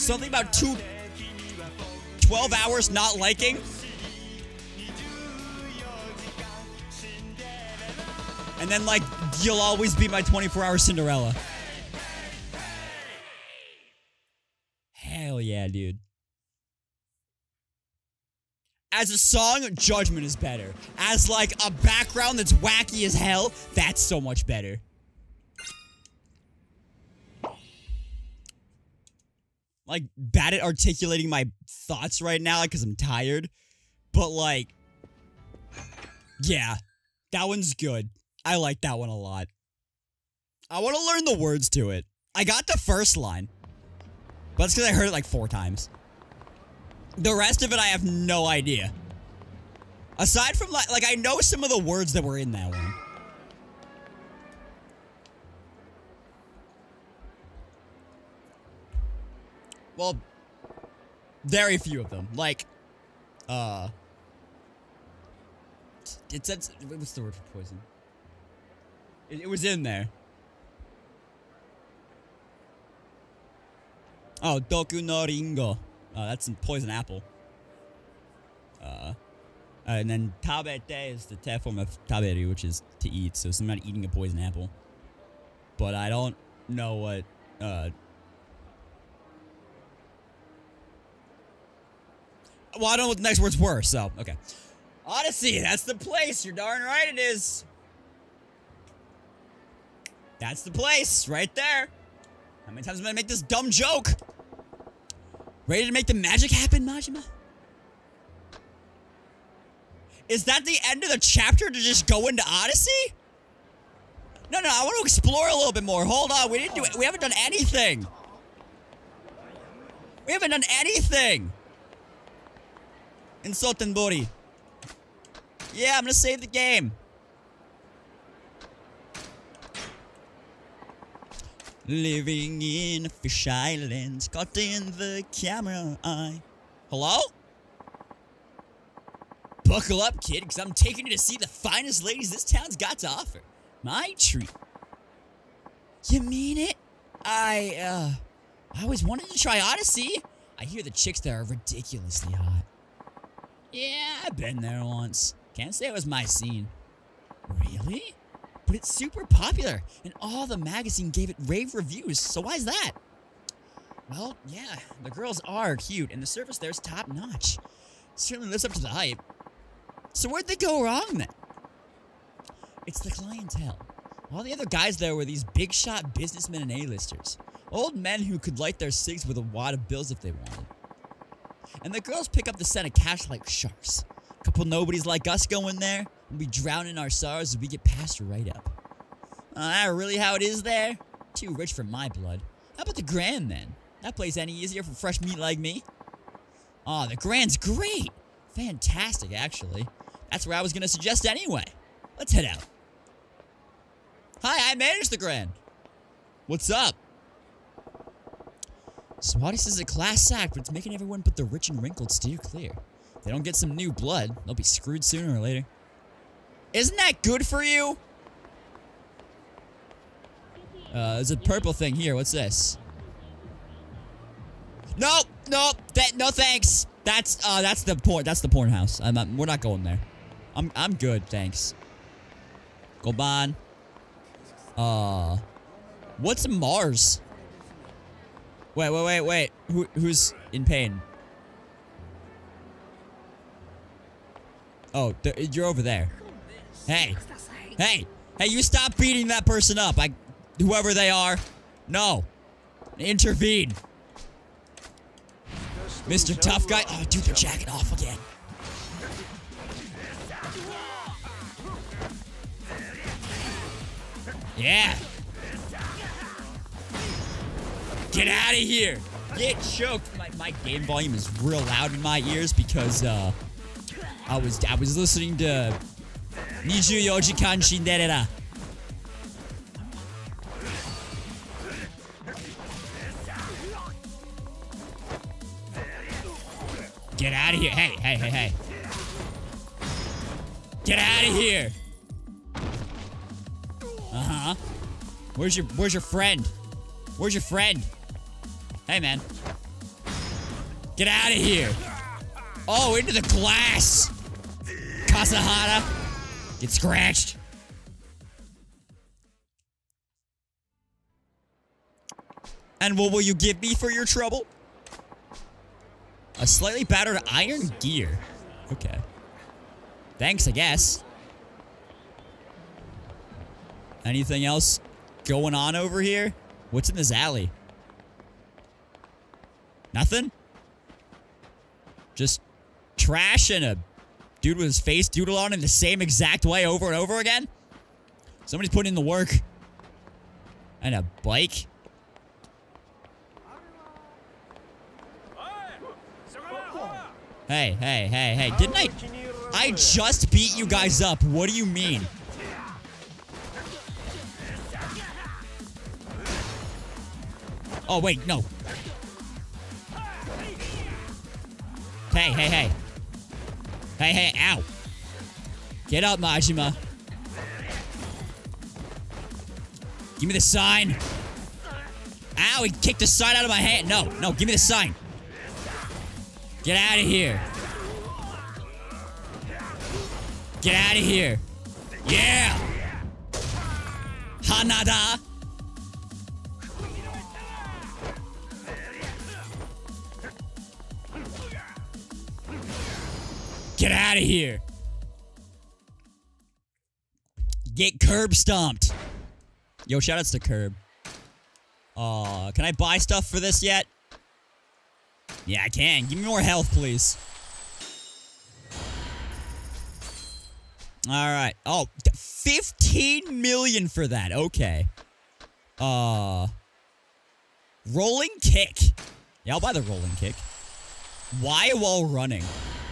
Something about two... twelve hours not liking? And then, like, you'll always be my twenty-four hour Cinderella. Hell yeah, dude. As a song, Judgment is better. As, like, a background that's wacky as hell, that's so much better. Like, bad at articulating my thoughts right now because I'm tired. But, like, yeah, that one's good. I like that one a lot. I want to learn the words to it. I got the first line. But it's because I heard it like four times. The rest of it, I have no idea. Aside from, like, like I know some of the words that were in that one. Well, very few of them. Like, uh... It said... What's the word for poison? It, it was in there. Oh, Doku no Ringo. Oh, that's in poison apple. Uh... And then tabete is the te form of taberu, which is to eat. So somebody eating a poison apple. But I don't know what... Uh... Well, I don't know what the next words were, so, okay. Odyssey, that's the place. You're darn right it is. That's the place, right there. How many times am I gonna make this dumb joke? Ready to make the magic happen, Majima? Is that the end of the chapter to just go into Odyssey? No, no, I want to explore a little bit more. Hold on, we didn't do it. We haven't done anything. We haven't done anything. Insulten Bori. Yeah, I'm gonna save the game. Living in a fish island, caught in the camera eye. Hello? Buckle up, kid, because I'm taking you to see the finest ladies this town's got to offer. My treat. You mean it? I, uh, I always wanted to try Odyssey. I hear the chicks there are ridiculously hot. Yeah, I've been there once. Can't say it was my scene. Really? But it's super popular, and all the magazine gave it rave reviews, so why's that? Well, yeah, the girls are cute, and the service there's top-notch. Certainly lives up to the hype. So where'd they go wrong, then? It's the clientele. All the other guys there were these big-shot businessmen and A-listers. Old men who could light their cigs with a wad of bills if they wanted. And the girls pick up the scent of cash like sharks. A couple nobodies like us go in there, and we drown in our sorrows as we get passed right up. Uh, that really how it is there? Too rich for my blood. How about the Grand, then? That place any easier for fresh meat like me? Aw, oh, the Grand's great! Fantastic, actually. That's where I was gonna suggest anyway. Let's head out. Hi, I managed the Grand. What's up? Swadis is a class act, but it's making everyone but the rich and wrinkled steer clear. If they don't get some new blood, they'll be screwed sooner or later. Isn't that good for you? Uh, there's a purple thing here. What's this? Nope, nope. That no thanks. That's uh, that's the porn. That's the porn house. I'm not, we're not going there. I'm I'm good, thanks. Goban. Uh, what's Mars? Wait, wait, wait, wait. Who who's in pain? Oh, you're over there. Hey, hey, hey! You stop beating that person up. I, whoever they are, no, intervene. Mister Tough Guy. Oh, dude, they're jacking off again. Yeah. Get out of here. Get choked. My, my game volume is real loud in my ears because uh, I was I was listening to twenty-four Jikan Cinderella. Get out of here. Hey, hey, hey, hey. Get out of here. Uh-huh. Where's your where's your friend? Where's your friend? Hey, man. Get out of here. Oh, into the glass. Kasahara. Get scratched. And what will you give me for your trouble? A slightly battered iron gear. Okay. Thanks, I guess. Anything else going on over here? What's in this alley? Nothing? Just trash and a dude with his face doodled on in the same exact way over and over again? Somebody's putting in the work. And a bike? Hey, hey, hey, hey. Didn't I... I just beat you guys up. What do you mean? Oh, wait, no. Hey, hey, hey. Hey, hey, ow. Get up, Majima. Give me the sign. Ow, he kicked the sign out of my hand. No, no, give me the sign. Get out of here. Get out of here. Yeah. Hanada. Get out of here. Get curb stomped. Yo, shoutouts to Curb. Uh, can I buy stuff for this yet? Yeah, I can. Give me more health, please. Alright. Oh, fifteen million for that. Okay. Uh. Rolling kick. Yeah, I'll buy the rolling kick. Why while running?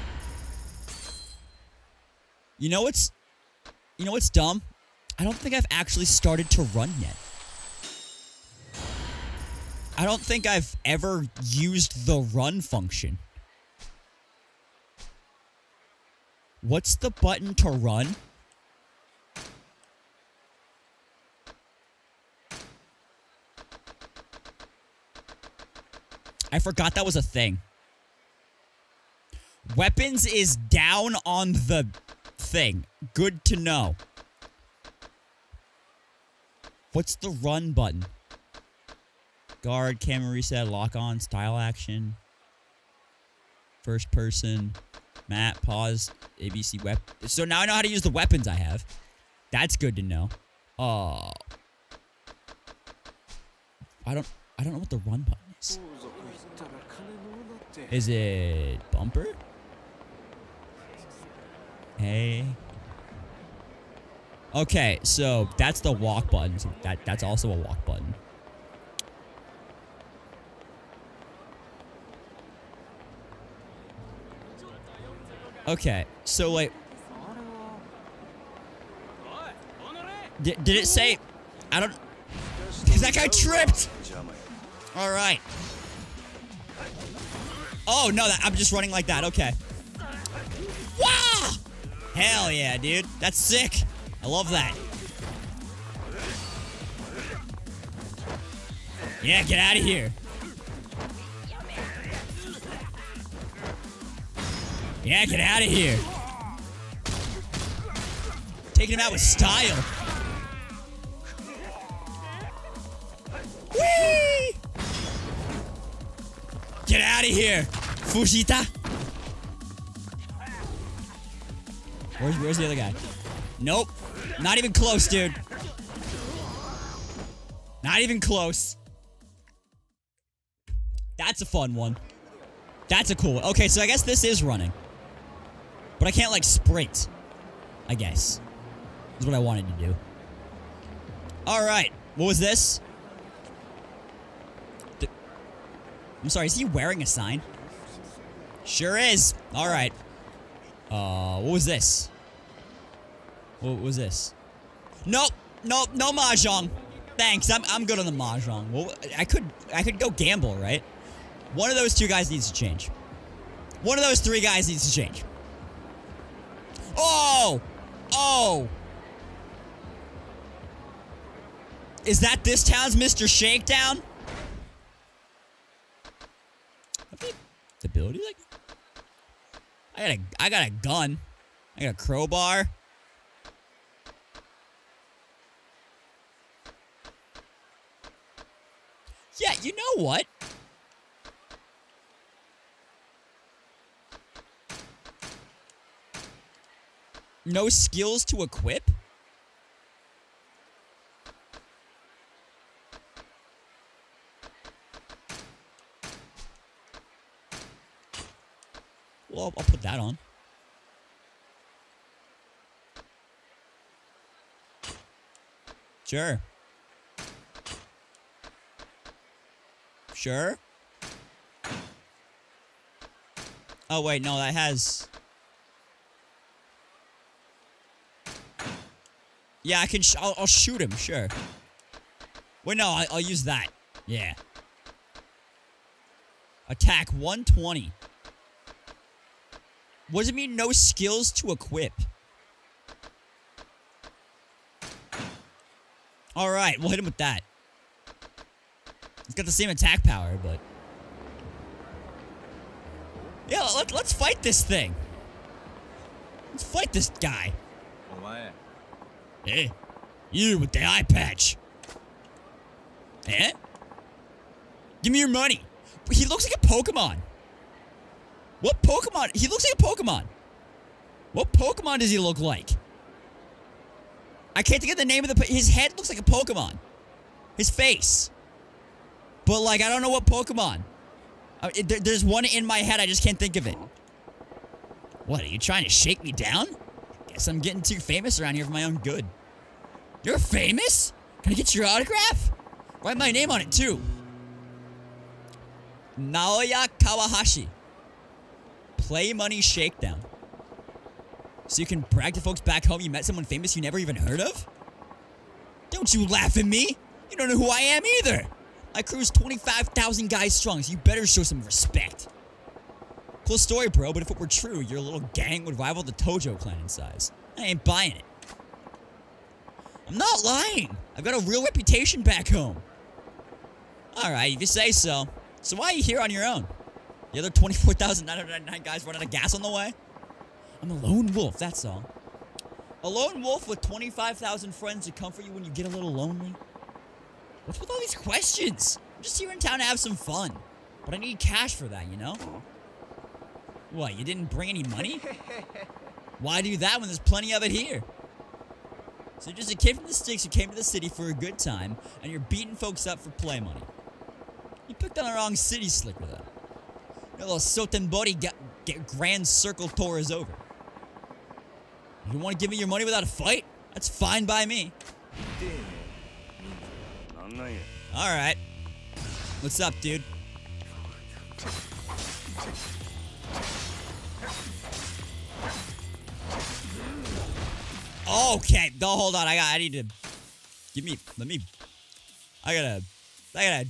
You know what's... You know what's dumb? I don't think I've actually started to run yet. I don't think I've ever used the run function. What's the button to run? I forgot that was a thing. Weapons is down on the thing. Good to know. What's the run button? Guard, camera reset, lock on, style action. First person. Map, pause, A B C weapon. So now I know how to use the weapons I have. That's good to know. Oh. I don't I don't know what the run button is. Is it bumper? Hey. Okay, so that's the walk button. So that that's also a walk button. Okay, so like, did, did it say, I don't, because that guy tripped. All right. Oh no, that, I'm just running like that. Okay. Wow! Hell yeah, dude. That's sick. I love that. Yeah, get out of here. Yeah, get out of here. Taking him out with style. Whee! Get out of here, Fujita. Where's, where's the other guy? Nope. Not even close, dude. Not even close. That's a fun one. That's a cool one. Okay, so I guess this is running. But I can't, like, sprint. I guess. Is what I wanted to do. Alright. What was this? D I'm sorry, is he wearing a sign? Sure is. Alright. Uh, what was this? What was this? Nope. Nope. No mahjong. Thanks. I'm, I'm good on the mahjong. Well, I could, I could go gamble, right? One of those two guys needs to change. One of those three guys needs to change. Oh! Oh! Is that this town's Mister Shakedown? The bill ability? Like, I got a, I got a gun. I got a crowbar. Yeah, you know what? No skills to equip? Well, I'll, I'll put that on. Sure. Sure. Oh, wait, no, that has... Yeah, I can... Sh I'll, I'll shoot him, sure. Wait, no, I, I'll use that. Yeah. Attack one twenty. What does it mean, no skills to equip? Alright, we'll hit him with that. It's got the same attack power, but... Yeah, let, let's fight this thing. Let's fight this guy. Hey, you with the eye patch. Eh? Give me your money. He looks like a Pokemon. What Pokemon? He looks like a Pokemon. What Pokemon does he look like? I can't think of the name of the... His head looks like a Pokemon. His face. But, like, I don't know what Pokemon. Uh, it, there, there's one in my head, I just can't think of it. What, are you trying to shake me down? Guess I'm getting too famous around here for my own good. You're famous? Can I get your autograph? Write my name on it, too. Naoya Kawahashi. Play Money Shakedown. So you can brag to folks back home you met someone famous you never even heard of? Don't you laugh at me! You don't know who I am either! My crew's twenty-five thousand guys strong, so you better show some respect. Cool story, bro, but if it were true, your little gang would rival the Tojo clan in size. I ain't buying it. I'm not lying! I've got a real reputation back home. Alright, if you say so. So why are you here on your own? The other twenty-four thousand nine hundred ninety-nine guys run out of gas on the way? I'm a lone wolf, that's all. A lone wolf with twenty-five thousand friends to comfort you when you get a little lonely? What's with all these questions? I'm just here in town to have some fun. But I need cash for that, you know? What, you didn't bring any money? Why do that when there's plenty of it here? So you're just a kid from the sticks who came to the city for a good time, and you're beating folks up for play money. You picked on the wrong city, Slicker, though. Your little Sotenbori get, get grand circle tour is over. You don't want to give me your money without a fight? That's fine by me. Alright. What's up, dude? Okay. No, hold on. I got I need to give me let me I gotta I gotta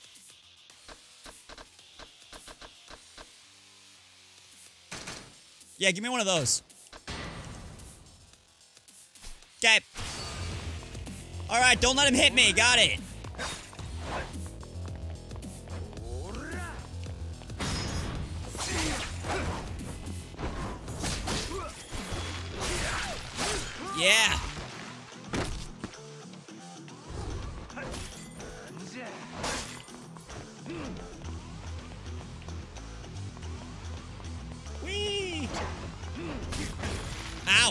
Yeah, give me one of those. Okay. Alright, don't let him hit me. Got it. Yeah. Whee! Ow!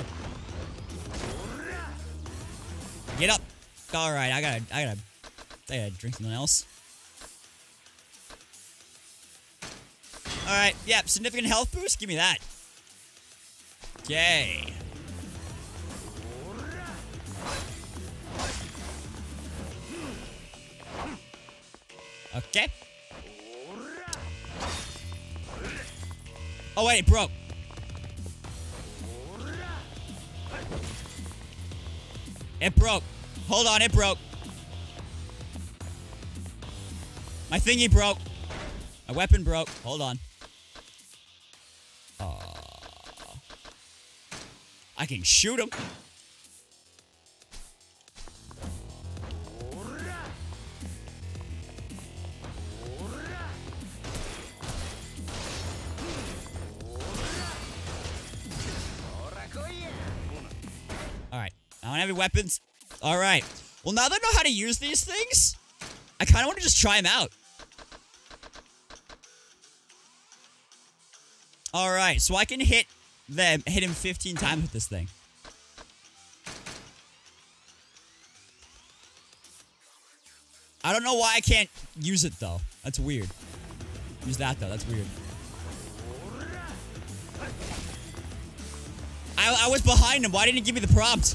Get up! All right, I gotta, I gotta, I gotta drink something else. All right, yeah, significant health boost. Give me that. Okay. Okay. Oh wait, it broke. It broke. Hold on, it broke. My thingy broke. My weapon broke. Hold on. Uh, I can shoot him. heavy weapons. All right. Well, now that I know how to use these things, I kind of want to just try them out. All right. So I can hit them, hit him fifteen times with this thing. I don't know why I can't use it, though. That's weird. Use that, though. That's weird. I, I was behind him. Why didn't he give me the prompt?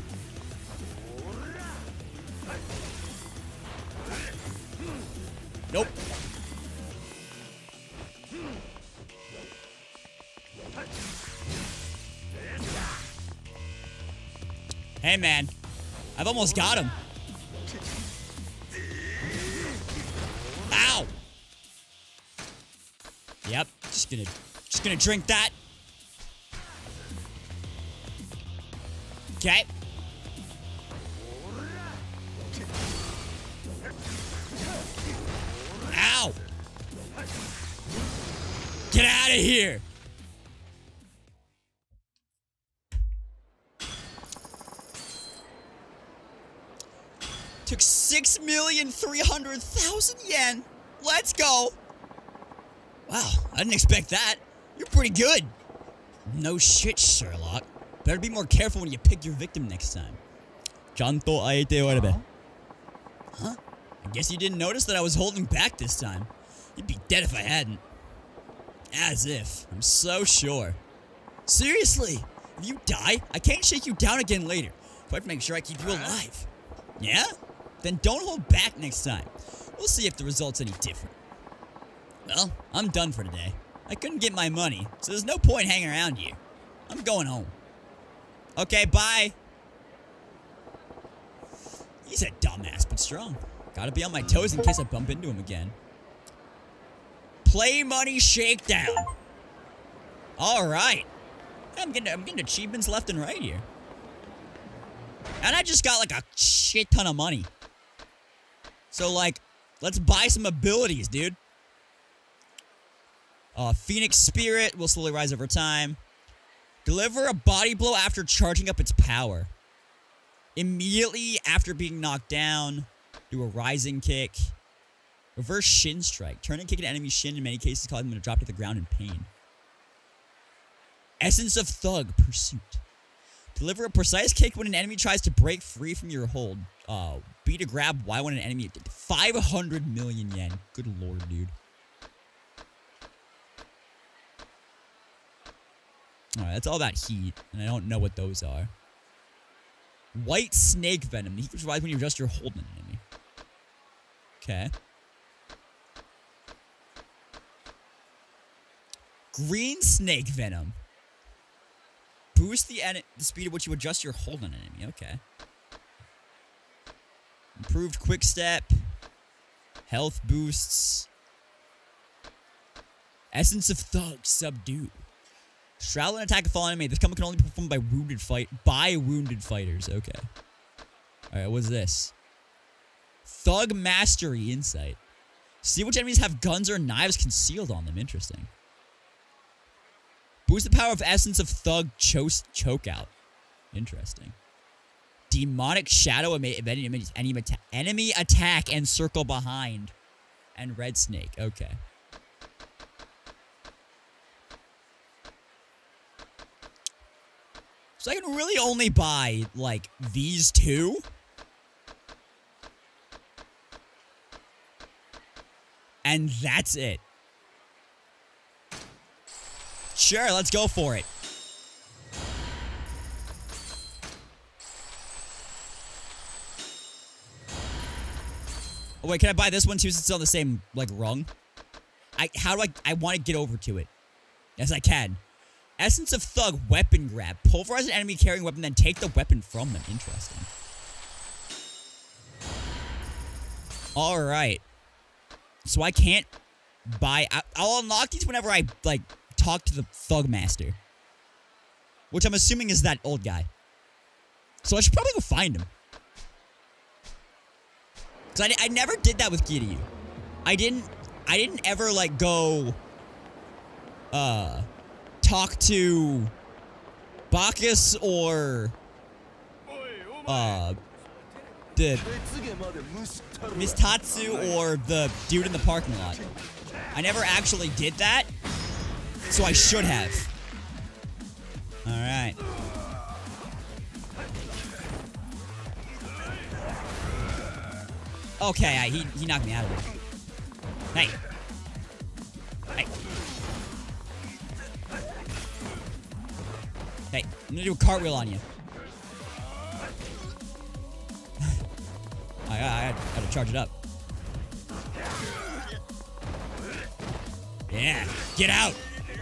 Nope. Hey, man. I've almost got him. Ow! Yep, just gonna, just gonna drink that. Okay. Ow! Get out of here! Took six million three hundred thousand yen. Let's go. Wow, I didn't expect that. You're pretty good. No shit, Sherlock. Better be more careful when you pick your victim next time. Chanto aete orebe. Huh? I guess you didn't notice that I was holding back this time. You'd be dead if I hadn't. As if. I'm so sure. Seriously, if you die, I can't shake you down again later. So I have to make sure I keep you alive. Yeah? Then don't hold back next time. We'll see if the result's any different. Well, I'm done for today. I couldn't get my money, so there's no point hanging around here. I'm going home. Okay, bye. He's a dumbass, but strong. Gotta be on my toes in case I bump into him again. Play money shakedown. Alright. I'm getting, I'm getting achievements left and right here. And I just got like a shit ton of money. So like, let's buy some abilities, dude. Uh, Phoenix Spirit will slowly rise over time. Deliver a body blow after charging up its power. Immediately after being knocked down, do a rising kick. Reverse shin strike. Turn and kick an enemy's shin in many cases, causing them to drop to the ground in pain. Essence of Thug Pursuit. Deliver a precise kick when an enemy tries to break free from your hold. Uh, B to grab Y when an enemy... five hundred million yen. Good lord, dude. Alright, that's all about heat, and I don't know what those are. White Snake Venom. The heat provides when you adjust your hold on an enemy. Okay. Green Snake Venom. Boost the, the speed at which you adjust your hold on an enemy. Okay. Improved quick step. Health boosts. Essence of Thug. Subdue. Straddle and attack a fallen enemy. This combo can only be performed by wounded fight by wounded fighters. Okay. Alright, what's this? Thug Mastery Insight. See which enemies have guns or knives concealed on them. Interesting. Boost the power of Essence of Thug cho Chokeout. Interesting. Demonic Shadow of enemy, enemy, atta enemy attack and circle behind. And Red Snake. Okay. So I can really only buy, like, these two? And that's it. Sure, let's go for it. Oh, wait, can I buy this one too since it's on the same, like, rung? I, how do I, I want to get over to it. Yes, I can. Essence of Thug, Weapon Grab. Pulverize an enemy carrying a weapon, then take the weapon from them. Interesting. Alright. So I can't buy... I, I'll unlock these whenever I, like, talk to the Thug Master. Which I'm assuming is that old guy. So I should probably go find him. Because I, I never did that with Kiryu. I didn't... I didn't ever, like, go... Uh... talk to Bacchus or uh, the Miss Tatsu or the dude in the parking lot. I never actually did that, so I should have. All right. Okay, I, he he knocked me out of it. Hey. Hey. Hey, I'm gonna do a cartwheel on you. I, I, I gotta charge it up. Yeah, get out!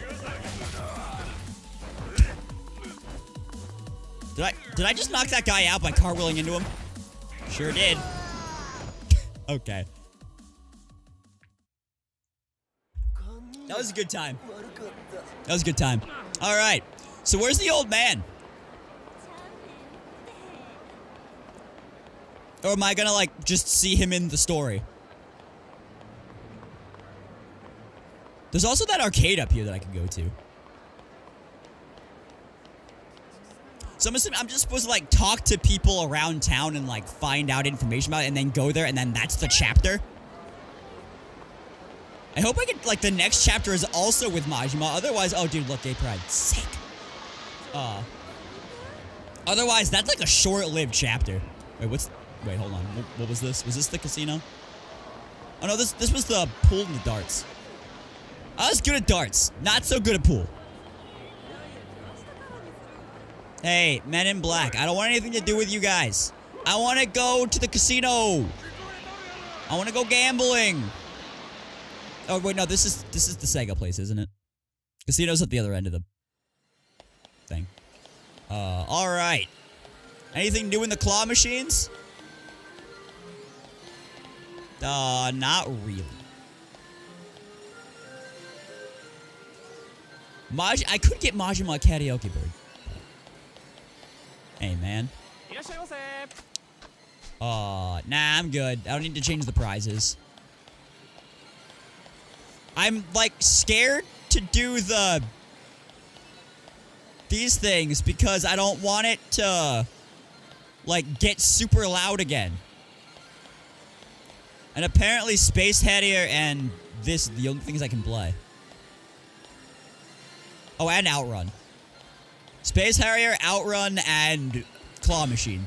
Did I did I just knock that guy out by cartwheeling into him? Sure did. Okay. That was a good time. That was a good time. All right. So where's the old man? Or am I gonna, like, just see him in the story? There's also that arcade up here that I can go to. So I'm, assuming I'm just supposed to, like, talk to people around town and, like, find out information about it and then go there and then that's the chapter? I hope I get, like, the next chapter is also with Majima. Otherwise, oh, dude, look, Gay Pride. Sick. Uh. Otherwise, that's, like, a short-lived chapter. Wait, what's... Wait, hold on. What, what was this? Was this the casino? Oh, no, this this was the pool and the darts. I was good at darts. Not so good at pool. Hey, Men in Black. I don't want anything to do with you guys. I want to go to the casino. I want to go gambling. Oh, wait, no. This is this is the Sega place, isn't it? Casino's at the other end of the thing. Uh, all right. Anything new in the claw machines? Uh, not really. Maj- I could get Majima a karaoke bird. Hey, man. Uh, nah, I'm good. I don't need to change the prizes. I'm, like, scared to do the... these things because I don't want it to, like, get super loud again. And apparently Space Harrier and this are the only things I can play. Oh, and Outrun. Space Harrier, Outrun, and Claw Machine.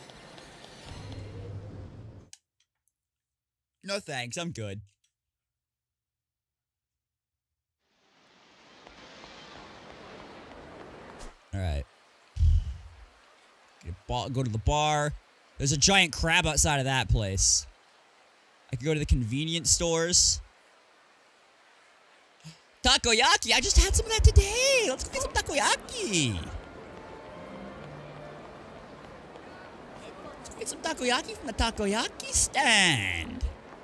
No thanks, I'm good. Alright. Go to the bar. There's a giant crab outside of that place. I could go to the convenience stores. Takoyaki! I just had some of that today! Let's go get some takoyaki! Let's go get some takoyaki from the takoyaki stand!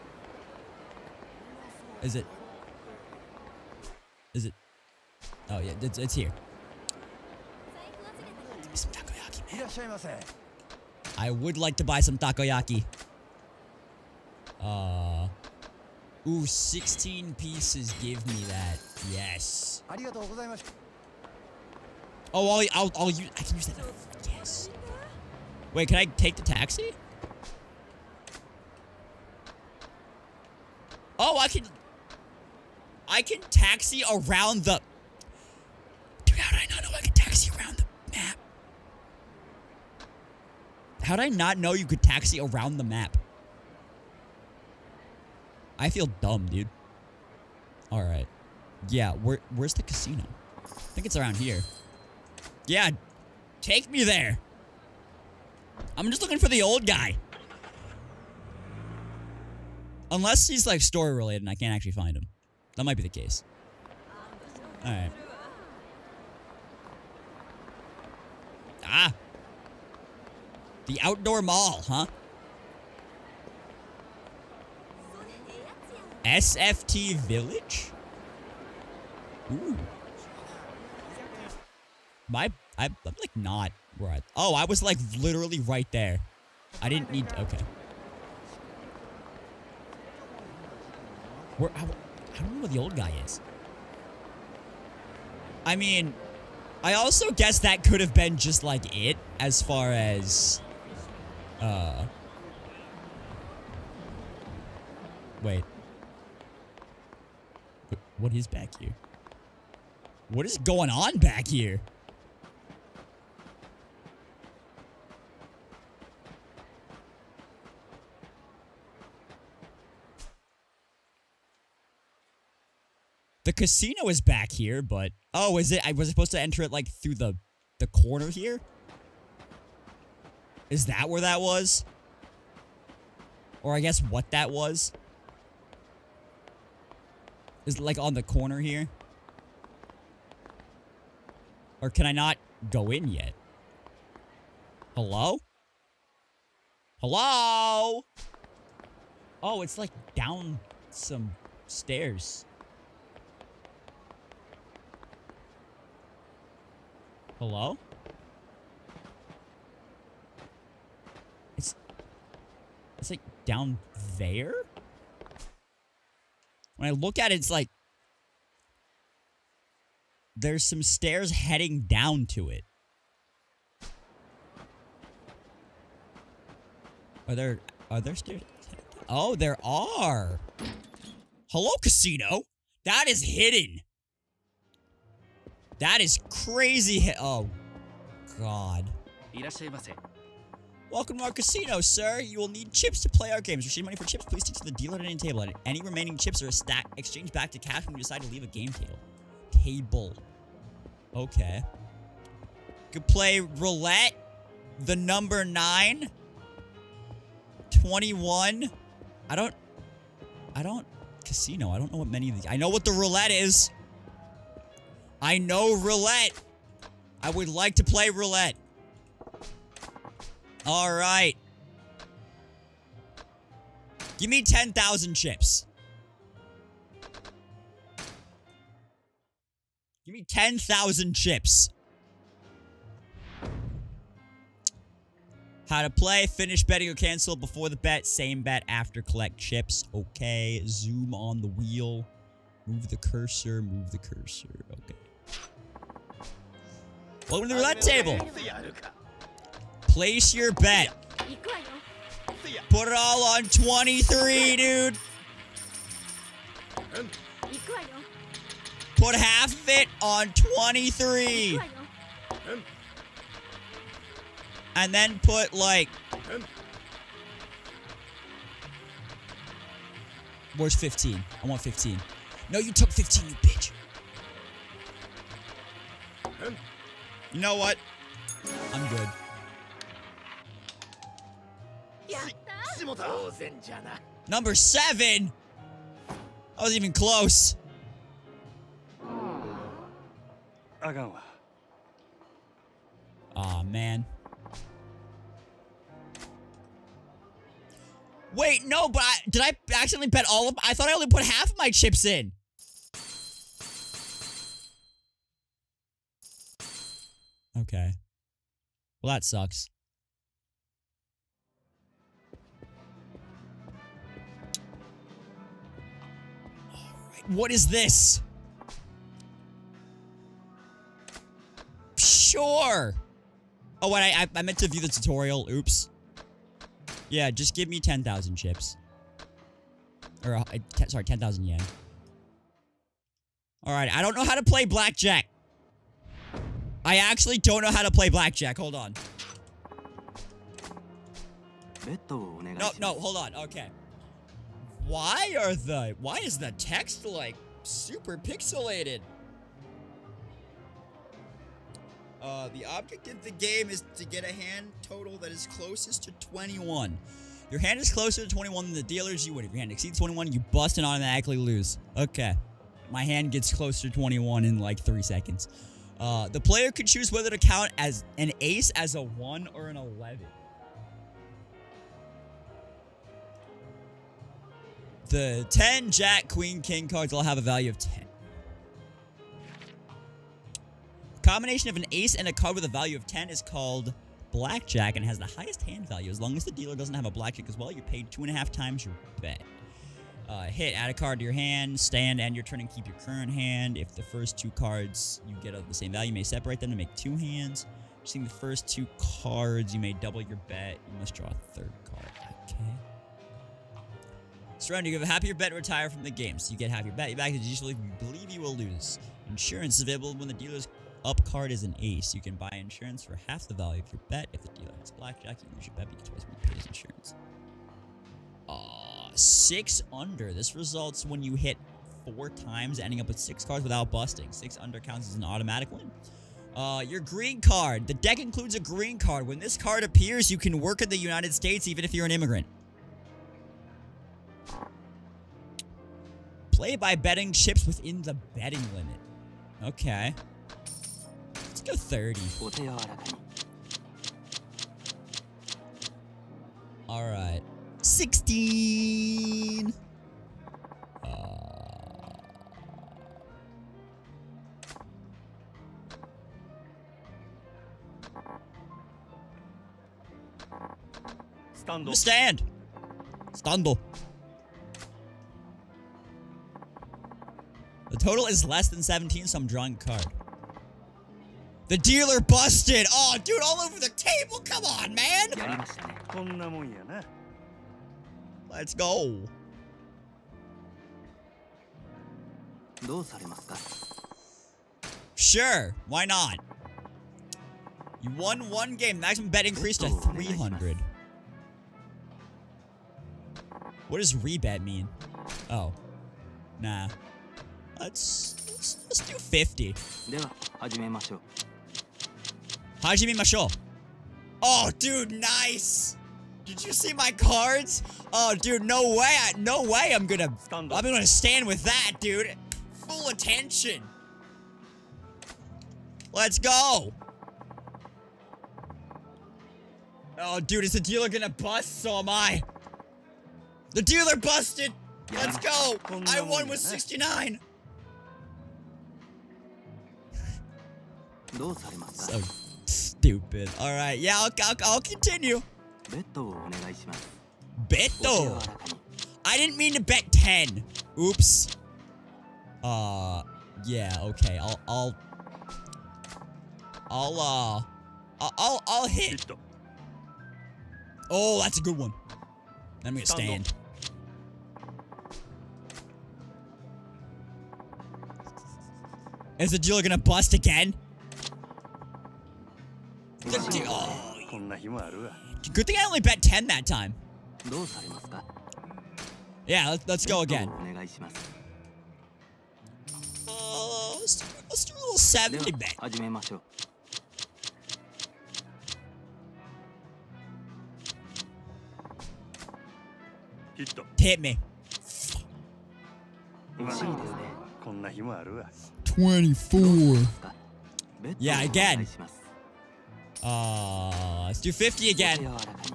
Is it... Is it... Oh, yeah, it's, it's here. Some takoyaki, man. I would like to buy some takoyaki. Uh... Ooh, sixteen pieces give me that. Yes. Oh, I'll, I'll, I'll use... I can use that. Yes. Wait, can I take the taxi? Oh, I can... I can taxi around the... Dude, how did I not know I could taxi around the map? How did I not know you could taxi around the map? I feel dumb, dude. Alright. Yeah, where, where's the casino? I think it's around here. Yeah, take me there. I'm just looking for the old guy. Unless he's, like, story-related and I can't actually find him. That might be the case. Alright. Ah! The outdoor mall, huh? S F T Village? Ooh. My, I, I'm like not where I, oh, I was like literally right there. I didn't need to, okay. Where, I, I don't know where the old guy is. I mean, I also guess that could have been just like it as far as Uh. Wait. What is back here? What is going on back here? The casino is back here, but oh, is it? I was supposed to enter it like through the the corner here. Is that where that was? Or I guess what that was? Is it like on the corner here? Or can I not go in yet? Hello? Hello? Oh, it's like down some stairs. Hello? It's... It's like down there? When I look at it, it's like... There's some stairs heading down to it. Are there... Are there stairs? Oh, there are! Hello, casino! That is hidden! That is crazy hi- Oh, God. Welcome to our casino, sir. You will need chips to play our games. Receive money for chips. Please stick to the dealer at any table. And any remaining chips are stack exchanged back to cash when you decide to leave a game table. Table. Okay. Could play roulette. The number nine. twenty-one. I don't... I don't... Casino. I don't know what many of these... I know what the roulette is. I know roulette. I would like to play roulette. All right. Give me ten thousand chips. Give me ten thousand chips. How to play. Finish betting or cancel before the bet. Same bet after collect chips. Okay. Zoom on the wheel. Move the cursor. Move the cursor. Okay. Welcome to the roulette table. Place your bet. Put it all on twenty-three, dude. Put half of it on twenty-three. And then put like... Where's fifteen? I want fifteen. No, you took fifteen, you bitch. You know what? I'm good. Number seven? I wasn't even close. Aw, man. Wait, no, but I, did I accidentally bet all of... I thought I only put half of my chips in. Okay. Well, that sucks. Alright, what is this? Sure! Oh, wait, I, I meant to view the tutorial. Oops. Yeah, just give me ten thousand chips. Or, uh, ten, sorry, ten thousand yen. Alright, I don't know how to play blackjack. I actually don't know how to play blackjack. Hold on. No, no, hold on. Okay. Why are the... Why is the text, like, super pixelated? Uh, the object of the game is to get a hand total that is closest to twenty-one. Your hand is closer to twenty-one than the dealer's, you win. If your hand exceeds twenty-one, you bust and automatically lose. Okay. My hand gets closer to twenty-one in, like, three seconds. Uh, the player could choose whether to count as an ace, as a one, or an eleven. The ten, jack, queen, king cards all have a value of ten. Combination of an ace and a card with a value of ten is called blackjack and has the highest hand value. As long as the dealer doesn't have a blackjack as well, you're paid two and a half times your bet. Uh, hit, add a card to your hand, stand, and your turn and keep your current hand. If the first two cards you get of the same value, you may separate them to make two hands. Seeing the first two cards, you may double your bet. You must draw a third card. Okay. Surrender. You have a half your bet, retire from the game. So you get half your bet. You back to the usually you believe you will lose. Insurance is available when the dealer's up card is an ace. You can buy insurance for half the value of your bet. If the dealer has blackjack, you lose your bet because twice when you pay his insurance. Uh, six under. This results when you hit four times, ending up with six cards without busting. Six under counts as an automatic win. Uh, your green card. The deck includes a green card. When this card appears, you can work in the United States even if you're an immigrant. Play by betting chips within the betting limit. Okay. Let's go thirty. Alright. sixteen. Uh... Stando. Stand. Stando. The total is less than seventeen, so I'm drawing a card. The dealer busted! Oh, dude, all over the table! Come on, man! Let's go. Sure, why not? You won one game. Maximum bet increased to three hundred. What does rebet mean? Oh. Nah. Let's, let's, let's do fifty. Hajimemashou. Oh, dude, nice. Did you see my cards? Oh, dude, no way. I, no way I'm gonna... I'm gonna stand with that, dude. Full attention. Let's go. Oh, dude, is the dealer gonna bust? So am I. The dealer busted. Let's go. I won with sixty-nine. So stupid. All right. Yeah, I'll, I'll, I'll continue. Betto. I didn't mean to bet ten. Oops. Uh, yeah. Okay. I'll, I'll, I'll, uh, I'll, I'll, I'll hit. Oh, that's a good one. I'm gonna stand. Is the dealer gonna bust again? The de oh. Good thing I only bet ten that time. Yeah, let's, let's go again. Uh, let's, do, let's do a little seventy bet. Hit me. twenty-four. Yeah, again. Uh, let's do fifty again.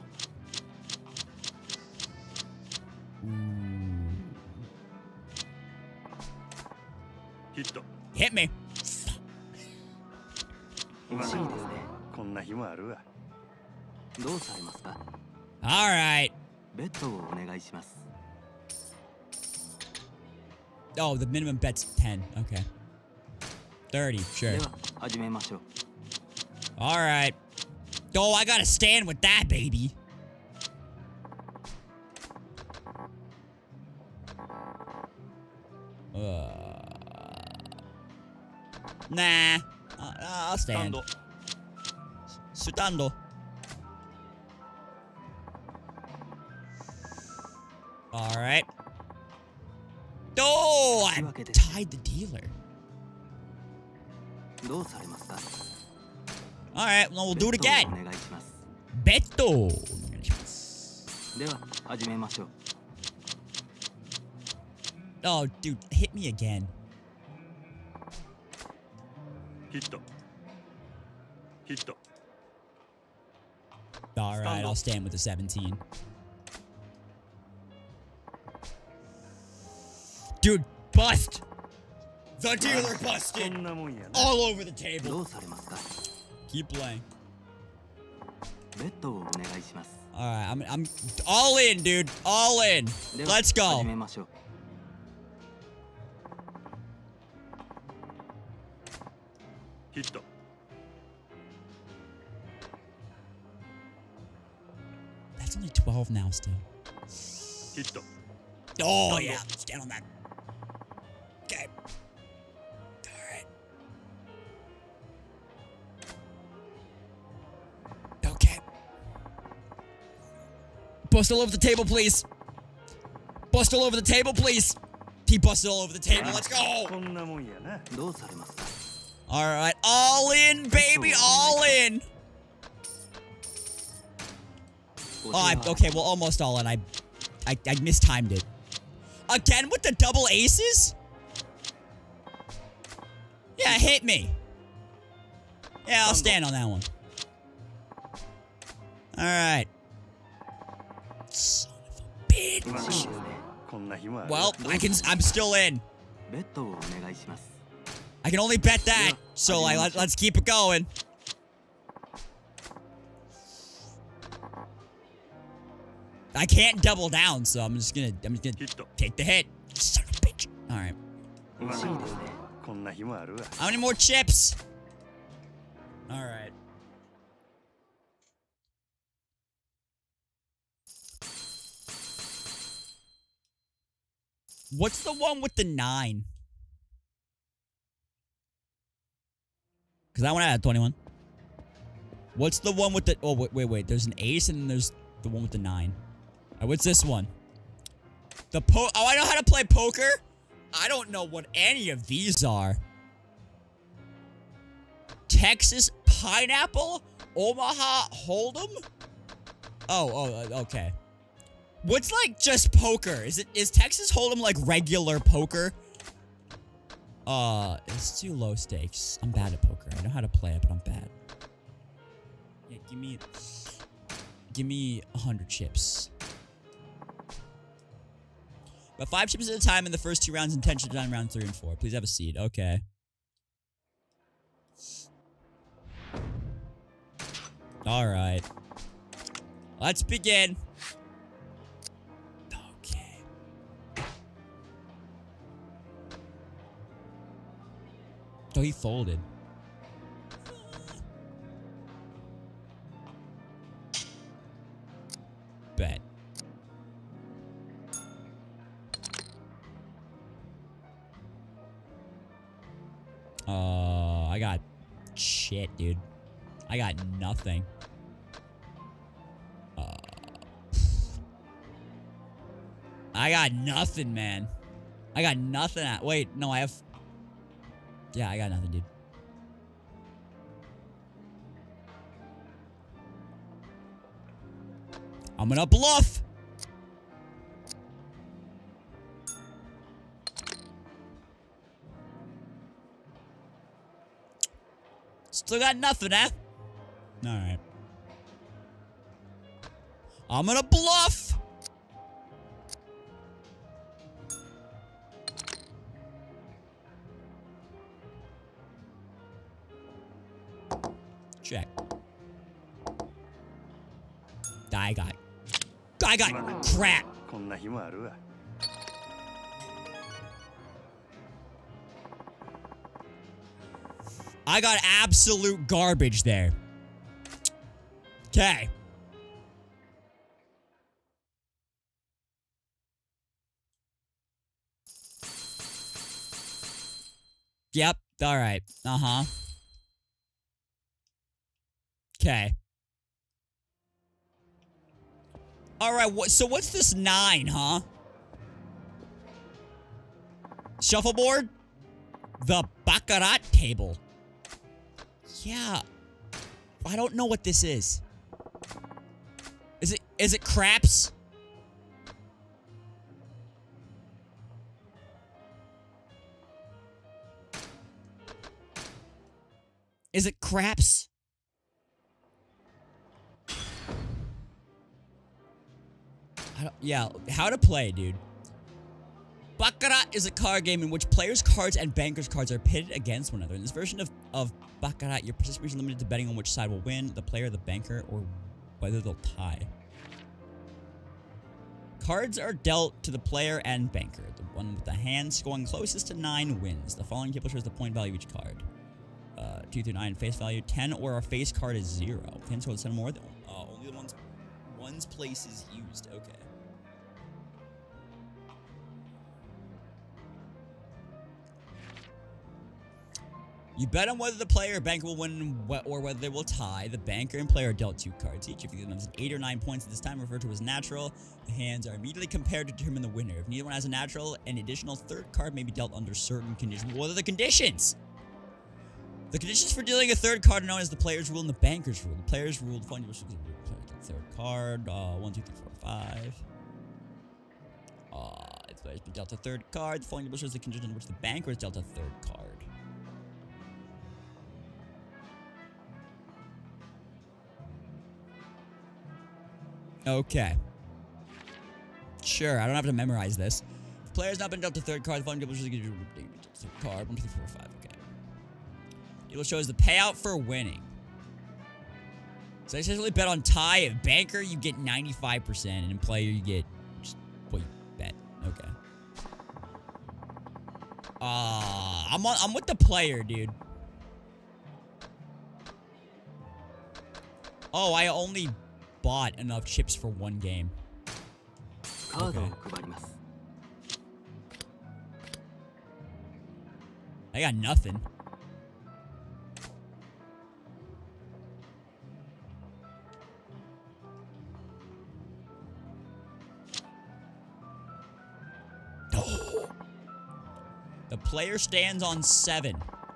Hit me. All right. Oh, the minimum bet's ten. Okay. thirty, sure. Alright. Oh, I gotta stand with that, baby. Uh, nah. Uh, I'll stand. Sutando. Alright. Oh, I tied the dealer. Alright, well, we'll do it again. Betto. Oh, dude, hit me again. Alright, I'll stand with the seventeen. Dude, bust! The dealer busted! All over the table. Keep playing. Alright, I'm, I'm all in, dude. All in. Let's go. twelve now still. Oh, yeah. Stand on that. Okay. Alright. Okay. Bust all over the table, please. Bust all over the table, please. He busted all over the table. Let's go. Alright. All in, baby. All in. Oh, I, okay. Well, almost all in. I, I, I mistimed it. Again with the double aces? Yeah, hit me. Yeah, I'll stand on that one. Alright. Son of a bitch. Well, I can, I'm still in. I can only bet that. So, like, let, let's keep it going. I can't double down, so I'm just gonna, I'm just gonna take the hit. Son of a bitch. Alright. How many more chips? Alright. What's the one with the nine? Because I want to add twenty-one. What's the one with the... Oh, wait, wait, wait. There's an ace and then there's the one with the nine. All right, what's this one? The po... Oh, I know how to play poker? I don't know what any of these are. Texas Pineapple? Omaha Hold'em? Oh, oh, okay. What's like just poker? Is it is Texas Hold'em like regular poker? Uh, it's too low stakes. I'm bad at poker. I know how to play it, but I'm bad. Yeah, give me, give me a hundred chips. But five chips at a time in the first two rounds and ten chips on round three and four. Please have a seat. Okay. All right. Let's begin. Okay. Oh, he folded. Bet. Uh, I got shit, dude. I got nothing. Uh, I got nothing, man. I got nothing. At, wait, no, I have. Yeah, I got nothing, dude. I'm gonna bluff. Still got nothing, eh? Alright. I'm gonna bluff! Check. I got... I got crap! I got absolute garbage there. Okay. Yep. All right. Uh-huh. Okay. All right. What, so what's this nine, huh? Shuffleboard? The Baccarat table. Yeah. I don't know what this is. Is it is it craps? Is it craps? I don't, yeah, how to play, dude. Baccarat is a card game in which players' cards and bankers' cards are pitted against one another. In this version of, of Baccarat, your participation is limited to betting on which side will win, the player, the banker, or whether they'll tie. Cards are dealt to the player and banker. The one with the hands going closest to nine wins. The following table shows the point value of each card. Uh, two through nine face value. ten or a face card is zero. ten scores ten more. Than, uh, only the ones one One's place is used. Okay. You bet on whether the player or banker will win or whether they will tie. The banker and player are dealt two cards each. If either of them has eight or nine points at this time, referred to as natural, the hands are immediately compared to determine the winner. If neither one has a natural, an additional third card may be dealt under certain conditions. What are the conditions? The conditions for dealing a third card are known as the player's rule and the banker's rule. The player's rule, the fund the third card. Uh, one, two, three, four, five. Uh, if the player's been dealt a third card, the following is the condition in which the banker is dealt a third card. Okay. Sure, I don't have to memorize this. The player has not been dealt a third card. The following is the third card. One, two, three, four, five. Okay. It will show us the payout for winning. So I essentially bet on tie. At banker, you get ninety-five percent, and in player, you get just what you bet. Okay. Uh, I'm on, I'm with the player, dude. Oh, I only bought enough chips for one game. Okay. I got nothing. Oh. The player stands on seven.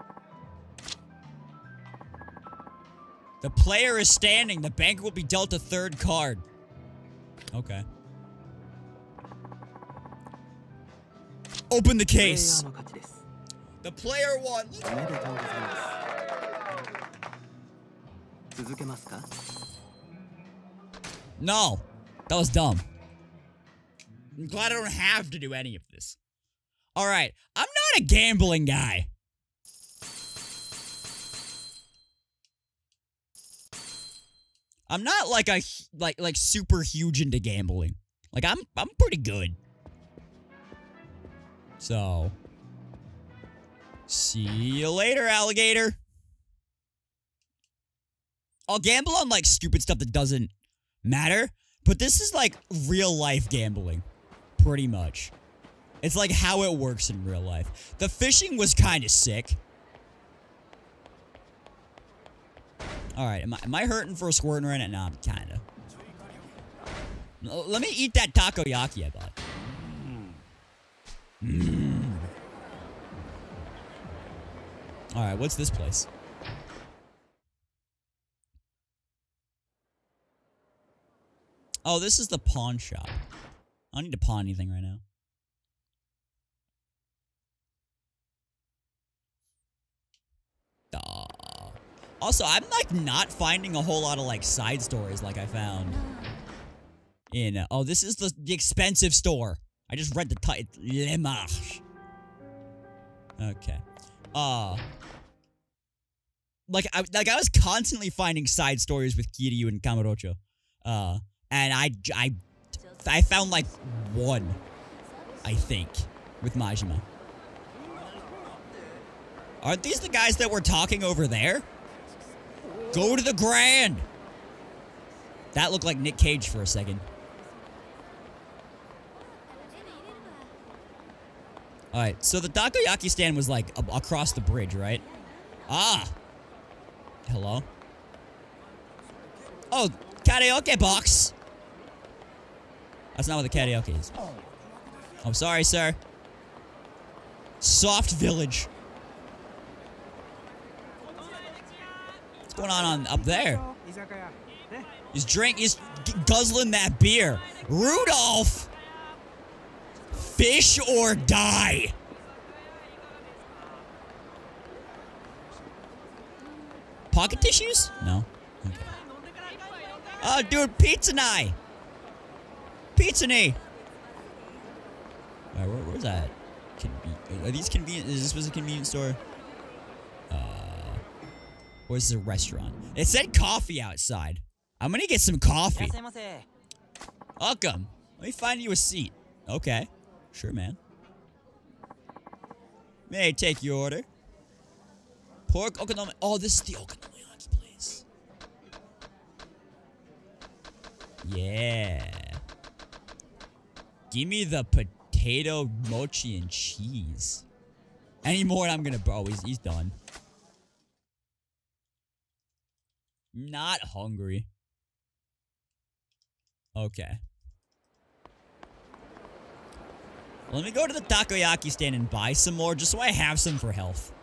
The player is standing. The banker will be dealt a third card. Okay. Open the case. The player won. No. That was dumb. I'm glad I don't have to do any of this. Alright. I'm not a gambling guy. I'm not like a like like super huge into gambling. Like I'm I'm pretty good. So see you later, alligator. I'll gamble on like stupid stuff that doesn't matter, but this is like real life gambling. Pretty much. It's like how it works in real life. The fishing was kind of sick. Alright, am I, am I hurting for a squirting right now? Nah, kinda. Let me eat that takoyaki I bought. Mm. Alright, what's this place? Oh, this is the pawn shop. I don't need to pawn anything right now. Duh. Also, I'm like not finding a whole lot of like side stories like I found in. Uh, oh, this is the, the expensive store. I just read the title. Le Marche. Okay. Uh. Like I like I was constantly finding side stories with Kiryu and Kamurocho. Uh, and I I I found like one, I think, with Majima. Aren't these the guys that were talking over there? Go to the Grand! That looked like Nick Cage for a second. Alright, so the takoyaki stand was like a across the bridge, right? Ah! Hello? Oh, karaoke box! That's not what the karaoke is. Oh, sorry, sir. Soft Village. What's going on, on up there? He's drink. He's guzzling that beer. Rudolph! Fish or die? Pocket tissues? No. Okay. Oh, dude, pizza night. Pizza knee. Alright, where, where's that? Conven Are these convenient? Is this was a convenience store? Uh, or is this a restaurant? It said coffee outside. I'm gonna get some coffee. Welcome. Let me find you a seat. Okay. Sure, man. May I take your order? Pork okonomiyaki. Oh, this is the okonomiyaki place. Yeah. Give me the potato, mochi, and cheese. Any more and I'm gonna... Oh, he's, he's done. Not hungry. Okay. Let me go to the takoyaki stand and buy some more, just so I have some for health.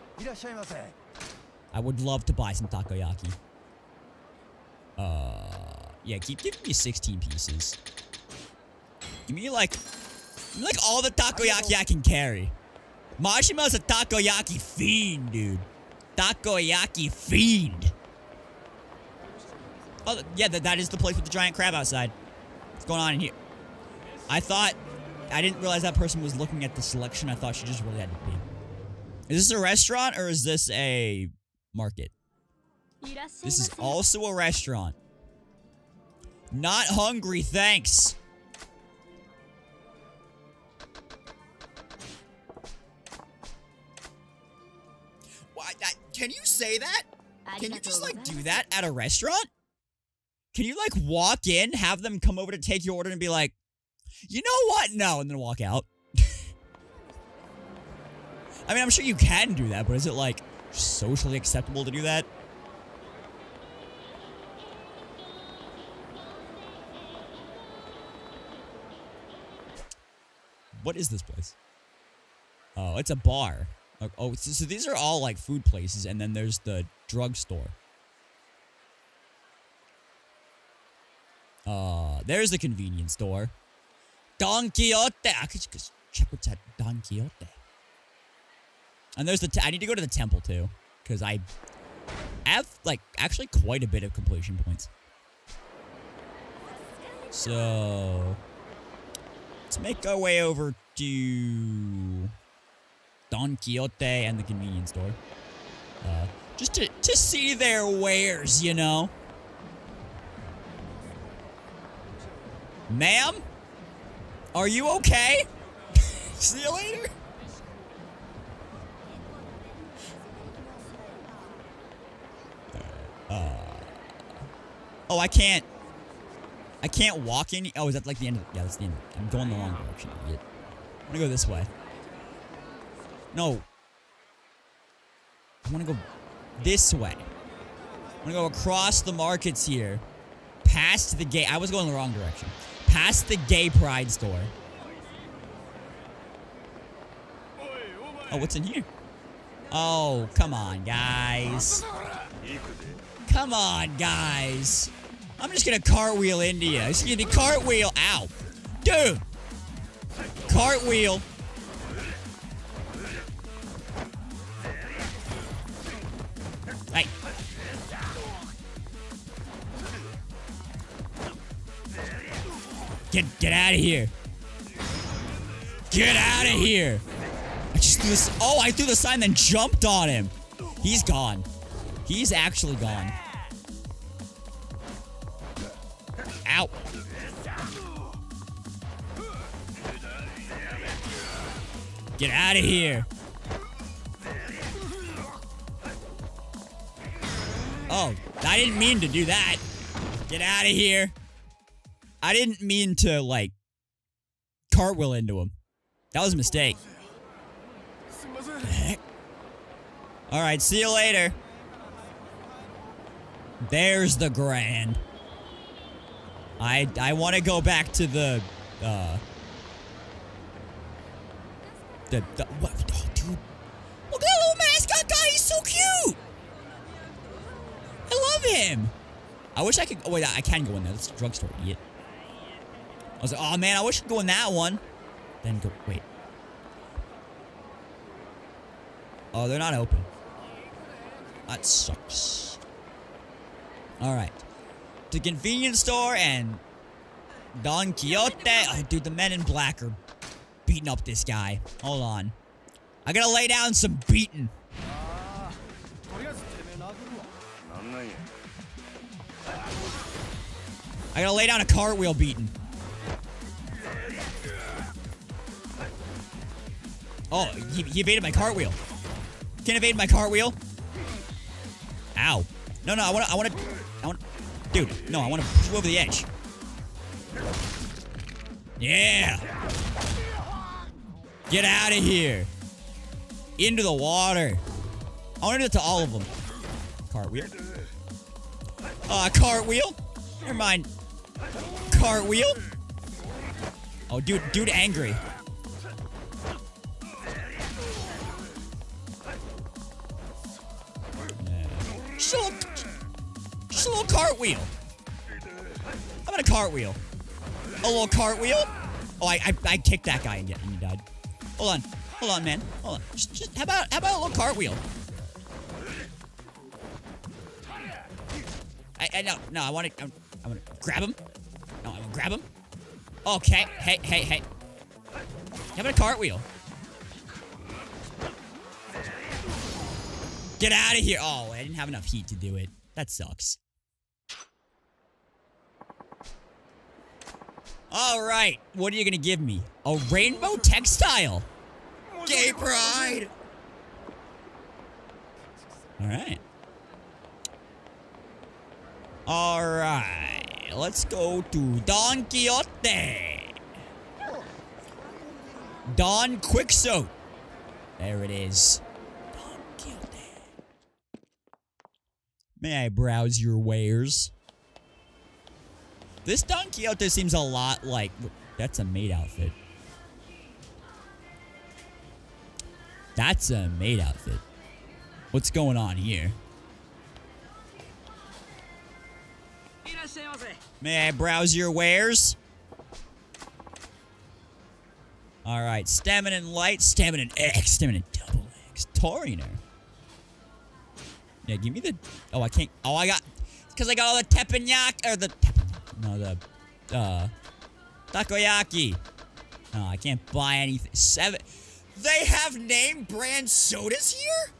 I would love to buy some takoyaki. Uh, yeah, keep giving me sixteen pieces. Give me like, give me like all the takoyaki I can carry. Mashima's a takoyaki fiend, dude. Takoyaki fiend. Oh, yeah, that, that is the place with the giant crab outside. What's going on in here? I thought... I didn't realize that person was looking at the selection. I thought she just really had to pee. Is this a restaurant or is this a market? This is also a restaurant. Not hungry, thanks. Why? That, can you say that? Can you just, like, do that at a restaurant? Can you, like, walk in, have them come over to take your order and be like, you know what? No, and then walk out. I mean, I'm sure you can do that, but is it, like, socially acceptable to do that? What is this place? Oh, it's a bar. Oh, so, so these are all, like, food places, and then there's the drugstore. Uh, there's the convenience store. Don Quixote. I could just check what's at Don Quixote. And there's the... T I need to go to the temple, too. Because I have, like, actually quite a bit of completion points. So... let's make our way over to... Don Quixote and the convenience store. Uh, just to, to see their wares, you know? Ma'am? Are you okay? See you later. Uh, oh, I can't. I can't walk in. Oh, is that like the end of? Yeah, that's the end. I'm going the wrong direction. Idiot. I'm gonna go this way. No. I want to go this way. I want to go across the markets here, past the gate. I was going the wrong direction. Past the gay pride store. Oh, what's in here? Oh, come on, guys. Come on, guys. I'm just gonna cartwheel into you. Excuse me, cartwheel. Ow. Dude. Cartwheel. Hey. Get get out of here. Get out of here. I just threw this. Oh, I threw the sign then jumped on him. He's gone. He's actually gone. Ow. Get out of here. Oh, I didn't mean to do that. Get out of here. I didn't mean to, like, cartwheel into him. That was a mistake. What the heck? Alright, see you later. There's the grand. I I want to go back to the, uh... The, the, what? Oh, dude. Look at that little mascot guy, he's so cute! I love him! I wish I could, oh wait, I can go in there, that's the drugstore, idiot. I was like, oh man, I wish I could go in that one. Then go, wait. Oh, they're not open. That sucks. Alright. The convenience store and Don Quixote. Oh, dude, the men in black are beating up this guy. Hold on. I gotta lay down some beating. I gotta lay down a cartwheel beating. Oh, he, he evaded my cartwheel. Can't evade my cartwheel. Ow. No, no, I wanna, I wanna, I wanna, dude, no, I wanna push you over the edge. Yeah. Get out of here. Into the water. I want to do it to all of them. Cartwheel. Uh, cartwheel. Never mind. Cartwheel. Oh, dude, dude angry. Just a little, just a little cartwheel. How about a cartwheel? A little cartwheel? Oh, I, I, I kicked that guy and he died. Hold on. Hold on, man. Hold on. Just, just, how about, how about a little cartwheel? I, I, no, no, I want to, I'm, I'm gonna grab him. No, I'm gonna grab him. Okay. Hey, hey, hey. How about a cartwheel? Get out of here. Oh, I didn't have enough heat to do it. That sucks. All right. What are you going to give me? A rainbow textile. Gay pride. All right. All right. Let's go to Don Quixote. Don Quixote. There it is. Don Quixote. May I browse your wares? This Don Quixote seems a lot like... That's a maid outfit. That's a maid outfit. What's going on here? May I browse your wares? Alright, Stamina Light, Stamina X, Stamina Double X, Tauriner. Yeah, give me the... Oh, I can't... Oh, I got... Because I got all the teppanyaki... Or the... No, the... Uh... Takoyaki. No, I can't buy anything. Seven... They have name brand sodas here?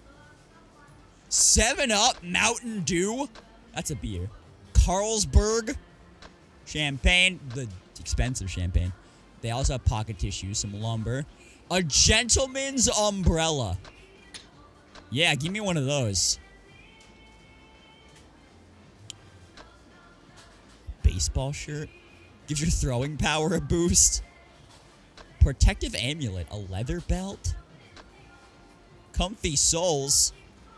seven up, Mountain Dew. That's a beer. Carlsberg. Champagne. The expensive champagne. They also have pocket tissue, some lumber. A gentleman's umbrella. Yeah, give me one of those. Baseball shirt. Gives your throwing power a boost. Protective amulet. A leather belt. Comfy soles.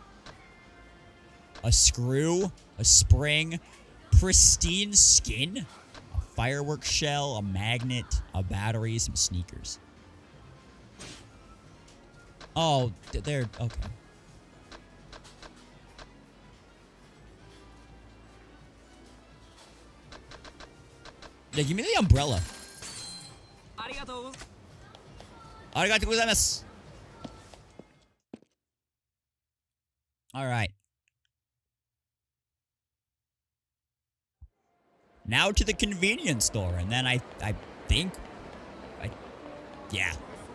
A screw. A spring. Pristine skin. A fireworks shell. A magnet. A battery. Some sneakers. Oh, they're... Okay. Yeah, give me the umbrella. Arigatou. Arigatou gozaimasu. Alright. Now to the convenience store, and then I I think I yeah.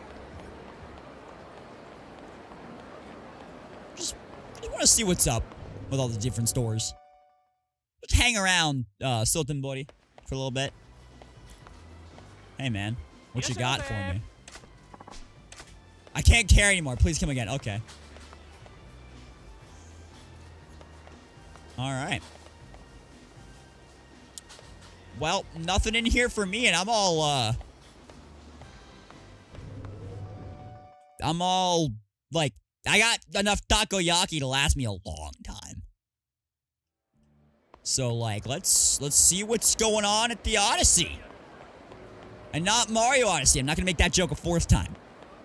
Just, just want to see what's up with all the different stores. Just hang around uh Sotenbori for a little bit. Hey man, what you got for me? I can't carry anymore. Please come again. Okay. Alright. Well, nothing in here for me, and I'm all, uh... I'm all, like, I got enough takoyaki to last me a long time. So, like, let's, let's see what's going on at the Odyssey. And not Mario Odyssey. I'm not gonna make that joke a fourth time.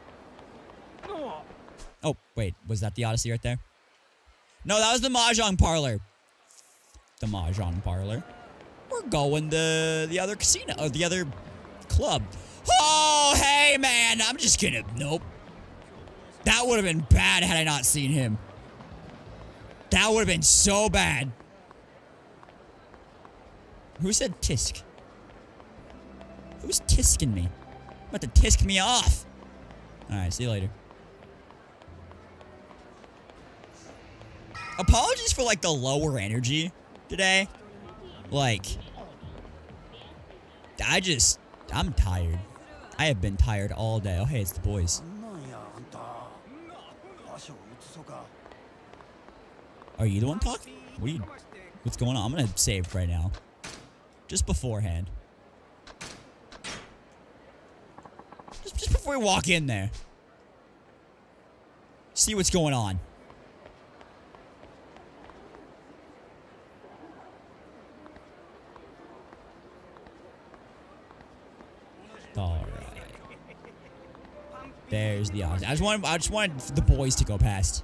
Oh, wait. Was that the Odyssey right there? No, that was the Mahjong Parlor. The Mahjong Parlor. We're going to the other casino. Or the other club. Oh, hey, man. I'm just gonna... Nope. That would have been bad had I not seen him. That would have been so bad. Who said tisk? Who's tisking me? I'm about to tisk me off. Alright, see you later. Apologies for, like, the lower energy today. Like, I just, I'm tired. I have been tired all day. Oh, hey, it's the boys. Are you the one talking? What are you, what's going on? I'm gonna save right now. Just beforehand. Just before we walk in there. See what's going on. All right. There's the odds. I just wanted, I just wanted the boys to go past.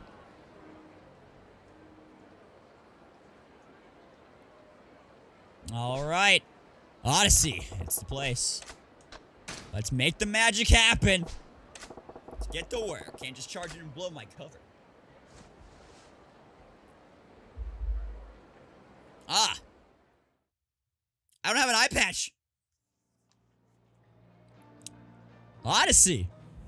All right, Odyssey. It's the place. Let's make the magic happen. Let's get to work. Can't just charge it and blow my cover. Ah. I don't have an eye patch. Odyssey.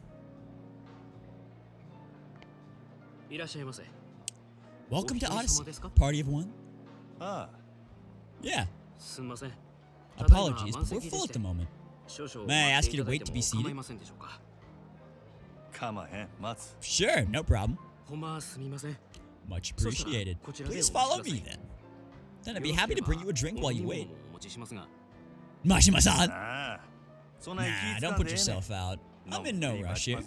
Welcome to Odyssey. Party of one? Ah. Yeah. Apologies, but we're full at the moment. May I ask you to wait to be seated? Sure, no problem. Much appreciated. Please follow me then. Then I'd be happy to bring you a drink while you wait. Mashima-san! Nah, don't put yourself out. I'm in no rush here.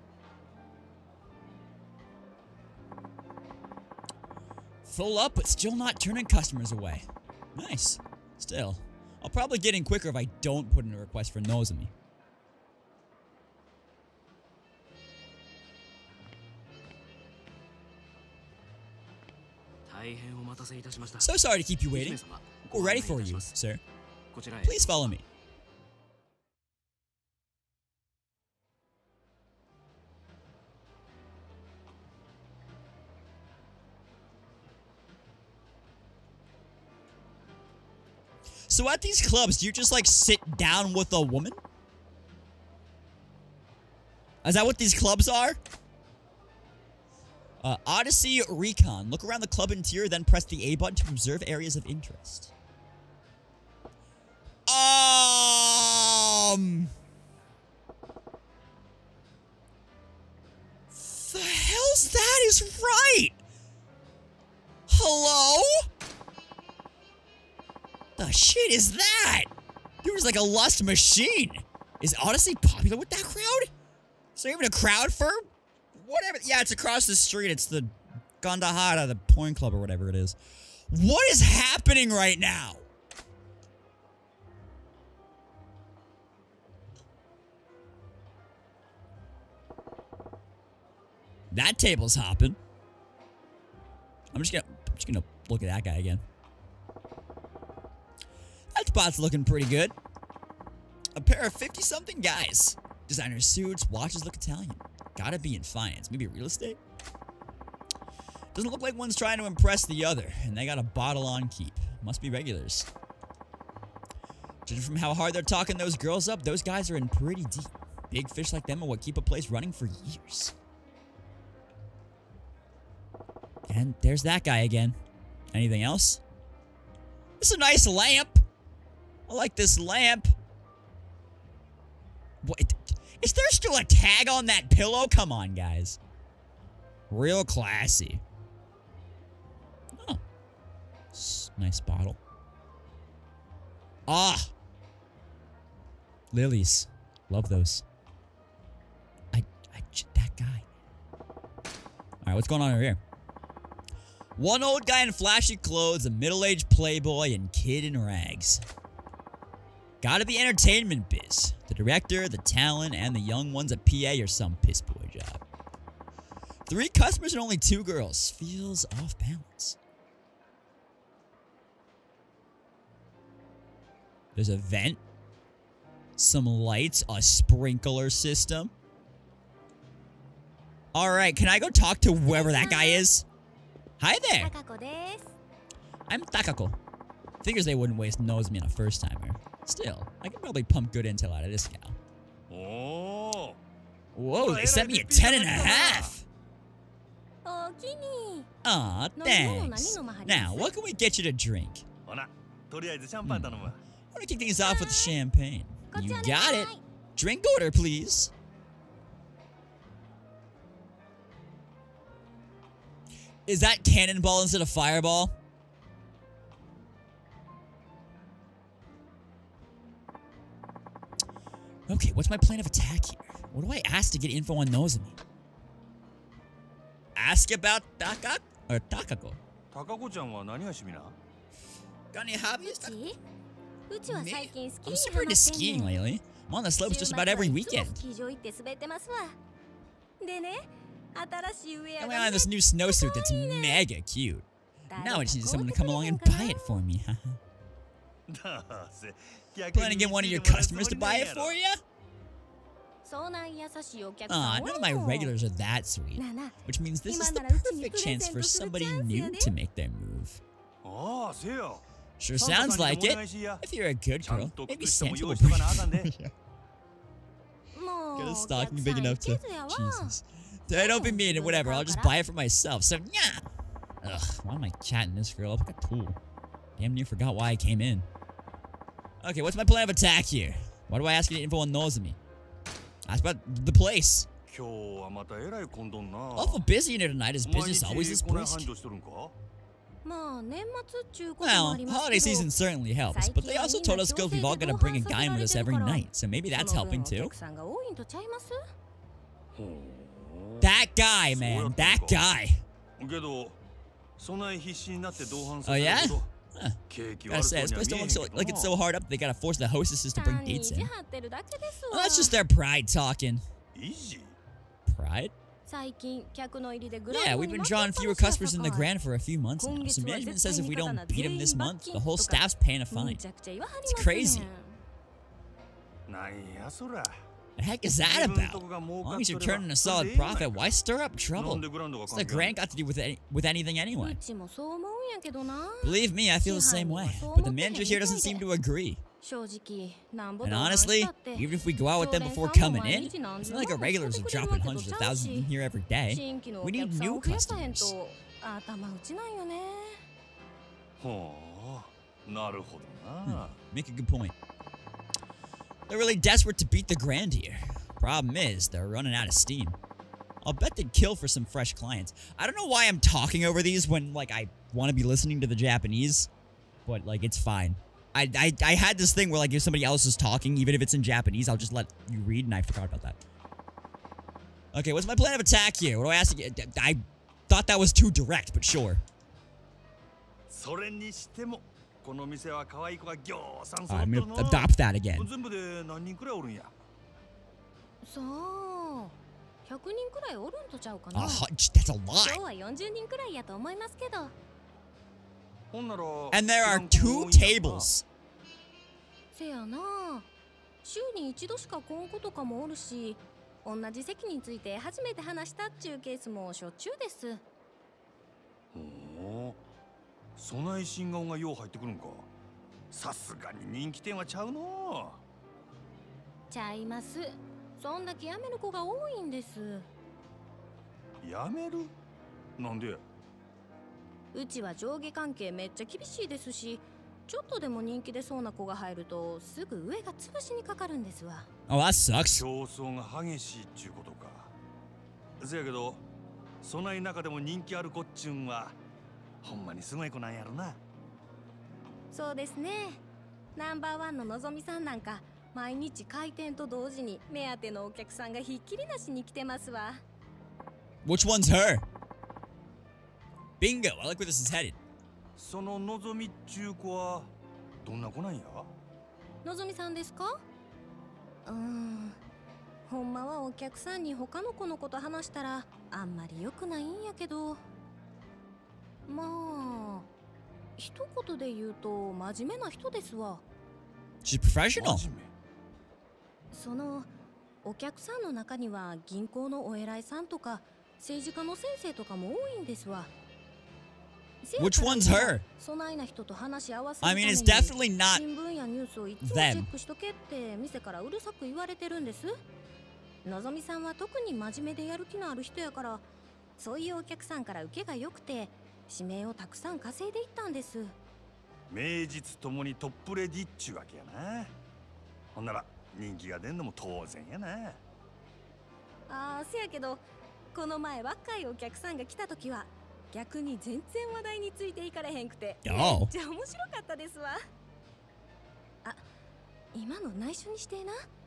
Full up, but still not turning customers away. Nice. Still, I'll probably get in quicker if I don't put in a request for Nozomi. So sorry to keep you waiting. We're ready for you, sir. Please follow me. So at these clubs, do you just like sit down with a woman? Is that what these clubs are? Uh, Odyssey Recon. Look around the club interior, then press the A button to observe areas of interest. Um... The hell's that is right? Hello? The shit is that? There was like a lust machine. Is Odyssey popular with that crowd? Is there even a crowd for whatever? Yeah, it's across the street. It's the Gandahara, the porn club or whatever it is. What is happening right now? That table's hopping. I'm just gonna, I'm just gonna look at that guy again. That spot's looking pretty good. A pair of fifty-something guys. Designer suits, watches look Italian. Gotta be in finance. Maybe real estate? Doesn't look like one's trying to impress the other, and they got a bottle on keep. Must be regulars. Judging from how hard they're talking those girls up, those guys are in pretty deep. Big fish like them are what keep a place running for years. And there's that guy again. Anything else? This is a nice lamp. I like this lamp. What? Is there still a tag on that pillow? Come on, guys. Real classy. Oh. Nice bottle. Ah. Lilies. Love those. I, I, that guy. Alright, what's going on over here? One old guy in flashy clothes, a middle-aged playboy, and kid in rags. Gotta be entertainment biz. The director, the talent, and the young one's a P A or some piss boy job. Three customers and only two girls. Feels off balance. There's a vent. Some lights. A sprinkler system. Alright, can I go talk to whoever that guy is? Hi there. I'm Takako. Figures they wouldn't waste Nozomi on a first timer. Still, I can probably pump good intel out of this gal. Oh. Whoa, they sent me a ten and a half. Aw, thanks. Now, what can we get you to drink? Hmm. I want to kick things off with champagne. You got it. Drink order, please. Is that cannonball instead of fireball? Okay, what's my plan of attack here? What do I ask to get info on Nozomi? Ask about Taka or Takako? Takako-chan wa nani ga shimi na? Got any hobbies? うちは最近スキー I'm に super ハマ into ってん skiing ねん lately. I'm on the slopes just about every 週末 weekend. はいつもスキー場行って滑ってますわでね新しいウェア I'm が on this new snowsuit that's mega cute. Now I just need someone to come along and buy it for me. Plan to get one of your customers to buy it for you? そうなん優しいお客 Aw, さん none of my regulars are that sweet. なあなあ Which means this is the 今ならうちに perfect chance for プレゼントする somebody チャンス new やで。 to make their move. ああ、せや。 Sure sounds like it. If you're a good ちゃん girl, と maybe 靴下も Santa 用 will 意しと bring かなあかんで。 もう Get a お stocking 客 big さん enough い to. けずやわ Jesus. Hey, don't be mean and whatever. I'll just buy it for myself. So, yeah. Ugh, why am I chatting this girl up like a tool? Damn near forgot why I came in. Okay, what's my plan of attack here? Why do I ask you to info on Nozomi? Ask about the place. 今日はまたえらい混んどんな。 Awful busy in here tonight. Is business always this 毎日こない brisk? 繁盛しとるんか？ まあ年末っちゅうこともあ Well, ります holiday け season ど certainly helps, but they also told us girls we've all got to bring a guy in with us every night, so maybe that's その分 helping お too. 客さんが多いんとちゃいますほう。 That guy, man, that guy. けど、そない必死になって同伴す Oh る yeah? ほど Huh. 景気 Gotta 悪 say, そう this には place 見え don't look so へんけど like it's な so hard up. They gotta force the hostesses to bring 単に意 dates 地 in. 張ってるだけです Well, わ that's just their pride talking. 維持 Pride? 最近客の入りでグラン Yeah, ド we've に been 待っ drawing て fewer っぱなし customers in the だから grand for a few months now, 今 so 月は management 絶 says 対 if we 味方 don't な beat 全 him 員 this 罰 month, 金 the whole とか staff's paying a む fine. ちゃくちゃ言わはり It's ますね crazy. なんやそら The heck is that about? As long as you're turning a solid profit, why stir up なん trouble? でグラウンドが What's 関 the 係あ grant る got to do with any, with anything う anyway? ちもそう思うんやけどな Believe me, I feel the same way. But the manager here doesn't seem to agree. 正直なんぼ And 同伴 honestly, したって even if we go out with them before 常連さんも coming 毎 in, 日何 it's 十 not like 万 our も regulars 使 are ってくれる dropping わけと hundreds ち of ゃう thousands in し here every day. 新規のお We 客 need さん new を増やさへん customers. と頭打ちなんよねほうなるほどな Make a good point. They're really desperate to beat the grand here. Problem is, they're running out of steam. I'll bet they'd kill for some fresh clients. I don't know why I'm talking over these when, like, I want to be listening to the Japanese, but, like, it's fine. I, I I had this thing where, like, if somebody else is talking, even if it's in Japanese, I'll just let you read, and I forgot about that. Okay, what's my plan of attack here? What do I ask you? I thought that was too direct, but sure. それにしてもこの店は可愛い子がぎょうさん Alright, 揃っ I'm てる gonna な adopt that again. 全部で何人くらいおるんやさあひゃくにんくらいおるんとちゃうかな Oh, that's a 今 lot. 日はよんじゅうにんくらいやと思いますけどほんなら And there are 知らん子 two も多いんやな tables. せやな週に一度しか来ん子とかもおるし同じ席について初めて話したっちゅうケースもしょっちゅうですほうそない新顔がよう入ってくるんかさすがに人気店はちゃうのちゃいますそんだけ辞める子が多いんですやめるなんでうちは上下関係めっちゃ厳しいですしちょっとでも人気出そうな子が入るとすぐ上が潰しにかかるんですわ Oh, that sucks. 競争が激しいっちゅうことかせやけどそない中でも人気ある子っちゅうんはほんまにすごい子なんやろなそうですねナンバーワンののぞみさんなんか毎日開店と同時に目当てのお客さんがひっきりなしに来てますわ Which one's her? Bingo. I like where this is headed. そののぞみっちゅう子はどんな子なんやのぞみさんですかうーんほんまはお客さんに他の子のこと話したらあんまり良くないんやけどまあ一言で言うと真面目な人ですわ She's professional. 真面目そのお客さんの中には銀行のお偉いさんとか政治家の先生とかも多いんですわ Which one's her? そないな人と話し合わせる I ため mean, に it's definitely not 新聞やニュースをいつもチ them. ェックしとけって店からうるさく言われてるんですのぞみさんは特に真面目でやる気のある人やからそういうお客さんから受けが良くて指名をたくさん稼いでいったんです名実ともにトップレディっちゅうわけやなほんなら人気が出んのも当然やなあーせやけどこの前若いお客さんが来た時は逆に全然話題についていかれへんくてめっ Oh. ちゃ面白かったですわあ今の内緒にしてえな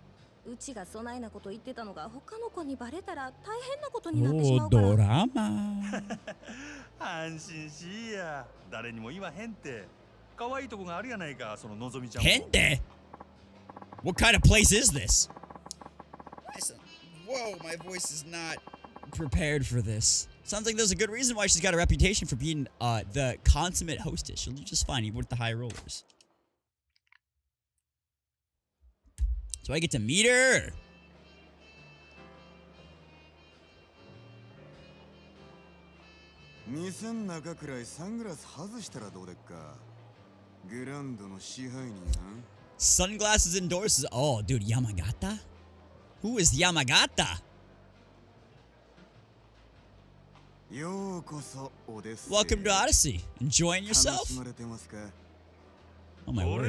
うちがそないなこと言ってたのが他の子にバレたら大変なことになってしまおうから。 ドラマ。 安心しいや。誰にも言わへんって。可愛いとこがあるやないか、そののぞみちゃん。 変って What kind of place is this? Whoa, my voice is not prepared for this. Sounds like there's a good reason why she's got a reputation for being uh, the consummate hostess. She'll do just fine, even with the high rollers. So I get to meet her. Sunglasses endorses. Oh, dude, Yamagata? Who is Yamagata? Welcome to Odyssey. Enjoying yourself? Oh my word.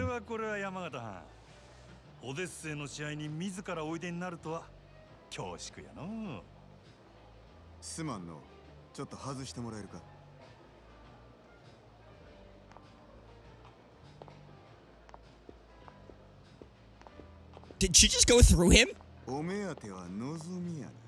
オデッセイの試合に自らおいでになるとは恐縮やの。すまんの。ちょっと外してもらえるか。 Did she just go through him? お目当てはのぞみやな。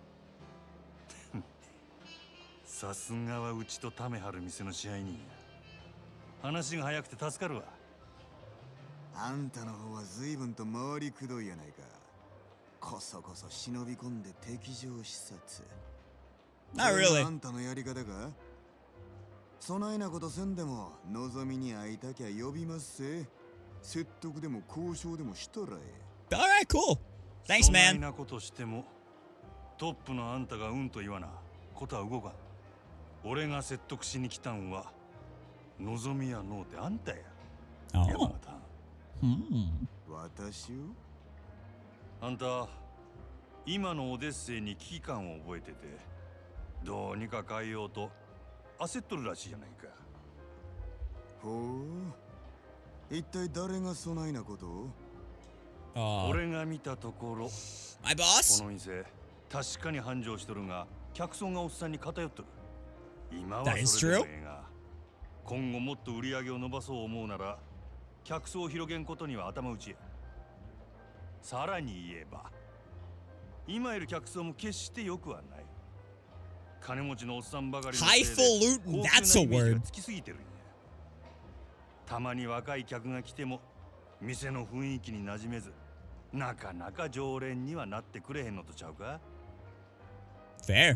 さすがはうちとタメ張る店の支配人や。話が早くて助かるわ。あんたの方は随分と回りくどいやないか。こそこそ忍び込んで敵情視察。 Not really. あんたのやり方か。そないなことせんでものぞみに会いたきゃ呼びますせ。説得でも交渉でもしたらえ。 Alright, cool. Thanks, man. そないなことしてもトップのあんたがうんと言わなことは動かん。俺が説得しに来たんはのぞみやのうてあんたや。 Oh. 山形。 Hmm. 私をあんた今のオデッセイに危機感を覚えててどうにか変えようと焦っとるらしいじゃないか。ほう、一体誰がそないなことを。 Uh, 俺が見たところ My boss? この店確かに繁盛しとるが客層がおっさんに偏っとる。今はそれでもええが今後もっと売り上げを伸ばそう思うなら客層を広げんことには頭打ちや。さらに言えば今いる客層も決して良くはない。金持ちのおっさんばかりのせいで Highfalutin, that's a word. つきすぎてるんや。たまに若い客が来ても店の雰囲気に馴染めずなかなか常連にはなってくれへんのとちゃうか。 Fair.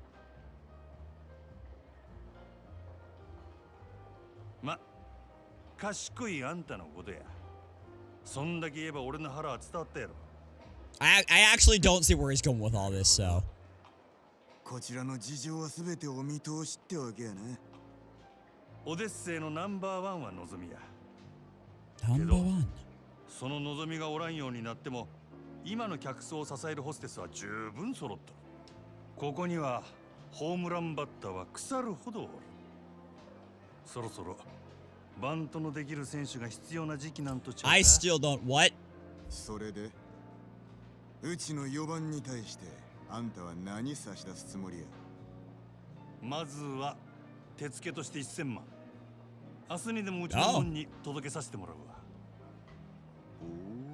ま、賢いあんたのことや。そんだけ言えば俺の腹は伝わったやろ。 I, I actually don't see where he's going with all this, so. こちらの事情は全てお見通しってわけやな。オデッセイのナンバーワンは望みや。 Number one. その望みがおらんようになっても今の客層を支えるホステスは十分揃っとる。ここにはホームランバッターは腐るほどおる。そろそろバントのできる選手が必要な時期なんとちゃうか。 I still don't. What? それでうちのよばんに対してあんたは何差し出すつもりや。まずは手付けとしてせんまん。明日にでもうちの門に届けさせてもらうわ。おお、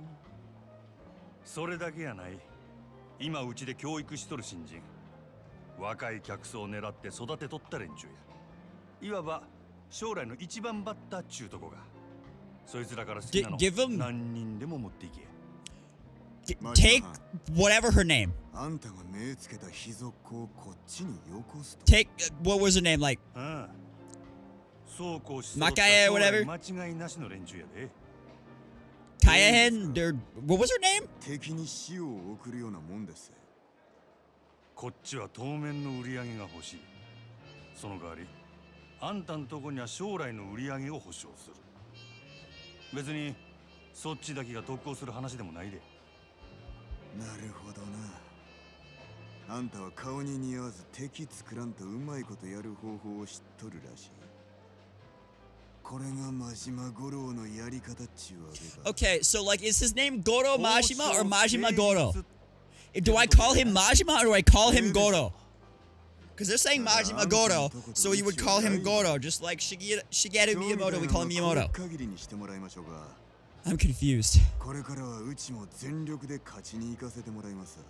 それだけやない。今うちで教育しとる新人若い客層を狙って育てとった連中や。いわば将来の一番バッターっちゅうとこが。そいつらから好きなの G- give him- 何人でも持っていけ。 G- take whatever her name. あんたが目つけた秘族をこっちによこすと。 Take, uh, what was her name? Like, ああ、そうこうし Makae or whatever? 間違いなしの連中やで。 Kayahen? Or, what was her name? 敵に死を送るようなもんです。こっちは当面の売り上げが欲しい。その代わりあんたんとこには将来の売り上げを保証する。別にそっちだけが得をする話でもないで。なるほどな。あんたは顔に似合わず敵作らんとうまいことやる方法を知っとるらしい。これが真島五郎のやり方っちゅうわけか。 Okay, so like, is his name Goro Majima or Majima Goro? Do I call him Majima or do I call him Goro? Because they're saying Majima Goro, so you would call him Goro, just like Shigeru, Shigeru Miyamoto, we call him Miyamoto. I'm confused. これからはうちも全力で勝ちに行かせてもらいます。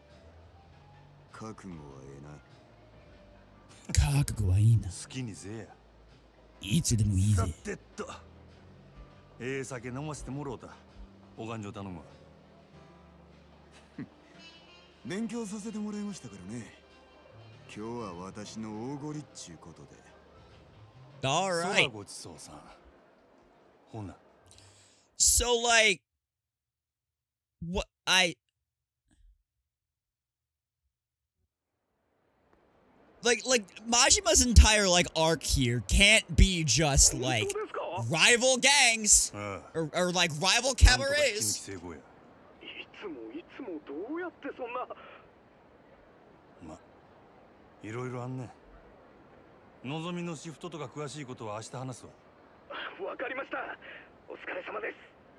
覚悟はええな。 覚悟はいいな。 好きにせえや。 いつでもいいさぜ。 てっと。ええ酒飲ませてもろうた。お勘定頼むわ。 勉強させてもらいましたからね。今日は私の大ごりっちゅうことで。 Alright. ごちそうさん。ほな。 So, like, what I like, like Majima's entire like arc here can't be just like rival gangs or, or like rival cabarets. ま、いろいろあんね。のぞみのシフトとか詳しいことは明日話すわ。 わかりました。お疲れ様です。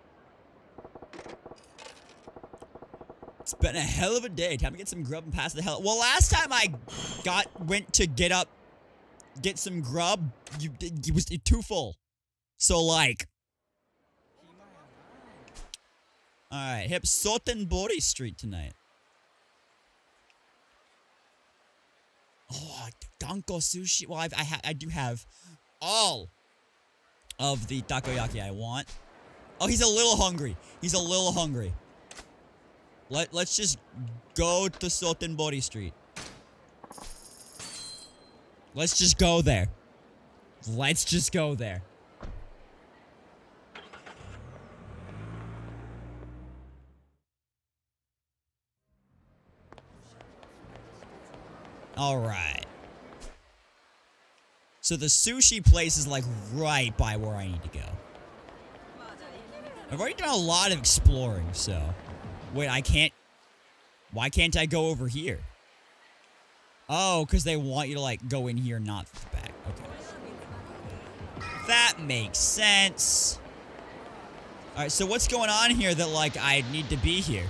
It's been a hell of a day. Time to get some grub and pass the hell. Well, last time I got went to get up, get some grub, you it was too full. So like, all right, hit Sotenbori Street tonight. Oh, Danko sushi. Well, I've, I ha I do have all of the takoyaki I want. Oh, he's a little hungry. He's a little hungry. Let, let's just go to Sotenbori Street. Let's just go there. Let's just go there. Alright. So the sushi place is like right by where I need to go. I've already done a lot of exploring, so... Wait, I can't... Why can't I go over here? Oh, because they want you to, like, go in here, not the back. Okay. That makes sense. Alright, so what's going on here that, like, I need to be here?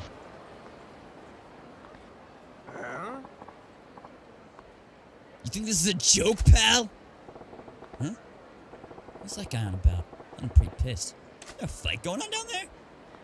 You think this is a joke, pal? Huh? What's that guy on about? I'm pretty pissed. Is there a fight going on down there?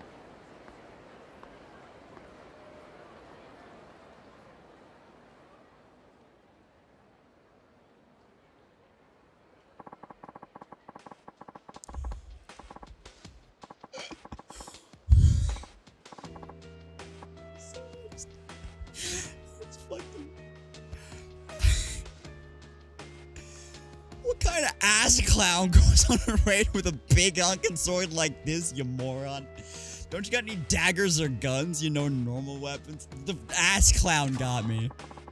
What kind of ass clown goes on a raid with a big honkin' sword like this, you moron? Don't you got any daggers or guns, you know, normal weapons? The ass clown got me.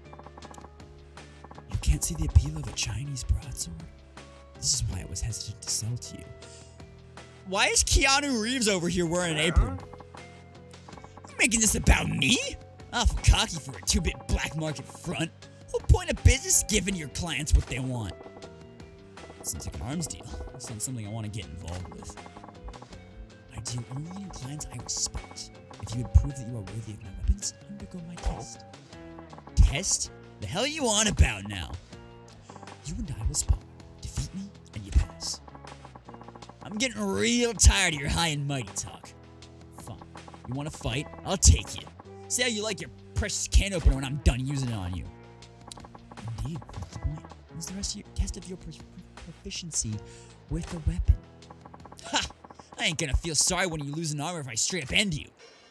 You can't see the appeal of a Chinese broadsword? This is why I was hesitant to sell to you. Why is Keanu Reeves over here wearing an apron? You making this about me? Awful cocky for a two-bit black market front. What point of business giving your clients what they want? Seems like an arms deal. This not something I want to get involved with. I deal only in clients I respect. If you would prove that you are worthy of my weapons, undergo my test. Test? The hell are you on about now? You and I will spar. Defeat me, and you pass. I'm getting real tired of your high and mighty talk. Fine. You want to fight? I'll take you. See how you like your precious can opener when I'm done using it on you. Indeed, that's the point. When's the rest of your test of your proficiency with a weapon? Ha! I ain't gonna feel sorry when you lose an armor if I straight up end you.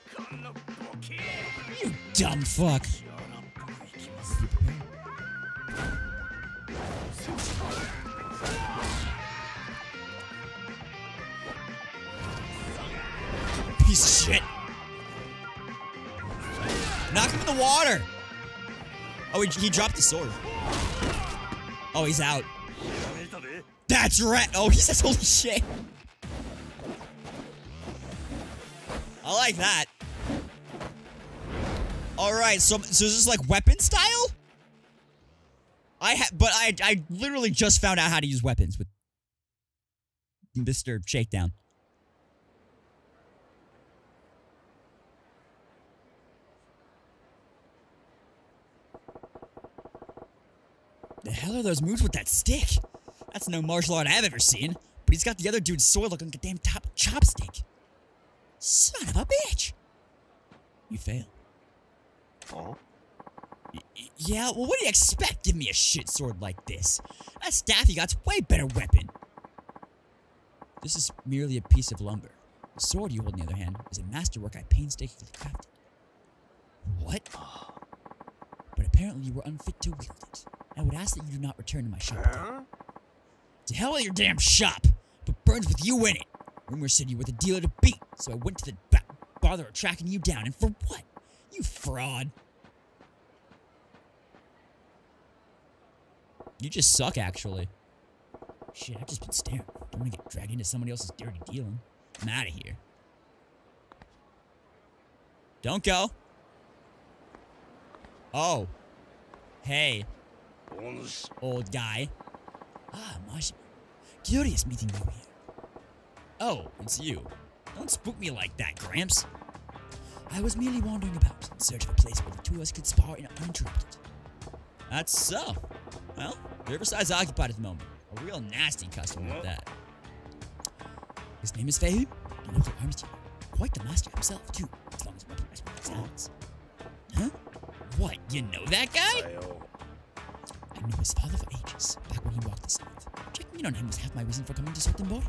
You dumb fuck. Piece of shit. Knock him in the water. Oh, he, he dropped the sword. Oh, he's out. That's right. Oh, he says holy shit. I like that. All right, so so is this like weapon style? I ha but I I literally just found out how to use weapons with Mister Shakedown. The hell are those moves with that stick? That's no martial art I've ever seen. But he's got the other dude's sword looking like a damn top chopstick. a bitch. You fail. Oh. Y yeah, well, what do you expect? Give me a shit sword like this. That staff you got's a way better weapon. This is merely a piece of lumber. The sword you hold, on the other hand, is a masterwork I painstakingly crafted. What? But apparently you were unfit to wield it. I would ask that you do not return to my shop again. To hell with your damn shop! But burns with you in it! Rumors said you were the dealer to beat, so I went to the ba bother of tracking you down, and for what? You fraud. You just suck, actually. Shit, I've just been staring. Don't want to get dragged into somebody else's dirty dealing. I'm out of here. Don't go. Oh. Hey. Old guy. Ah, Mashi. Curious meeting you here. Oh, it's you. Don't spook me like that, Gramps. I was merely wandering about in search of a place where the two of us could spar uninterrupted. That's so. Well, Riverside's occupied at the moment. A real nasty customer at that. His name is Fehu, a local arms dealer. Quite the master himself, too, as long as weapon his hands. Huh? What, you know that guy? I knew his father for ages, back when he walked this earth. Checking in on him was half my reason for coming to Sotenbori.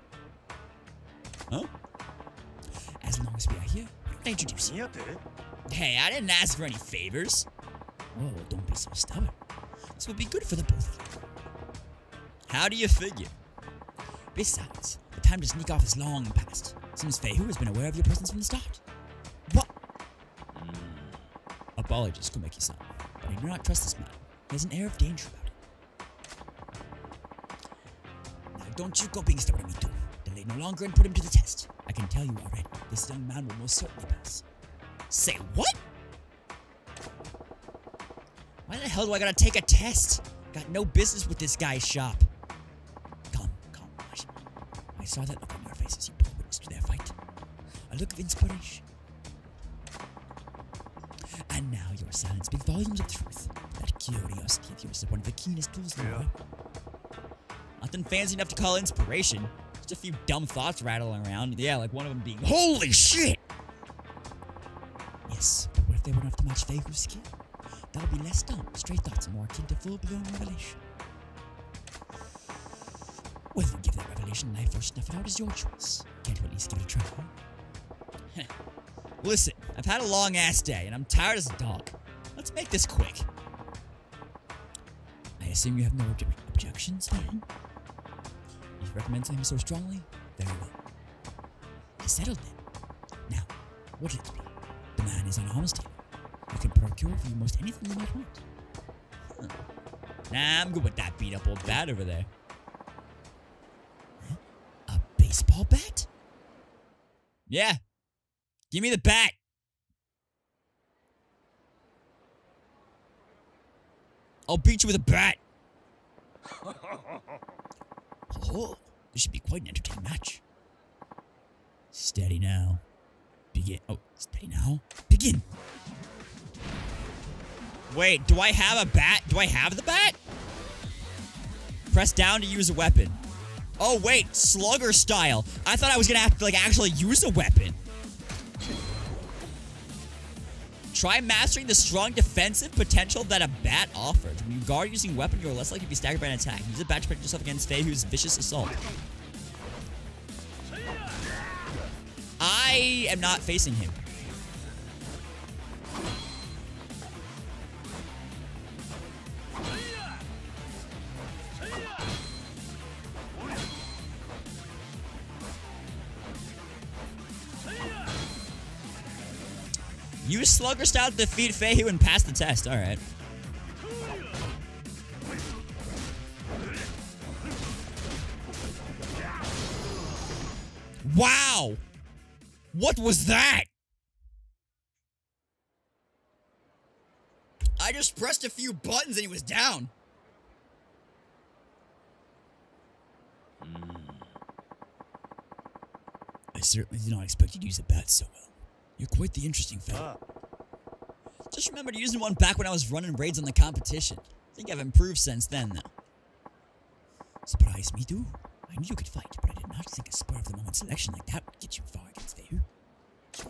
Huh? As long as we are here, I introduce you. Hey, I didn't ask for any favors. Whoa, don't be so stubborn. This would be good for the both of you. How do you figure? Besides, the time to sneak off is long past. Seems Fehu has been aware of your presence from the start. What? Mm. Apologies, Komeki-san, but I do not trust this man. He has an air of danger about him. Now, don't you go being stubborn me too. Delay no longer and put him to the test. I can tell you already, this young man will most certainly pass. Say what? Why the hell do I gotta take a test? Got no business with this guy's shop. Come, come, Mashi. I saw that look on your face as you bore witness to their fight. A look of inspiration. And now your silence speaks volumes of truth. That curiosity of yours is one of the keenest tools in the world. Nothing fancy enough to call inspiration. Just a few dumb thoughts rattling around. Yeah, like one of them being, holy shit! Yes, but what if they were enough to match Fehu's skill? That would be less dumb, straight thoughts, and more akin to full-blown revelation. Whether you give that revelation life or snuff it out is your choice. Can't you at least give it a try? Listen, I've had a long-ass day, and I'm tired as a dog. Let's make this quick. I assume you have no obje objections, then? If you recommend him so strongly, very well. It's settled then. Now, what will it be? The man is an arms dealer. You can procure for you most anything you might want. Huh. Nah, I'm good with that beat-up old bat over there. Huh? A baseball bat? Yeah. Give me the bat. I'll beat you with a bat. Oh, this should be quite an entertaining match. Steady now. Begin. Oh, steady now. Begin. Wait, do I have a bat? Do I have the bat? Press down to use a weapon. Oh, wait, slugger style. I thought I was gonna have to, like, actually use a weapon. Try mastering the strong defensive potential that a bat offers. When you guard using a weapon, you're less likely to be staggered by an attack. Use a bat to protect yourself against Fehu's vicious assault. I am not facing him. Use slugger style to defeat Fehu and pass the test. Alright. Wow! What was that? I just pressed a few buttons and he was down. Mm. I certainly did not expect you to use a bat so well. You're quite the interesting fellow. Ah. Just remembered using one back when I was running raids on the competition. I think I've improved since then, though. Surprised me, too. I knew you could fight, but I did not think a spur-of-the-moment selection like that would get you far against Fehu.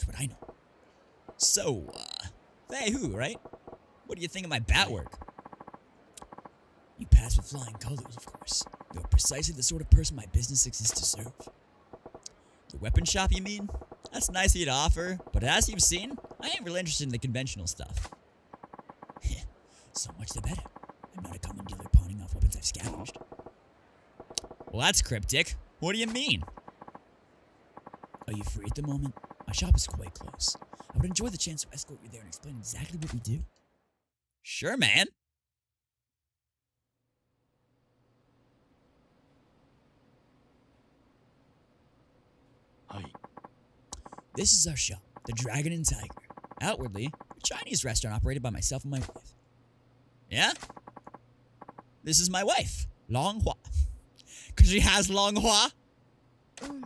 So, uh, Fei Hu, right? What do you think of my bat work? You pass with flying colors, of course. You're precisely the sort of person my business exists to serve. The weapon shop, you mean? That's nice of you to offer, but as you've seen, I ain't really interested in the conventional stuff. So much the better. I'm not a common dealer pawning off weapons I've scavenged. Well, that's cryptic. What do you mean? Are you free at the moment? My shop is quite close. I would enjoy the chance to escort you there and explain exactly what we do. Sure, man. Hi. This is our shop, the Dragon and Tiger. Outwardly, a Chinese restaurant operated by myself and my wife. Yeah? This is my wife, Long Hua. Because she has Long Hua. Mm.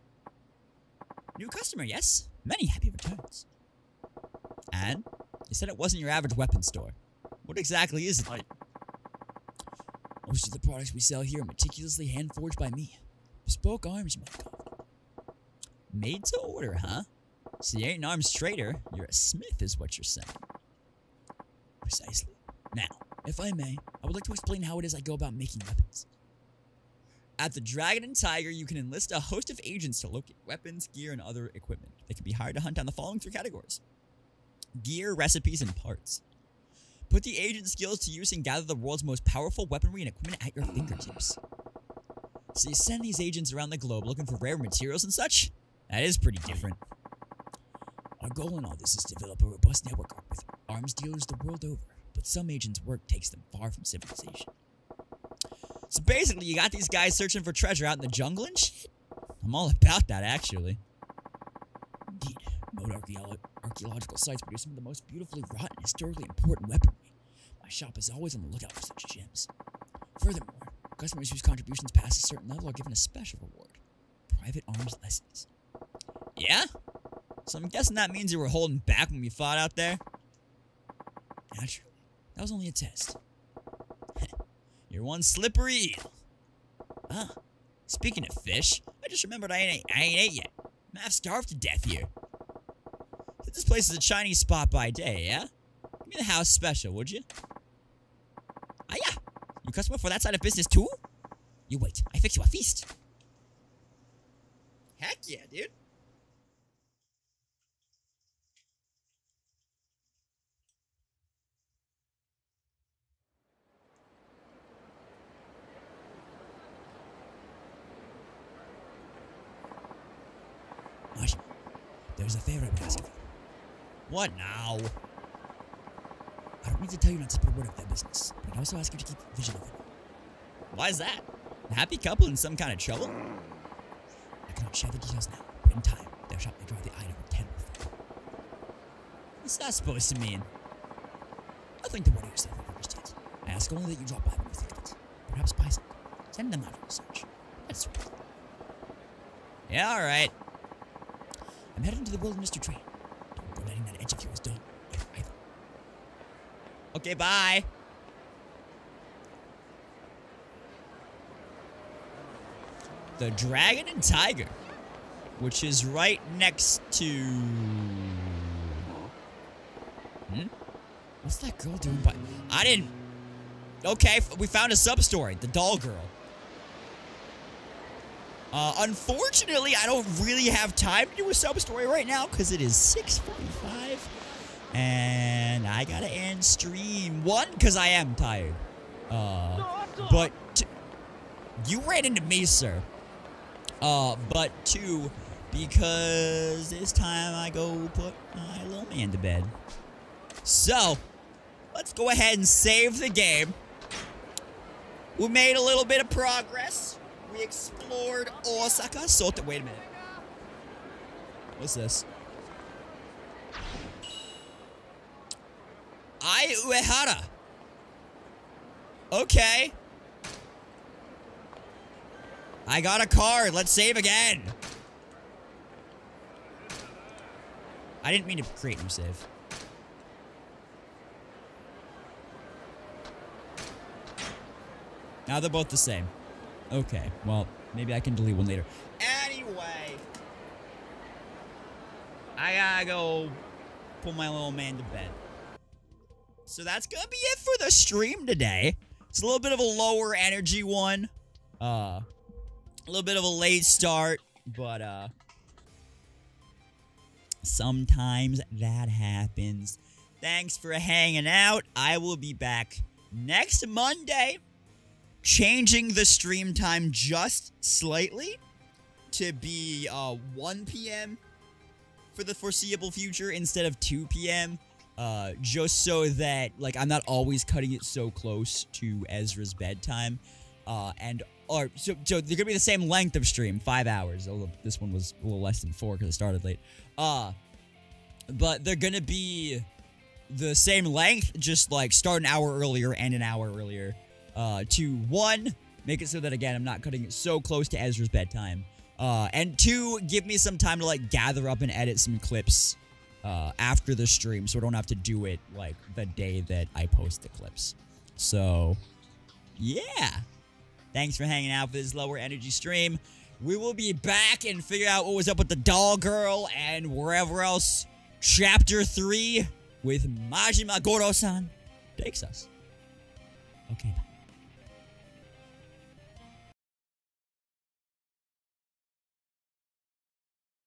New customer, yes? Many happy returns. And you said it wasn't your average weapon store. What exactly is it? Hi. Most of the products we sell here are meticulously hand-forged by me. Bespoke arms, you might call it. Made to order, huh? So you ain't an arms trader, you're a smith is what you're saying. Precisely. Now, if I may, I would like to explain how it is I go about making weapons. At the Dragon and Tiger, you can enlist a host of agents to locate weapons, gear, and other equipment. They can be hired to hunt down the following three categories. Gear, recipes, and parts. Put the agent skills to use and gather the world's most powerful weaponry and equipment at your fingertips. So you send these agents around the globe looking for rare materials and such? That is pretty different. Our goal in all this is to develop a robust network with arms dealers the world over, but some agents' work takes them far from civilization. So basically, you got these guys searching for treasure out in the jungle and shit? I'm all about that, actually. Indeed, remote archaeolo archaeological sites produce some of the most beautifully wrought and historically important weaponry. My shop is always on the lookout for such gems. Furthermore, customers whose contributions pass a certain level are given a special reward. Private arms lessons. Yeah? So I'm guessing that means you were holding back when we fought out there? Naturally. That was only a test. You're one slippery eel. Ah, speaking of fish, I just remembered I ain't, I ain't ate yet. I'm half starved to death here. This place is a Chinese spot by day, yeah? Give me the house special, would you? Ah, yeah. You customer for that side of business too? You wait, I fix you a feast. Heck yeah, dude. Marshall, there's a favor I would ask of you. What now? I don't need to tell you not to spread word of their business, but I'd also ask you to keep vigilant of it. Why is that? A happy couple in some kind of trouble? I cannot share the details now, but in time, their shop may drive the item of terrible fate. What's that supposed to mean? Nothing to worry yourself over just yet. I ask only that you drop by when you think of it. Perhaps buy something. Send them out on research. That's right. Yeah, alright. I'm headed into the wilderness to train. Don't go letting that edge of yours dull either. Okay, bye. The Dragon and Tiger, which is right next to... Hmm? What's that girl doing by... I didn't... Okay, we found a sub-story. The doll girl. Uh, unfortunately, I don't really have time to do a sub-story right now because it is six forty-five. And I gotta end stream. One, because I am tired. Uh, but... T you ran into me, sir. Uh, but two, because it's time I go put my little man to bed. So, let's go ahead and save the game. We made a little bit of progress. We explored Osaka. So, wait a minute. What's this? Ai Uehara. Okay. I got a card. Let's save again. I didn't mean to create a new save. Now they're both the same. Okay, well, maybe I can delete one later. Anyway. I gotta go put my little man to bed. So that's gonna be it for the stream today. It's a little bit of a lower energy one. Uh, a little bit of a late start, but uh, sometimes that happens. Thanks for hanging out. I will be back next Monday, changing the stream time just slightly to be uh, one p m for the foreseeable future instead of two p m Uh, just so that, like, I'm not always cutting it so close to Ezra's bedtime. Uh, and, or, so, so they're gonna be the same length of stream, five hours. Although this one was a little less than four because it started late. Uh, but they're gonna be the same length, just, like, start an hour earlier and an hour earlier. Uh, to, one, make it so that, again, I'm not cutting it so close to Ezra's bedtime. Uh, and two, give me some time to, like, gather up and edit some clips Uh, after the stream, so I don't have to do it, like, the day that I post the clips. So, yeah. Thanks for hanging out for this lower energy stream. We will be back and figure out what was up with the doll girl and wherever else Chapter three with Majima Goro-san takes us. Okay, bye.